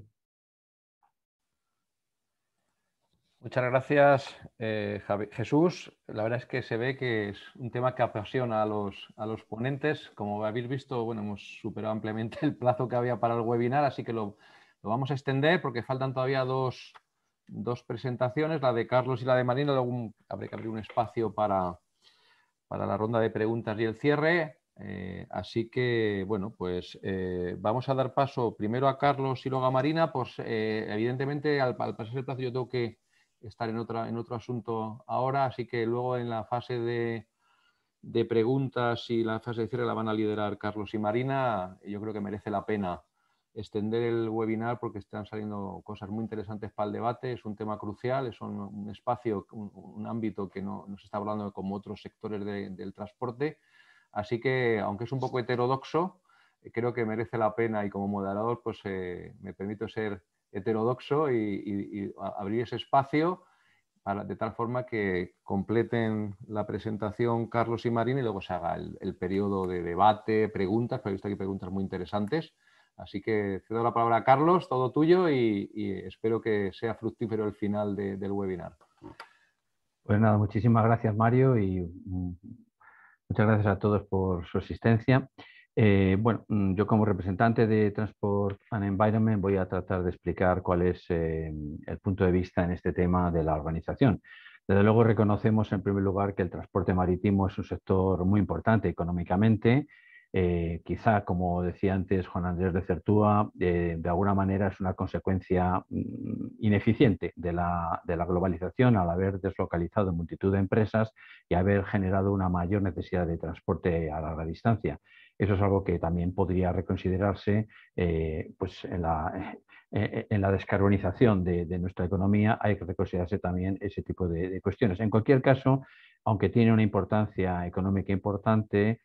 Muchas gracias, Jesús. La verdad es que se ve que es un tema que apasiona a los ponentes. Como habéis visto, bueno, hemos superado ampliamente el plazo que había para el webinar, así que lo vamos a extender porque faltan todavía dos presentaciones, la de Carlos y la de Marina. Luego habrá que abrir un espacio para la ronda de preguntas y el cierre. Así que, bueno, pues vamos a dar paso primero a Carlos y luego a Marina. Pues evidentemente, al pasar el plazo yo tengo que estar en otro asunto ahora, así que luego en la fase de preguntas y la fase de cierre la van a liderar Carlos y Marina. Yo creo que merece la pena extender el webinar porque están saliendo cosas muy interesantes para el debate. Es un tema crucial, es un espacio, un ámbito que no se está hablando como otros sectores del transporte. Así que, aunque es un poco heterodoxo, creo que merece la pena y como moderador pues me permito ser heterodoxo y abrir ese espacio de tal forma que completen la presentación Carlos y Marina y luego se haga el periodo de debate, preguntas, porque he visto aquí preguntas muy interesantes. Así que cedo la palabra a Carlos, todo tuyo y espero que sea fructífero el final del webinar. Pues nada, muchísimas gracias Mario y Muchas gracias a todos por su asistencia. Bueno, yo como representante de Transport and Environment voy a tratar de explicar cuál es el punto de vista en este tema de la organización. Desde luego reconocemos en primer lugar que el transporte marítimo es un sector muy importante económicamente. Quizá, como decía antes Juan Andrés de Certúa, de alguna manera es una consecuencia ineficiente de la globalización al haber deslocalizado multitud de empresas y haber generado una mayor necesidad de transporte a larga distancia. Eso es algo que también podría reconsiderarse pues en la descarbonización de nuestra economía. Hay que reconsiderarse también ese tipo de cuestiones. En cualquier caso, aunque tiene una importancia económica importante,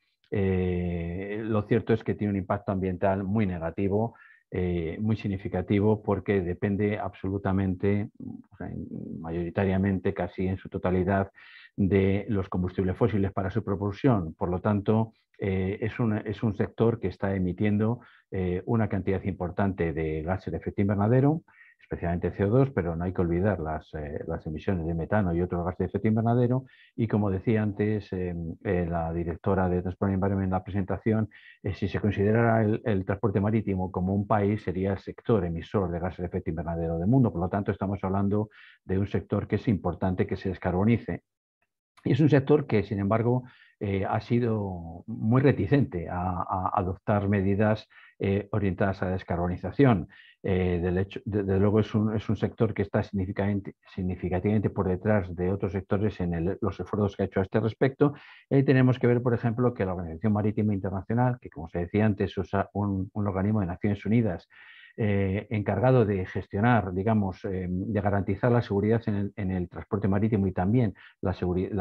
lo cierto es que tiene un impacto ambiental muy negativo, muy significativo, porque depende absolutamente, o sea, mayoritariamente, casi en su totalidad, de los combustibles fósiles para su propulsión. Por lo tanto, es un sector que está emitiendo una cantidad importante de gases de efecto invernadero, especialmente CO2, pero no hay que olvidar las emisiones de metano y otros gases de efecto invernadero. Y como decía antes la directora de Transport Environment en la presentación, si se considerara el transporte marítimo como un país, sería el sector emisor de gases de efecto invernadero del mundo. Por lo tanto, estamos hablando de un sector que es importante que se descarbonice. Y es un sector que, sin embargo, ha sido muy reticente a adoptar medidas orientadas a la descarbonización. Desde luego es un sector que está significativamente por detrás de otros sectores en los esfuerzos que ha hecho a este respecto. Y tenemos que ver, por ejemplo, que la Organización Marítima Internacional, que como se decía antes, es un organismo de Naciones Unidas, encargado de gestionar, digamos, de garantizar la seguridad en el transporte marítimo y también la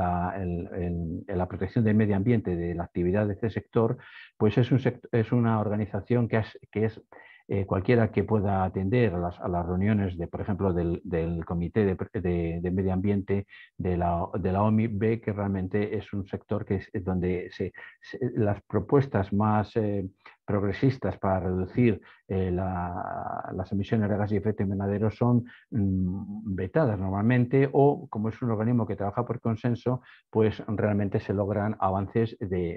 protección del medio ambiente de la actividad de este sector, pues es una organización que es cualquiera que pueda atender a las reuniones, por ejemplo, del Comité de Medio Ambiente de la OMI, ve que realmente es un sector que es donde las propuestas más progresistas para reducir las emisiones de gases de efecto invernadero son vetadas normalmente, o como es un organismo que trabaja por consenso, pues realmente se logran avances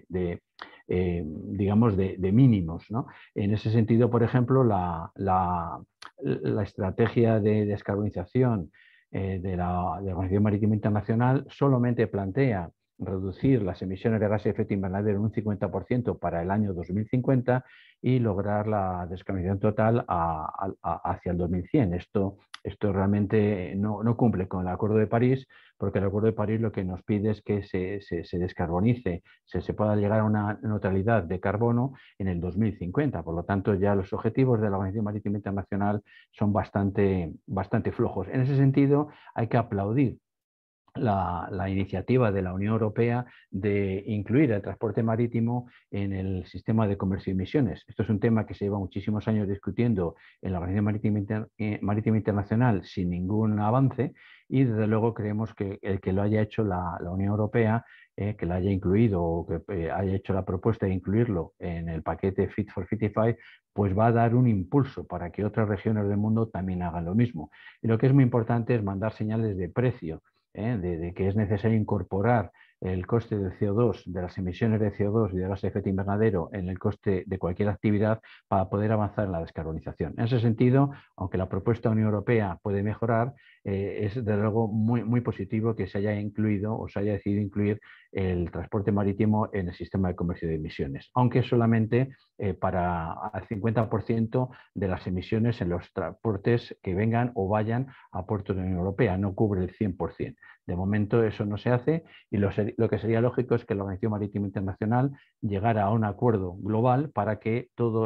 digamos, de mínimos, ¿no? En ese sentido, por ejemplo, la estrategia de descarbonización de la Organización Marítima Internacional solamente plantea reducir las emisiones de gases de efecto invernadero en un 50% para el año 2050 y lograr la descarbonización total hacia el 2100. Esto realmente no cumple con el Acuerdo de París, porque el Acuerdo de París lo que nos pide es que se descarbonice, se pueda llegar a una neutralidad de carbono en el 2050. Por lo tanto, ya los objetivos de la Organización Marítima Internacional son bastante flojos. En ese sentido, hay que aplaudir la iniciativa de la Unión Europea de incluir el transporte marítimo en el sistema de comercio de emisiones. Esto es un tema que se lleva muchísimos años discutiendo en la Organización Marítima Internacional sin ningún avance, y desde luego creemos que el que lo haya hecho la Unión Europea, que lo haya incluido o que haya hecho la propuesta de incluirlo en el paquete Fit for 55, pues va a dar un impulso para que otras regiones del mundo también hagan lo mismo. Y lo que es muy importante es mandar señales de precio, de que es necesario incorporar el coste del CO2, de las emisiones de CO2 y de gases de efecto invernadero en el coste de cualquier actividad para poder avanzar en la descarbonización. En ese sentido, aunque la propuesta de la Unión Europea puede mejorar, es de luego muy positivo que se haya incluido o se haya decidido incluir el transporte marítimo en el sistema de comercio de emisiones, aunque solamente para el 50% de las emisiones en los transportes que vengan o vayan a puertos de la Unión Europea, no cubre el 100%. De momento eso no se hace, y lo que sería lógico es que la Organización Marítima Internacional llegara a un acuerdo global para que todo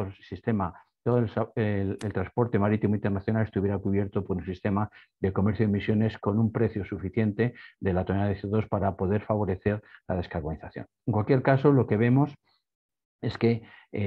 el transporte marítimo internacional estuviera cubierto por un sistema de comercio de emisiones con un precio suficiente de la tonelada de CO2 para poder favorecer la descarbonización. En cualquier caso, lo que vemos es que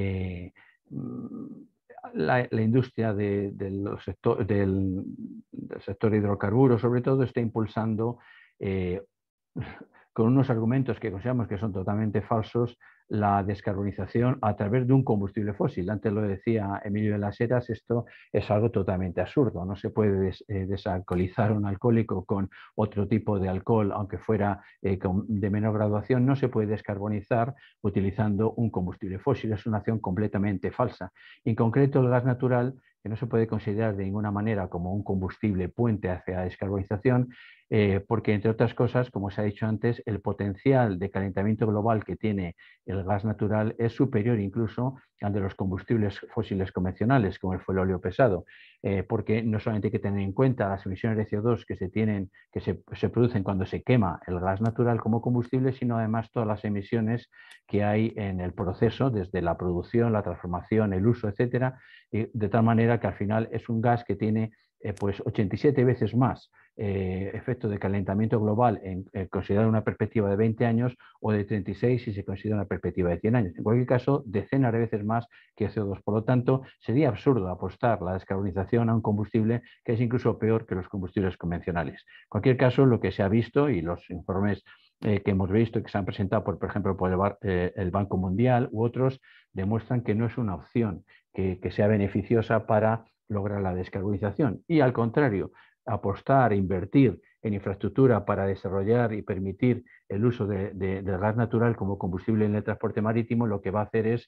la industria del sector hidrocarburos, sobre todo, está impulsando con unos argumentos que consideramos que son totalmente falsos, la descarbonización a través de un combustible fósil. Antes lo decía Emilio de las Heras, esto es algo totalmente absurdo. No se puede desalcoholizar un alcohólico con otro tipo de alcohol, aunque fuera de menor graduación. No se puede descarbonizar utilizando un combustible fósil. Es una acción completamente falsa. En concreto, el gas natural, que no se puede considerar de ninguna manera como un combustible puente hacia la descarbonización, porque, entre otras cosas, como se ha dicho antes, el potencial de calentamiento global que tiene el gas natural es superior incluso al de los combustibles fósiles convencionales, como el fuelóleo pesado, porque no solamente hay que tener en cuenta las emisiones de CO2 que se producen cuando se quema el gas natural como combustible, sino además todas las emisiones que hay en el proceso, desde la producción, la transformación, el uso, etcétera, de tal manera que al final es un gas que tiene pues 87 veces más efecto de calentamiento global considerado una perspectiva de 20 años o de 36 si se considera una perspectiva de 100 años. En cualquier caso, decenas de veces más que CO2. Por lo tanto, sería absurdo apostar la descarbonización a un combustible que es incluso peor que los combustibles convencionales. En cualquier caso, lo que se ha visto y los informes que hemos visto y que se han presentado, por ejemplo, por el Banco Mundial u otros, demuestran que no es una opción que sea beneficiosa para lograr la descarbonización. Y al contrario, apostar, invertir en infraestructura para desarrollar y permitir el uso del gas natural como combustible en el transporte marítimo, lo que va a hacer es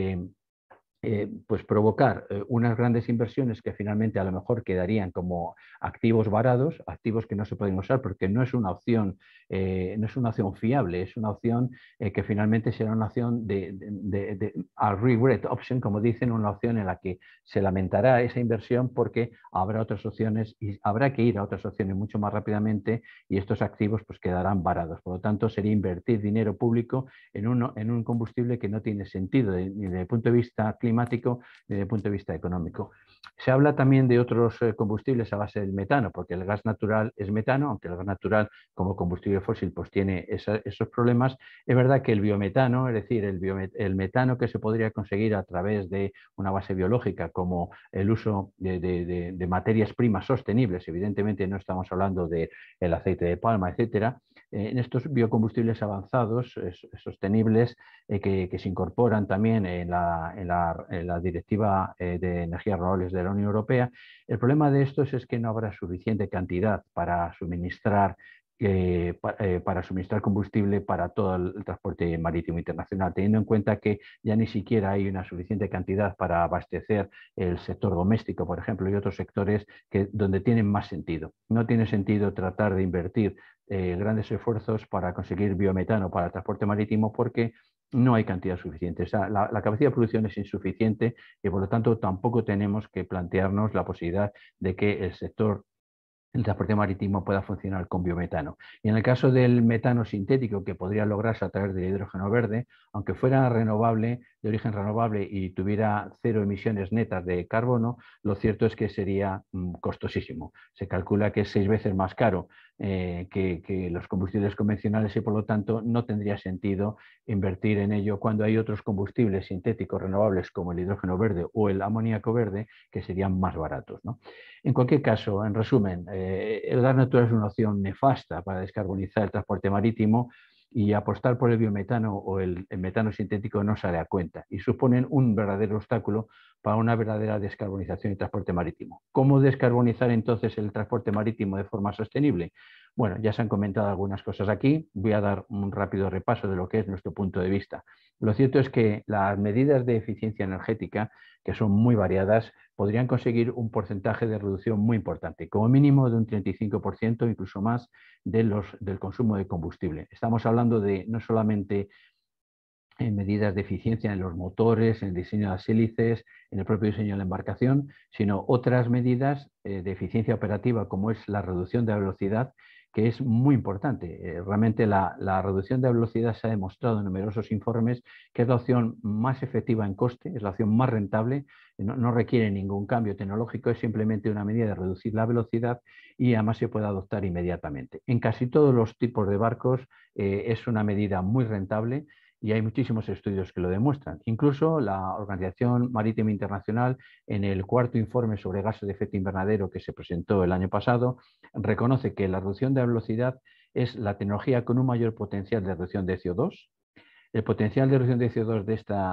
pues provocar unas grandes inversiones que finalmente a lo mejor quedarían como activos varados, activos que no se pueden usar porque no es una opción fiable, es una opción que finalmente será una opción a regret option, como dicen, una opción en la que se lamentará esa inversión porque habrá otras opciones y habrá que ir a otras opciones mucho más rápidamente y estos activos pues quedarán varados. Por lo tanto, sería invertir dinero público en un combustible que no tiene sentido ni desde el punto de vista climático ni desde el punto de vista económico. Se habla también de otros combustibles a base del metano, porque el gas natural es metano, aunque el gas natural como combustible fósil pues tiene esos problemas. Es verdad que el biometano, es decir, el metano que se podría conseguir a través de una base biológica como el uso de materias primas sostenibles, evidentemente no estamos hablando del aceite de palma, etcétera, en estos biocombustibles avanzados, sostenibles, que se incorporan también en la Directiva de Energías Renovables de la Unión Europea. El problema de estos es que no habrá suficiente cantidad para suministrar combustible para todo el transporte marítimo internacional, teniendo en cuenta que ya ni siquiera hay una suficiente cantidad para abastecer el sector doméstico, por ejemplo, y otros sectores donde tienen más sentido. No tiene sentido tratar de invertir grandes esfuerzos para conseguir biometano para el transporte marítimo porque no hay cantidad suficiente. O sea, la capacidad de producción es insuficiente y por lo tanto tampoco tenemos que plantearnos la posibilidad de que el transporte marítimo pueda funcionar con biometano. Y en el caso del metano sintético, que podría lograrse a través del hidrógeno verde, aunque fuera renovable, de origen renovable y tuviera 0 emisiones netas de carbono, lo cierto es que sería costosísimo. Se calcula que es 6 veces más caro que los combustibles convencionales y por lo tanto no tendría sentido invertir en ello cuando hay otros combustibles sintéticos renovables como el hidrógeno verde o el amoníaco verde que serían más baratos, ¿no? En cualquier caso, en resumen, el gas natural es una opción nefasta para descarbonizar el transporte marítimo y apostar por el biometano o el metano sintético no sale a cuenta y suponen un verdadero obstáculo para una verdadera descarbonización del transporte marítimo. ¿Cómo descarbonizar entonces el transporte marítimo de forma sostenible? Bueno, ya se han comentado algunas cosas aquí. Voy a dar un rápido repaso de lo que es nuestro punto de vista. Lo cierto es que las medidas de eficiencia energética, que son muy variadas, podrían conseguir un porcentaje de reducción muy importante, como mínimo de un 35%, incluso más, del consumo de combustible. Estamos hablando de no solamente medidas de eficiencia en los motores, en el diseño de las hélices, en el propio diseño de la embarcación, sino otras medidas de eficiencia operativa como es la reducción de la velocidad, que es muy importante. Realmente la reducción de velocidad se ha demostrado en numerosos informes que es la opción más efectiva en coste, es la opción más rentable, no requiere ningún cambio tecnológico, es simplemente una medida de reducir la velocidad y además se puede adoptar inmediatamente. En casi todos los tipos de barcos es una medida muy rentable y hay muchísimos estudios que lo demuestran. Incluso la Organización Marítima Internacional, en el 4º informe sobre gases de efecto invernadero que se presentó el año pasado, reconoce que la reducción de la velocidad es la tecnología con un mayor potencial de reducción de CO2. El potencial de reducción de CO2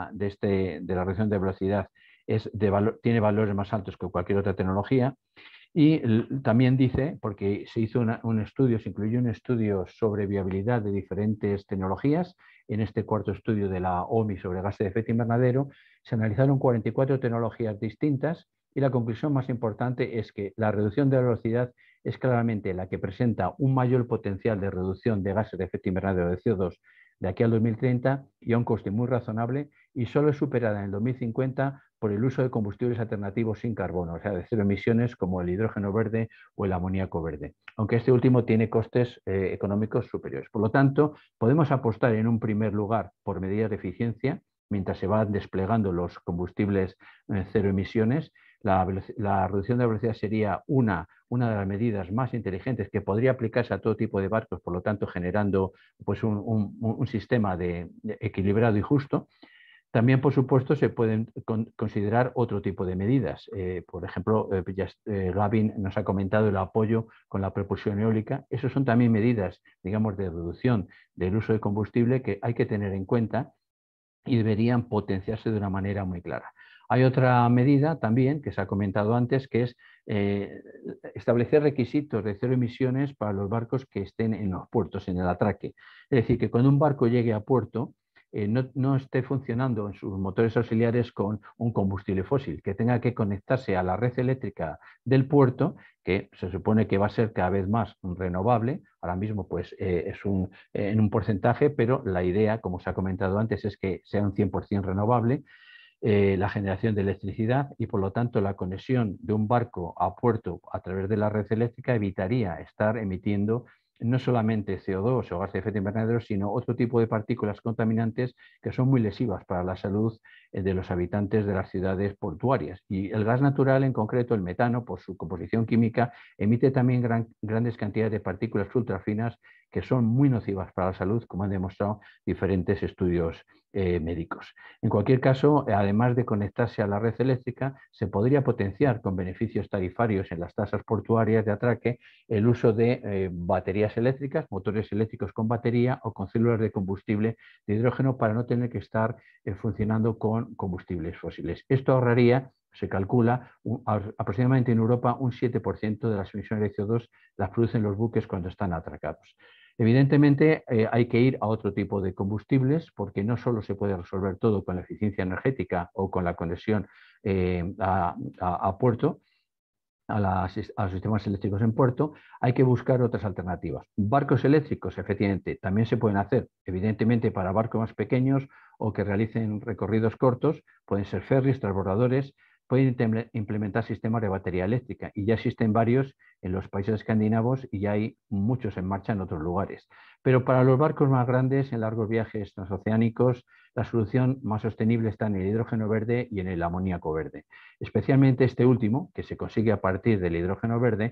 de la reducción de velocidad tiene valores más altos que cualquier otra tecnología. Y también dice, porque se hizo un estudio, se incluyó un estudio sobre viabilidad de diferentes tecnologías, en este cuarto estudio de la OMI sobre gases de efecto invernadero, se analizaron 44 tecnologías distintas y la conclusión más importante es que la reducción de la velocidad es claramente la que presenta un mayor potencial de reducción de gases de efecto invernadero de CO2 de aquí al 2030 y a un coste muy razonable, y solo es superada en el 2050 por el uso de combustibles alternativos sin carbono, o sea, de cero emisiones como el hidrógeno verde o el amoníaco verde, aunque este último tiene costes económicos superiores. Por lo tanto, podemos apostar en un primer lugar por medidas de eficiencia, mientras se van desplegando los combustibles cero emisiones. La reducción de la velocidad sería una de las medidas más inteligentes que podría aplicarse a todo tipo de barcos, por lo tanto generando pues, un sistema equilibrado y justo. También, por supuesto, se pueden considerar otro tipo de medidas. Por ejemplo, Gavin nos ha comentado el apoyo con la propulsión eólica. Esas son también medidas, digamos, de reducción del uso de combustible que hay que tener en cuenta y deberían potenciarse de una manera muy clara. Hay otra medida también que se ha comentado antes, que es establecer requisitos de cero emisiones para los barcos que estén en los puertos, en el atraque. Es decir, que cuando un barco llegue a puerto, no esté funcionando en sus motores auxiliares con un combustible fósil, que tenga que conectarse a la red eléctrica del puerto, que se supone que va a ser cada vez más renovable. Ahora mismo pues, es en un porcentaje, pero la idea, como se ha comentado antes, es que sea un 100% renovable. La generación de electricidad y, por lo tanto, la conexión de un barco a puerto a través de la red eléctrica evitaría estar emitiendo no solamente CO2 o gases de efecto invernadero, sino otro tipo de partículas contaminantes que son muy lesivas para la salud de los habitantes de las ciudades portuarias. Y el gas natural, en concreto el metano, por su composición química, emite también grandes cantidades de partículas ultrafinas que son muy nocivas para la salud, como han demostrado diferentes estudios médicos. En cualquier caso, además de conectarse a la red eléctrica, se podría potenciar con beneficios tarifarios en las tasas portuarias de atraque el uso de baterías eléctricas, motores eléctricos con batería o con células de combustible de hidrógeno para no tener que estar funcionando con combustibles fósiles. Esto ahorraría, se calcula, aproximadamente en Europa un 7% de las emisiones de CO2 las producen los buques cuando están atracados. Evidentemente hay que ir a otro tipo de combustibles porque no solo se puede resolver todo con la eficiencia energética o con la conexión a puerto, a los sistemas eléctricos en puerto, hay que buscar otras alternativas. Barcos eléctricos, efectivamente, también se pueden hacer, evidentemente para barcos más pequeños o que realicen recorridos cortos, pueden ser ferries, transbordadores, pueden implementar sistemas de batería eléctrica y ya existen varios en los países escandinavos y ya hay muchos en marcha en otros lugares. Pero para los barcos más grandes, en largos viajes transoceánicos, la solución más sostenible está en el hidrógeno verde y en el amoníaco verde. Especialmente este último, que se consigue a partir del hidrógeno verde,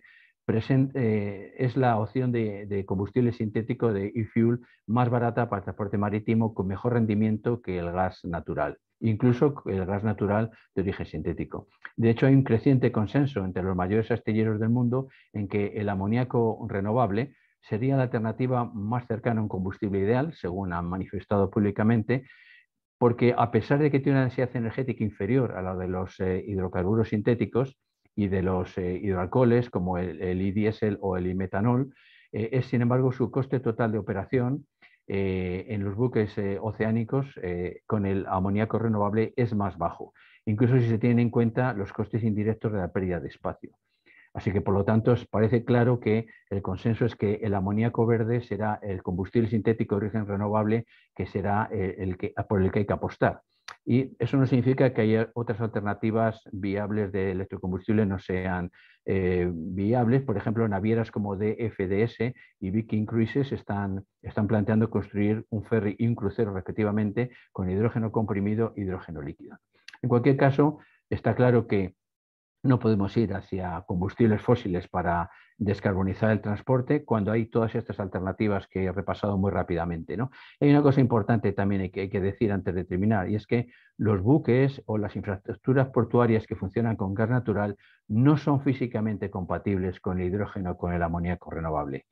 es la opción de combustible sintético de e-fuel más barata para el transporte marítimo con mejor rendimiento que el gas natural, incluso el gas natural de origen sintético. De hecho, hay un creciente consenso entre los mayores astilleros del mundo en que el amoníaco renovable sería la alternativa más cercana a un combustible ideal, según han manifestado públicamente, porque a pesar de que tiene una densidad energética inferior a la de los hidrocarburos sintéticos y de los hidroalcoholes como el e-diésel o el e-metanol, es sin embargo su coste total de operación en los buques oceánicos con el amoníaco renovable es más bajo, incluso si se tienen en cuenta los costes indirectos de la pérdida de espacio. Así que, por lo tanto, parece claro que el consenso es que el amoníaco verde será el combustible sintético de origen renovable que será por el que hay que apostar. Y eso no significa que haya otras alternativas viables de electrocombustible no sean viables. Por ejemplo, navieras como DFDS y Viking Cruises están planteando construir un ferry y un crucero respectivamente con hidrógeno comprimido e hidrógeno líquido. En cualquier caso, está claro que no podemos ir hacia combustibles fósiles para descarbonizar el transporte cuando hay todas estas alternativas que he repasado muy rápidamente, ¿no? Hay una cosa importante también que hay que decir antes de terminar, y es que los buques o las infraestructuras portuarias que funcionan con gas natural no son físicamente compatibles con el hidrógeno o con el amoníaco renovable.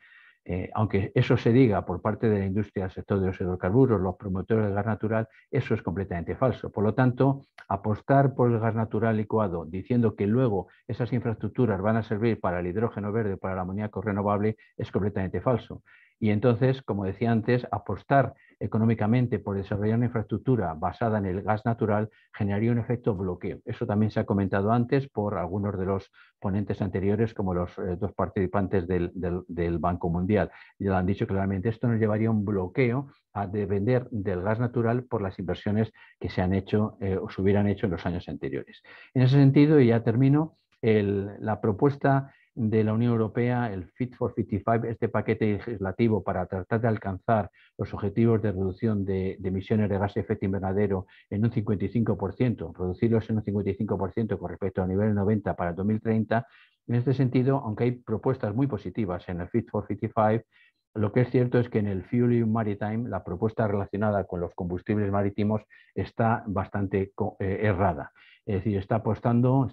Aunque eso se diga por parte de la industria del sector de los hidrocarburos, los promotores del gas natural, eso es completamente falso. Por lo tanto, apostar por el gas natural licuado diciendo que luego esas infraestructuras van a servir para el hidrógeno verde, para el amoníaco renovable, es completamente falso. Y entonces, como decía antes, apostar económicamente por desarrollar una infraestructura basada en el gas natural generaría un efecto bloqueo. Eso también se ha comentado antes por algunos de los ponentes anteriores, como los dos participantes del Banco Mundial. Ya lo han dicho claramente, esto nos llevaría a un bloqueo a depender del gas natural por las inversiones que se han hecho o se hubieran hecho en los años anteriores. En ese sentido, y ya termino, la propuesta de la Unión Europea, el Fit for 55, este paquete legislativo para tratar de alcanzar los objetivos de reducción de emisiones de gas de efecto invernadero en un 55%, reducirlos en un 55% con respecto al nivel 90 para 2030. En este sentido, aunque hay propuestas muy positivas en el Fit for 55, lo que es cierto es que en el Fuel Maritime, la propuesta relacionada con los combustibles marítimos está bastante errada. Es decir, está apostando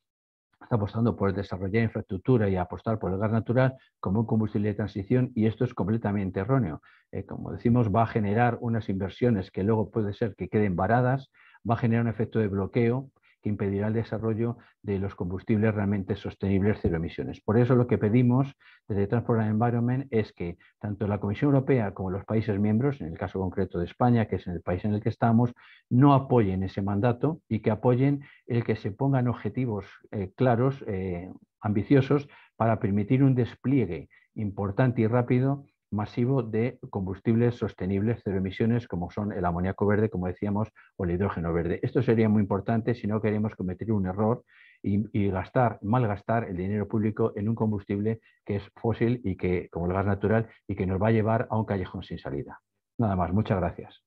por desarrollar infraestructura y apostar por el gas natural como un combustible de transición, y esto es completamente erróneo. Como decimos, va a generar unas inversiones que luego puede ser que queden varadas, va a generar un efecto de bloqueo que impedirá el desarrollo de los combustibles realmente sostenibles cero emisiones. Por eso lo que pedimos desde Transport and Environment es que tanto la Comisión Europea como los países miembros, en el caso concreto de España, que es el país en el que estamos, no apoyen ese mandato y que apoyen el que se pongan objetivos claros, ambiciosos, para permitir un despliegue importante y rápido masivo de combustibles sostenibles cero emisiones, como son el amoníaco verde, como decíamos, o el hidrógeno verde. Esto sería muy importante si no queremos cometer un error y malgastar el dinero público en un combustible que es fósil y que, como el gas natural, y que nos va a llevar a un callejón sin salida. Nada más, muchas gracias.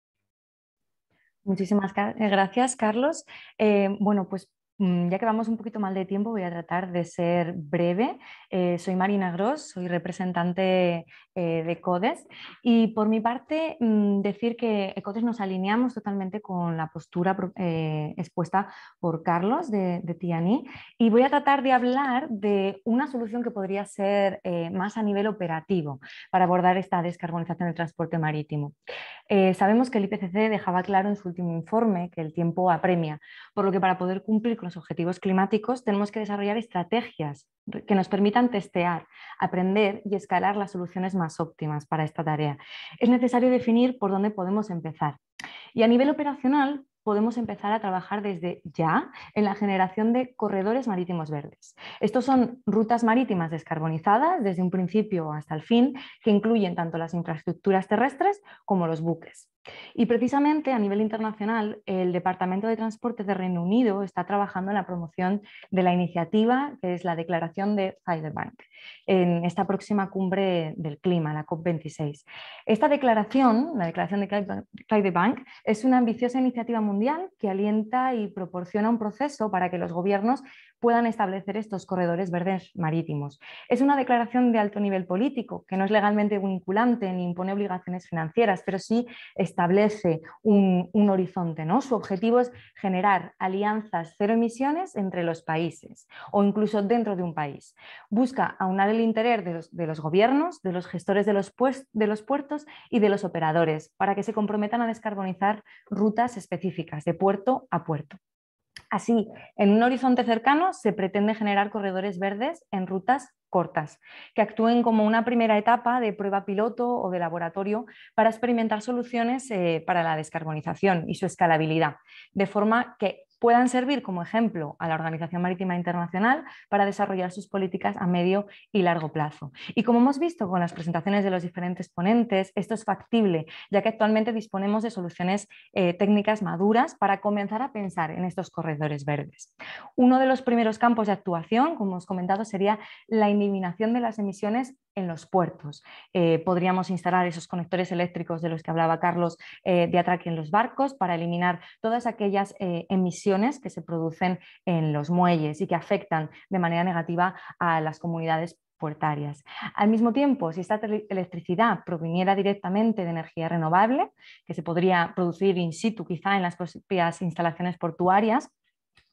Muchísimas gracias, Carlos. Bueno, pues ya que vamos un poquito mal de tiempo, voy a tratar de ser breve. Soy Marina Gros, soy representante de CODES, y por mi parte decir que CODES nos alineamos totalmente con la postura expuesta por Carlos de TNI, y voy a tratar de hablar de una solución que podría ser más a nivel operativo para abordar esta descarbonización del transporte marítimo. Sabemos que el IPCC dejaba claro en su último informe que el tiempo apremia, por lo que para poder cumplir con los objetivos climáticos tenemos que desarrollar estrategias que nos permitan testear, aprender y escalar las soluciones más óptimas para esta tarea. Es necesario definir por dónde podemos empezar. Y a nivel operacional, podemos empezar a trabajar desde ya en la generación de corredores marítimos verdes. Estos son rutas marítimas descarbonizadas desde un principio hasta el fin, que incluyen tanto las infraestructuras terrestres como los buques. Y precisamente a nivel internacional, el Departamento de Transporte de Reino Unido está trabajando en la promoción de la iniciativa, que es la Declaración de Clydebank, en esta próxima cumbre del clima, la COP26. Esta declaración, la Declaración de Clydebank, es una ambiciosa iniciativa mundial que alienta y proporciona un proceso para que los gobiernos puedan establecer estos corredores verdes marítimos. Es una declaración de alto nivel político, que no es legalmente vinculante ni impone obligaciones financieras, pero sí establece un horizonte, ¿no? Su objetivo es generar alianzas cero emisiones entre los países o incluso dentro de un país. Busca aunar el interés de los gobiernos, de los gestores de los puertos y de los operadores para que se comprometan a descarbonizar rutas específicas de puerto a puerto. Así, en un horizonte cercano se pretende generar corredores verdes en rutas cortas, que actúen como una primera etapa de prueba piloto o de laboratorio para experimentar soluciones para la descarbonización y su escalabilidad, de forma que puedan servir como ejemplo a la Organización Marítima Internacional para desarrollar sus políticas a medio y largo plazo. Y como hemos visto con las presentaciones de los diferentes ponentes, esto es factible, ya que actualmente disponemos de soluciones técnicas maduras para comenzar a pensar en estos corredores verdes. Uno de los primeros campos de actuación, como hemos comentado, sería la eliminación de las emisiones en los puertos. Podríamos instalar esos conectores eléctricos de los que hablaba Carlos de atraque en los barcos para eliminar todas aquellas emisiones que se producen en los muelles y que afectan de manera negativa a las comunidades puertarias. Al mismo tiempo, si esta electricidad proviniera directamente de energía renovable, que se podría producir in situ quizá en las propias instalaciones portuarias,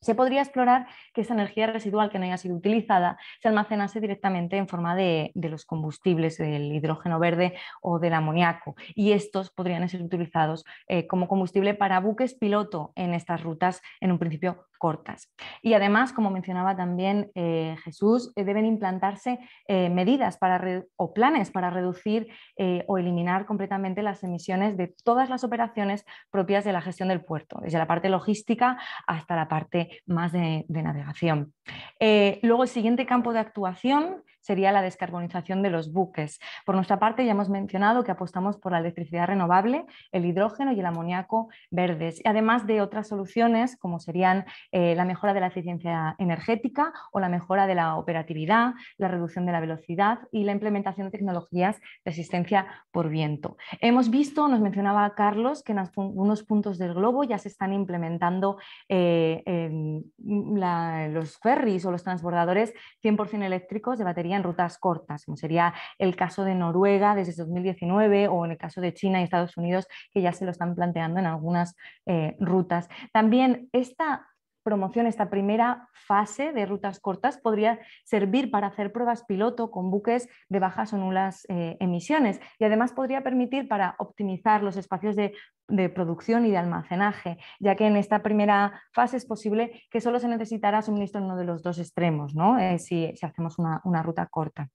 Se podría explorar que esa energía residual que no haya sido utilizada se almacenase directamente en forma de los combustibles, del hidrógeno verde o del amoníaco, y estos podrían ser utilizados como combustible para buques piloto en estas rutas en un principio cortas. Y además, como mencionaba también Jesús, deben implantarse medidas o planes para reducir o eliminar completamente las emisiones de todas las operaciones propias de la gestión del puerto, desde la parte logística hasta la parte más de navegación. Luego, el siguiente campo de actuación sería la descarbonización de los buques. Por nuestra parte, ya hemos mencionado que apostamos por la electricidad renovable, el hidrógeno y el amoníaco verdes, además de otras soluciones como serían la mejora de la eficiencia energética o la mejora de la operatividad, la reducción de la velocidad y la implementación de tecnologías de asistencia por viento. Hemos visto, nos mencionaba Carlos, que en algunos puntos del globo ya se están implementando los ferries o los transbordadores 100% eléctricos de batería en rutas cortas, como sería el caso de Noruega desde 2019 o en el caso de China y Estados Unidos, que ya se lo están planteando en algunas rutas. También esta promoción, esta primera fase de rutas cortas podría servir para hacer pruebas piloto con buques de bajas o nulas emisiones, y además podría permitir para optimizar los espacios de producción y de almacenaje, ya que en esta primera fase es posible que solo se necesitara suministro en uno de los dos extremos, ¿no? Si hacemos una ruta corta.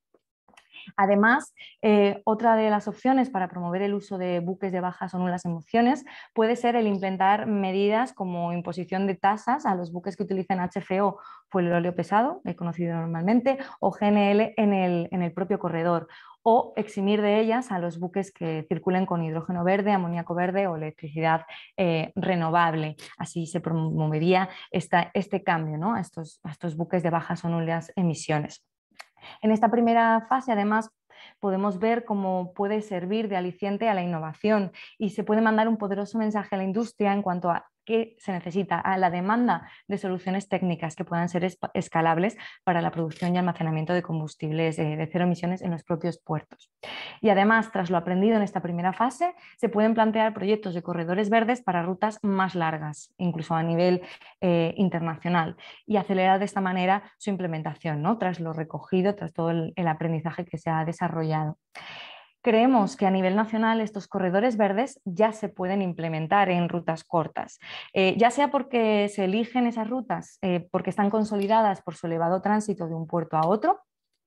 Además, otra de las opciones para promover el uso de buques de bajas o nulas emisiones puede ser el implementar medidas como imposición de tasas a los buques que utilicen HFO, fuel pesado, conocido normalmente, o GNL en el propio corredor, o eximir de ellas a los buques que circulen con hidrógeno verde, amoníaco verde o electricidad renovable. Así se promovería este cambio, ¿no? a estos buques de bajas o nulas emisiones. En esta primera fase, además, podemos ver cómo puede servir de aliciente a la innovación y se puede mandar un poderoso mensaje a la industria en cuanto a qué se necesita, a la demanda de soluciones técnicas que puedan ser escalables para la producción y almacenamiento de combustibles de cero emisiones en los propios puertos. Y además, tras lo aprendido en esta primera fase, se pueden plantear proyectos de corredores verdes para rutas más largas, incluso a nivel internacional, y acelerar de esta manera su implementación, ¿no? Tras lo recogido, tras todo el aprendizaje que se ha desarrollado. Creemos que a nivel nacional estos corredores verdes ya se pueden implementar en rutas cortas, ya sea porque se eligen esas rutas porque están consolidadas por su elevado tránsito de un puerto a otro,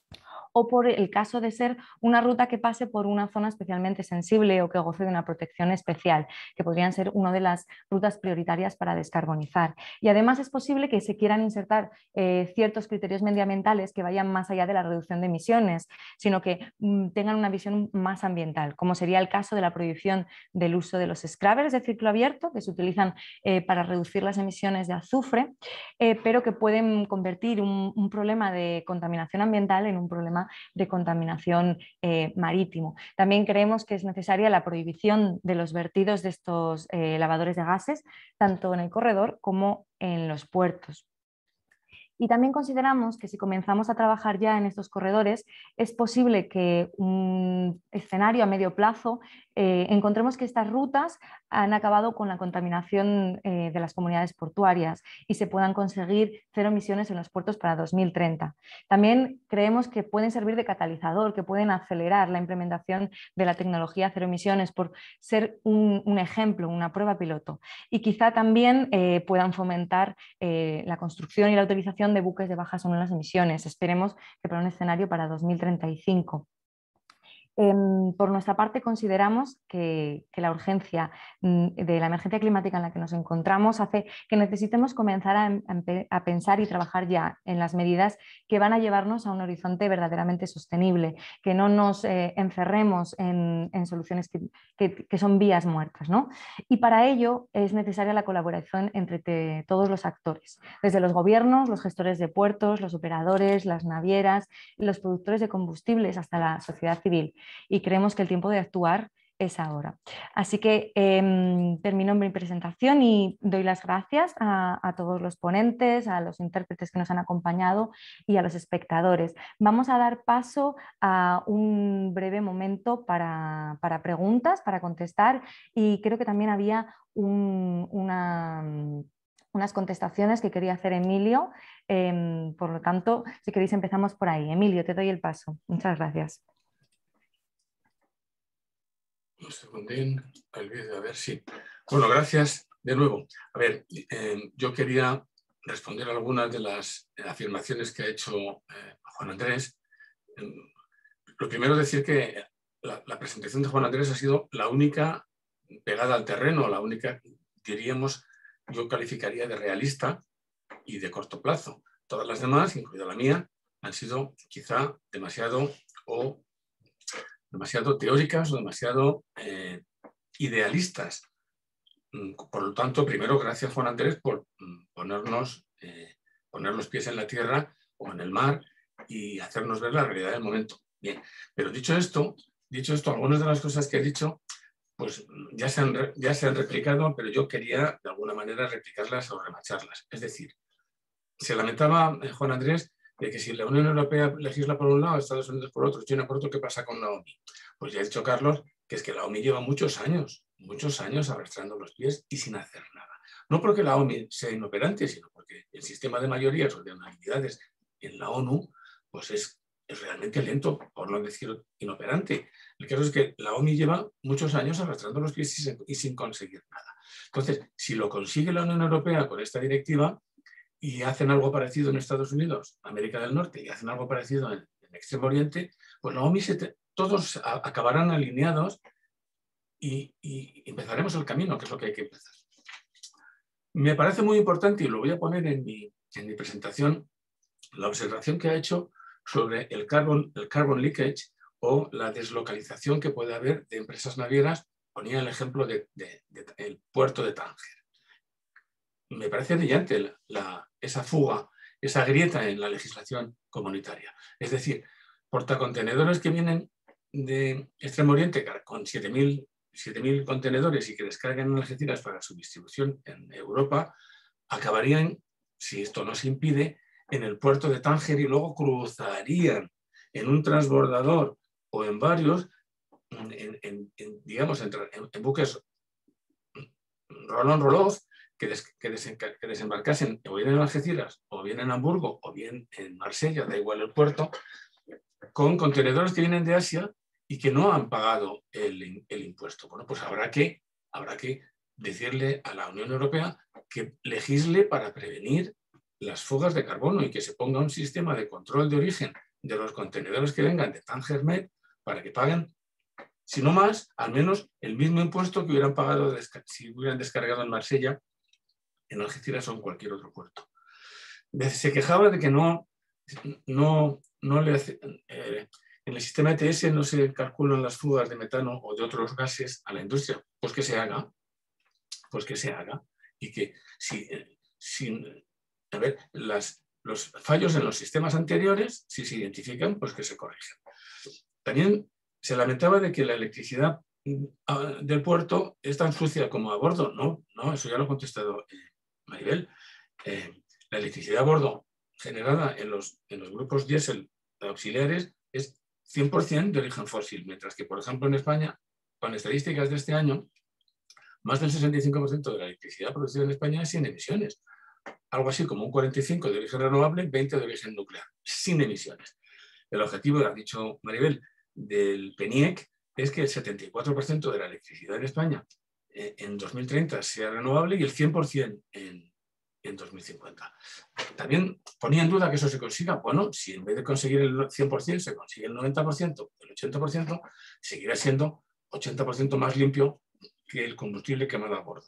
o por el caso de ser una ruta que pase por una zona especialmente sensible o que goce de una protección especial, que podrían ser una de las rutas prioritarias para descarbonizar. Y además es posible que se quieran insertar ciertos criterios medioambientales que vayan más allá de la reducción de emisiones, sino que tengan una visión más ambiental, como sería el caso de la prohibición del uso de los scrubbers de ciclo abierto, que se utilizan para reducir las emisiones de azufre, pero que pueden convertir un problema de contaminación ambiental en un problema de contaminación marítimo. También creemos que es necesaria la prohibición de los vertidos de estos lavadores de gases, tanto en el corredor como en los puertos. Y también consideramos que si comenzamos a trabajar ya en estos corredores, es posible que un escenario a medio plazo encontremos que estas rutas han acabado con la contaminación de las comunidades portuarias y se puedan conseguir cero emisiones en los puertos para 2030. También creemos que pueden servir de catalizador, que pueden acelerar la implementación de la tecnología cero emisiones por ser un ejemplo, una prueba piloto. Y quizá también puedan fomentar la construcción y la utilización de buques de bajas o nulas emisiones. Esperemos que para un escenario para 2035. Por nuestra parte, consideramos que la urgencia de la emergencia climática en la que nos encontramos hace que necesitemos comenzar a pensar y trabajar ya en las medidas que van a llevarnos a un horizonte verdaderamente sostenible, que no nos encerremos en soluciones que son vías muertas, ¿no? Y para ello es necesaria la colaboración entre todos los actores, desde los gobiernos, los gestores de puertos, los operadores, las navieras, los productores de combustibles hasta la sociedad civil. Y creemos que el tiempo de actuar es ahora. Así que termino mi presentación y doy las gracias a todos los ponentes, a los intérpretes que nos han acompañado y a los espectadores. Vamos a dar paso a un breve momento para preguntas, para contestar, y creo que también había unas contestaciones que quería hacer Emilio. Por lo tanto, si queréis empezamos por ahí. Emilio, te doy el paso. Muchas gracias. Un segundín, a ver si... Bueno, gracias de nuevo. A ver, yo quería responder a algunas de las afirmaciones que ha hecho Juan Andrés. Lo primero es decir que la presentación de Juan Andrés ha sido la única pegada al terreno, la única, diríamos, yo calificaría de realista y de corto plazo. Todas las demás, incluida la mía, han sido quizá demasiado teóricas o demasiado idealistas. Por lo tanto, primero, gracias Juan Andrés por poner los pies en la tierra o en el mar y hacernos ver la realidad del momento. Bien, pero dicho esto, algunas de las cosas que he dicho pues ya se han replicado, pero yo quería de alguna manera replicarlas o remacharlas. Es decir, se lamentaba Juan Andrés de que si la Unión Europea legisla por un lado, Estados Unidos por otro, China por otro, ¿qué pasa con la OMI? Pues ya ha dicho Carlos que es que la OMI lleva muchos años arrastrando los pies y sin hacer nada. No porque la OMI sea inoperante, sino porque el sistema de mayorías o de unanimidades en la ONU pues es realmente lento, por no decir inoperante. El caso es que la OMI lleva muchos años arrastrando los pies y sin conseguir nada. Entonces, si lo consigue la Unión Europea con esta directiva y hacen algo parecido en Estados Unidos, América del Norte, y hacen algo parecido en Extremo Oriente, pues la OMI todos acabarán alineados y empezaremos el camino, que es lo que hay que empezar. Me parece muy importante, y lo voy a poner en mi presentación, la observación que ha hecho sobre el carbon leakage o la deslocalización que puede haber de empresas navieras. Ponía el ejemplo del puerto de Tánger. Me parece brillante esa fuga, esa grieta en la legislación comunitaria. Es decir, portacontenedores que vienen de Extremo Oriente con 7.000 contenedores y que descargan en Algeciras para su distribución en Europa, acabarían, si esto no se impide, en el puerto de Tánger y luego cruzarían en un transbordador o en varios, en buques roll-on, que desembarcasen o bien en Algeciras, o bien en Hamburgo, o bien en Marsella, da igual el puerto, con contenedores que vienen de Asia y que no han pagado el impuesto. Bueno, pues habrá que decirle a la Unión Europea que legisle para prevenir las fugas de carbono y que se ponga un sistema de control de origen de los contenedores que vengan de Tánger Med para que paguen, si no más, al menos el mismo impuesto que hubieran pagado si hubieran descargado en Marsella, en Algeciras o en cualquier otro puerto. Se quejaba de que en el sistema ETS no se calculan las fugas de metano o de otros gases a la industria. Pues que se haga. Y que los fallos en los sistemas anteriores, si se identifican, pues que se corrijan. También se lamentaba de que la electricidad del puerto es tan sucia como a bordo. No, eso ya lo ha contestado Maribel. La electricidad a bordo generada en los grupos diésel auxiliares es 100% de origen fósil, mientras que, por ejemplo, en España, con estadísticas de este año, más del 65% de la electricidad producida en España es sin emisiones. Algo así como un 45% de origen renovable, 20% de origen nuclear, sin emisiones. El objetivo, lo ha dicho Maribel, del PENIEC es que el 74% de la electricidad en España en 2030 sea renovable y el 100% en 2050. También ponía en duda que eso se consiga. Bueno, si en vez de conseguir el 100% se consigue el 90%, el 80%, seguirá siendo 80% más limpio que el combustible quemado a bordo.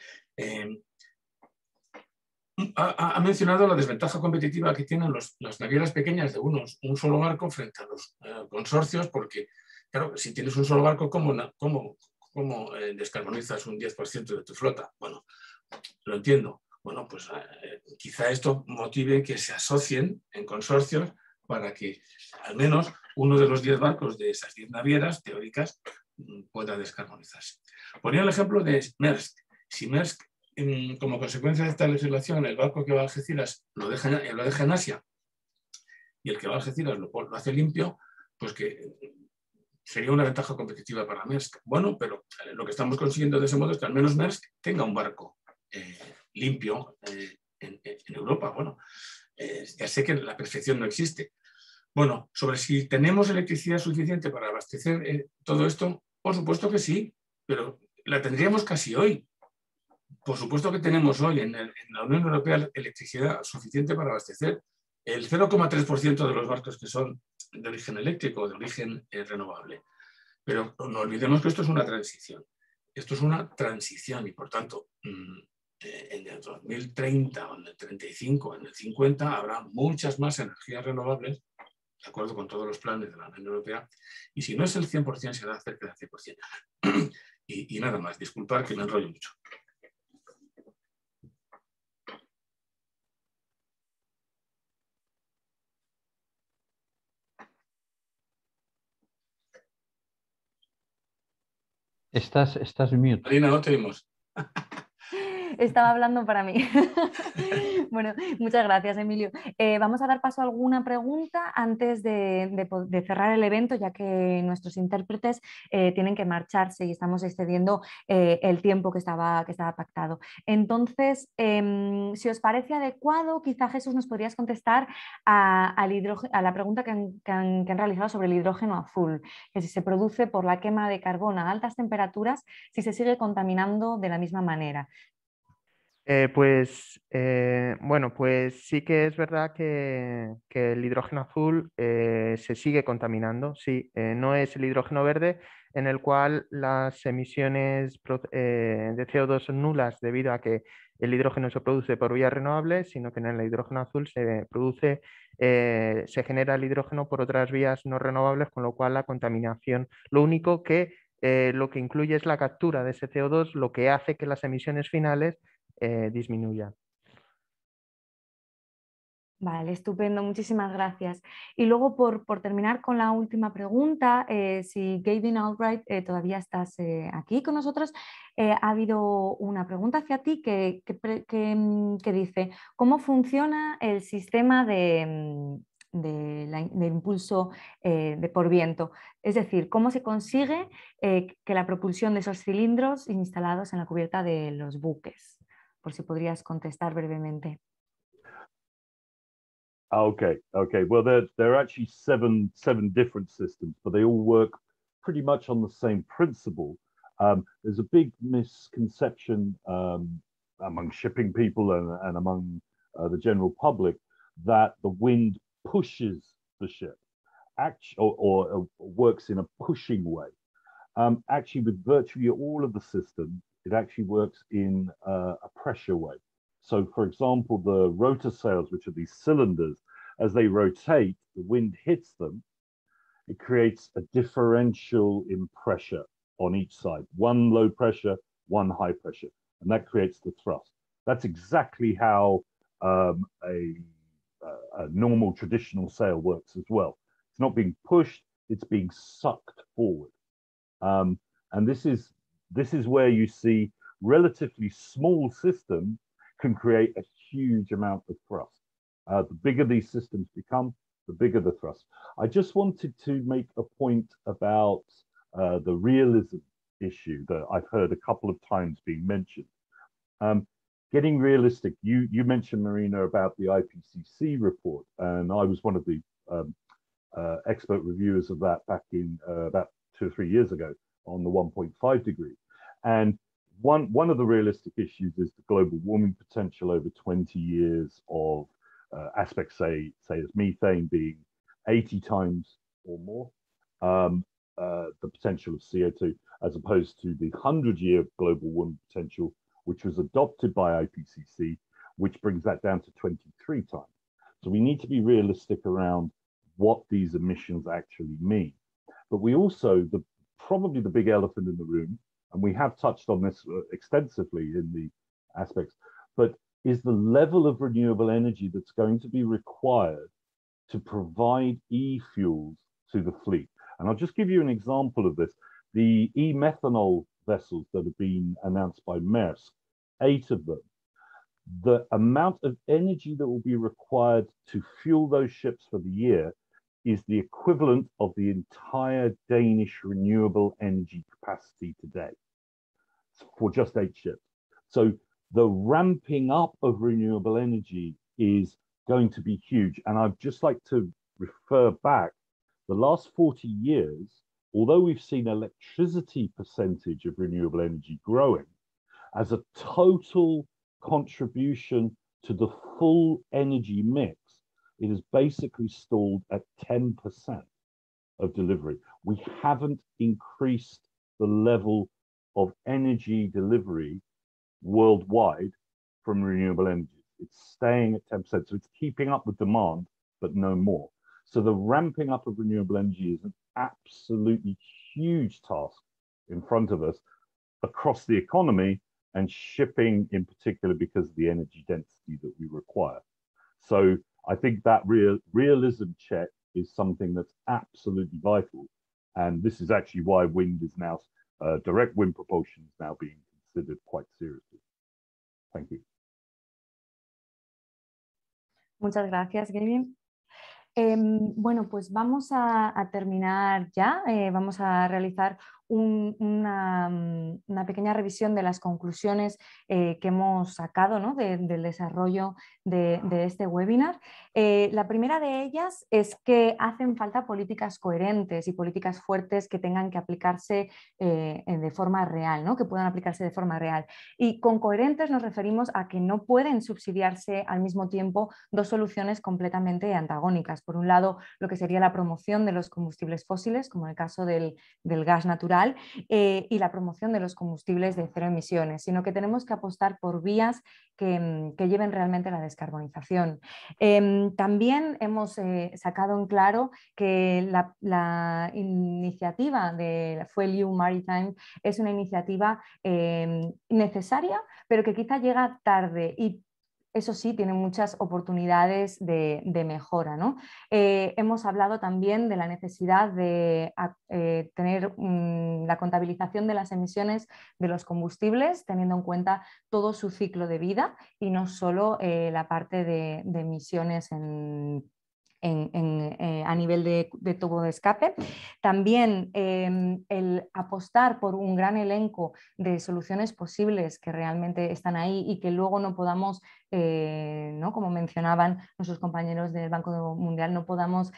Ha mencionado la desventaja competitiva que tienen las navieras pequeñas de un solo barco frente a los consorcios, porque, claro, si tienes un solo barco, ¿cómo descarbonizas un 10% de tu flota? Bueno, lo entiendo. Bueno, pues quizá esto motive que se asocien en consorcios para que al menos uno de los 10 barcos de esas 10 navieras teóricas pueda descarbonizarse. Ponía el ejemplo de Maersk. Si Maersk, como consecuencia de esta legislación, el barco que va a Algeciras lo deja en Asia y el que va a Algeciras lo hace limpio, pues que sería una ventaja competitiva para Maersk. Bueno, pero lo que estamos consiguiendo de ese modo es que al menos Maersk tenga un barco limpio en Europa. Bueno, ya sé que la perfección no existe. Bueno, sobre si tenemos electricidad suficiente para abastecer todo esto, por supuesto que sí, pero la tendríamos casi hoy. Por supuesto que tenemos hoy en la Unión Europea electricidad suficiente para abastecer el 0,3% de los barcos que son de origen eléctrico, de origen renovable. Pero no olvidemos que esto es una transición. Esto es una transición y, por tanto, en el 2030 o en el 35 o en el 50 habrá muchas más energías renovables, de acuerdo con todos los planes de la Unión Europea, y si no es el 100% será cerca del 100%. Y nada más, disculpad que me enrollo mucho. Estás mute. Marina, no te oímos. Estaba hablando para mí. Bueno, muchas gracias, Emilio. Vamos a dar paso a alguna pregunta antes de cerrar el evento, ya que nuestros intérpretes tienen que marcharse y estamos excediendo el tiempo que estaba pactado. Entonces, si os parece adecuado, quizá Jesús nos podrías contestar a la pregunta que han realizado sobre el hidrógeno azul, que si se produce por la quema de carbón a altas temperaturas, si se sigue contaminando de la misma manera. Bueno, pues sí que es verdad que el hidrógeno azul se sigue contaminando, sí, no es el hidrógeno verde en el cual las emisiones de CO2 son nulas debido a que el hidrógeno se produce por vías renovables, sino que en el hidrógeno azul se genera el hidrógeno por otras vías no renovables, con lo cual la contaminación, lo único que lo que incluye es la captura de ese CO2, lo que hace que las emisiones finales disminuya. Vale, estupendo, muchísimas gracias. Y luego, por terminar con la última pregunta, si Gavin Albright todavía estás aquí con nosotros, ha habido una pregunta hacia ti que dice, ¿cómo funciona el sistema de impulso por viento? Es decir, ¿cómo se consigue que la propulsión de esos cilindros instalados en la cubierta de los buques? Por si podrías contestar brevemente. Okay. Well, there are actually seven different systems, but they all work pretty much on the same principle. There's a big misconception among shipping people and among the general public that the wind pushes the ship, or works in a pushing way. Actually, with virtually all of the systems, it actually works in a pressure way. So, for example, the rotor sails, which are these cylinders, as they rotate, the wind hits them. It creates a differential in pressure on each side. One low pressure, one high pressure, and that creates the thrust. That's exactly how a normal traditional sail works as well. It's not being pushed, it's being sucked forward. And this is where you see relatively small systems can create a huge amount of thrust. The bigger these systems become, the bigger the thrust. I just wanted to make a point about the realism issue that I've heard a couple of times being mentioned. Getting realistic, you mentioned, Marina, about the IPCC report, and I was one of the expert reviewers of that back in about 2 or 3 years ago on the 1.5 degree. And one of the realistic issues is the global warming potential over 20 years of aspects, say as methane being 80 times or more the potential of CO2, as opposed to the 100-year global warming potential, which was adopted by IPCC, which brings that down to 23 times. So we need to be realistic around what these emissions actually mean. But we also, probably the big elephant in the room, and we have touched on this extensively in the aspects, but is the level of renewable energy that's going to be required to provide e-fuels to the fleet. And I'll just give you an example of this. The e-methanol vessels that have been announced by Maersk, 8 of them, the amount of energy that will be required to fuel those ships for the year is the equivalent of the entire Danish renewable energy capacity today for just 8 ships. So the ramping up of renewable energy is going to be huge. And I'd just like to refer back the last 40 years, although we've seen electricity percentage of renewable energy growing, as a total contribution to the full energy mix, it has basically stalled at 10% of delivery. We haven't increased the level of energy delivery worldwide from renewable energy. It's staying at 10%. So it's keeping up with demand, but no more. So the ramping up of renewable energy is an absolutely huge task in front of us across the economy, and shipping in particular, because of the energy density that we require. So I think that realism check is something that's absolutely vital. And this is actually why wind is now, direct wind propulsion is now being considered quite seriously. Thank you. Muchas gracias, Gavin. Bueno, pues vamos a terminar ya. Vamos a realizar una pequeña revisión de las conclusiones que hemos sacado, ¿no? del desarrollo de este webinar. La primera de ellas es que hacen falta políticas coherentes y políticas fuertes que tengan que aplicarse de forma real, ¿no? Que puedan aplicarse de forma real. Y con coherentes nos referimos a que no pueden subsidiarse al mismo tiempo dos soluciones completamente antagónicas. Por un lado, lo que sería la promoción de los combustibles fósiles, como en el caso del gas natural, y la promoción de los combustibles de cero emisiones, sino que tenemos que apostar por vías que lleven realmente a la descarbonización. También hemos sacado en claro que la iniciativa de FuelEU Maritime es una iniciativa necesaria, pero que quizá llega tarde y eso sí, tiene muchas oportunidades de mejora, ¿no? Hemos hablado también de la necesidad de tener la contabilización de las emisiones de los combustibles, teniendo en cuenta todo su ciclo de vida y no solo la parte de emisiones a nivel de tubo de escape. También el apostar por un gran elenco de soluciones posibles que realmente están ahí y que luego no podamos, ¿no? Como mencionaban nuestros compañeros del Banco Mundial, no podamos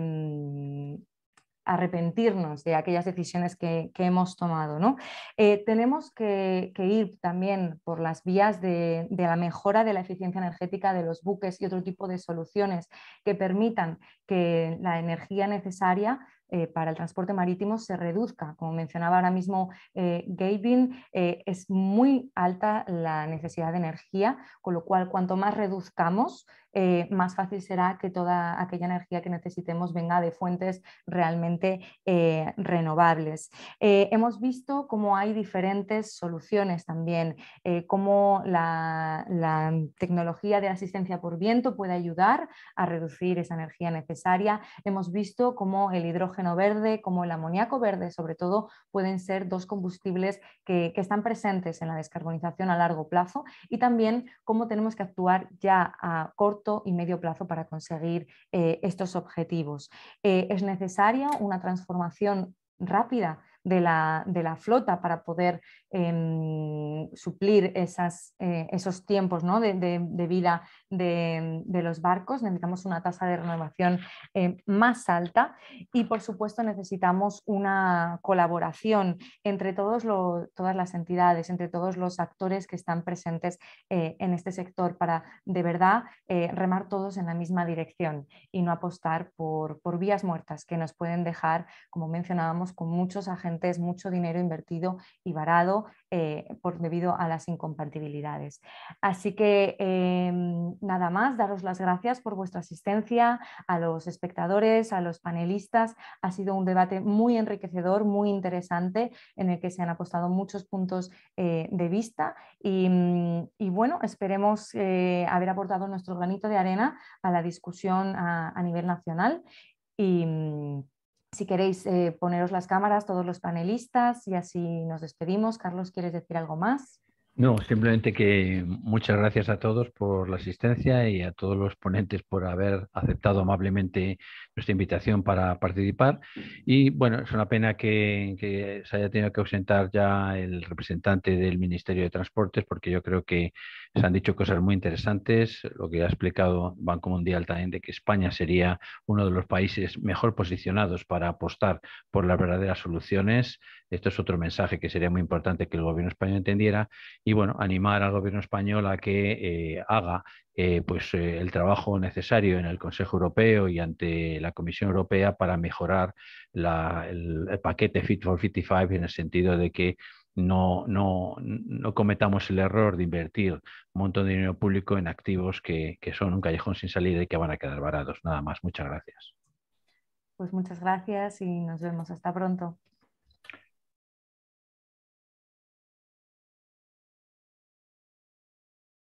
arrepentirnos de aquellas decisiones que hemos tomado, ¿no? Tenemos que ir también por las vías de la mejora de la eficiencia energética de los buques y otro tipo de soluciones que permitan que la energía necesaria para el transporte marítimo se reduzca. Como mencionaba ahora mismo Gavin, es muy alta la necesidad de energía, con lo cual cuanto más reduzcamos, más fácil será que toda aquella energía que necesitemos venga de fuentes realmente renovables. Hemos visto cómo hay diferentes soluciones también, cómo la tecnología de asistencia por viento puede ayudar a reducir esa energía necesaria. Hemos visto cómo el hidrógeno verde, como el amoníaco verde, sobre todo, pueden ser dos combustibles que están presentes en la descarbonización a largo plazo, y también cómo tenemos que actuar ya a corto y medio plazo para conseguir estos objetivos. Es necesaria una transformación rápida de la flota para poder suplir esos tiempos, ¿no? de vida de los barcos. Necesitamos una tasa de renovación más alta y, por supuesto, necesitamos una colaboración entre todas las entidades, entre todos los actores que están presentes en este sector para de verdad remar todos en la misma dirección y no apostar por vías muertas que nos pueden dejar, como mencionábamos, con muchos agentes, mucho dinero invertido y varado debido a las incompatibilidades. Así que nada más, daros las gracias por vuestra asistencia, a los espectadores, a los panelistas. Ha sido un debate muy enriquecedor, muy interesante, en el que se han apostado muchos puntos de vista y bueno, esperemos haber aportado nuestro granito de arena a la discusión a nivel nacional. Y si queréis poneros las cámaras todos los panelistas y así nos despedimos. Carlos, ¿quieres decir algo más? No, simplemente que muchas gracias a todos por la asistencia y a todos los ponentes por haber aceptado amablemente nuestra invitación para participar. Y bueno, es una pena que se haya tenido que ausentar ya el representante del Ministerio de Transportes, porque yo creo que se han dicho cosas muy interesantes. Lo que ha explicado Banco Mundial también, de que España sería uno de los países mejor posicionados para apostar por las verdaderas soluciones. Esto es otro mensaje que sería muy importante que el gobierno español entendiera. Y bueno, animar al gobierno español a que haga el trabajo necesario en el Consejo Europeo y ante la Comisión Europea para mejorar el paquete Fit for 55, en el sentido de que no cometamos el error de invertir un montón de dinero público en activos que son un callejón sin salida y que van a quedar varados. Nada más, muchas gracias. Pues muchas gracias y nos vemos. Hasta pronto.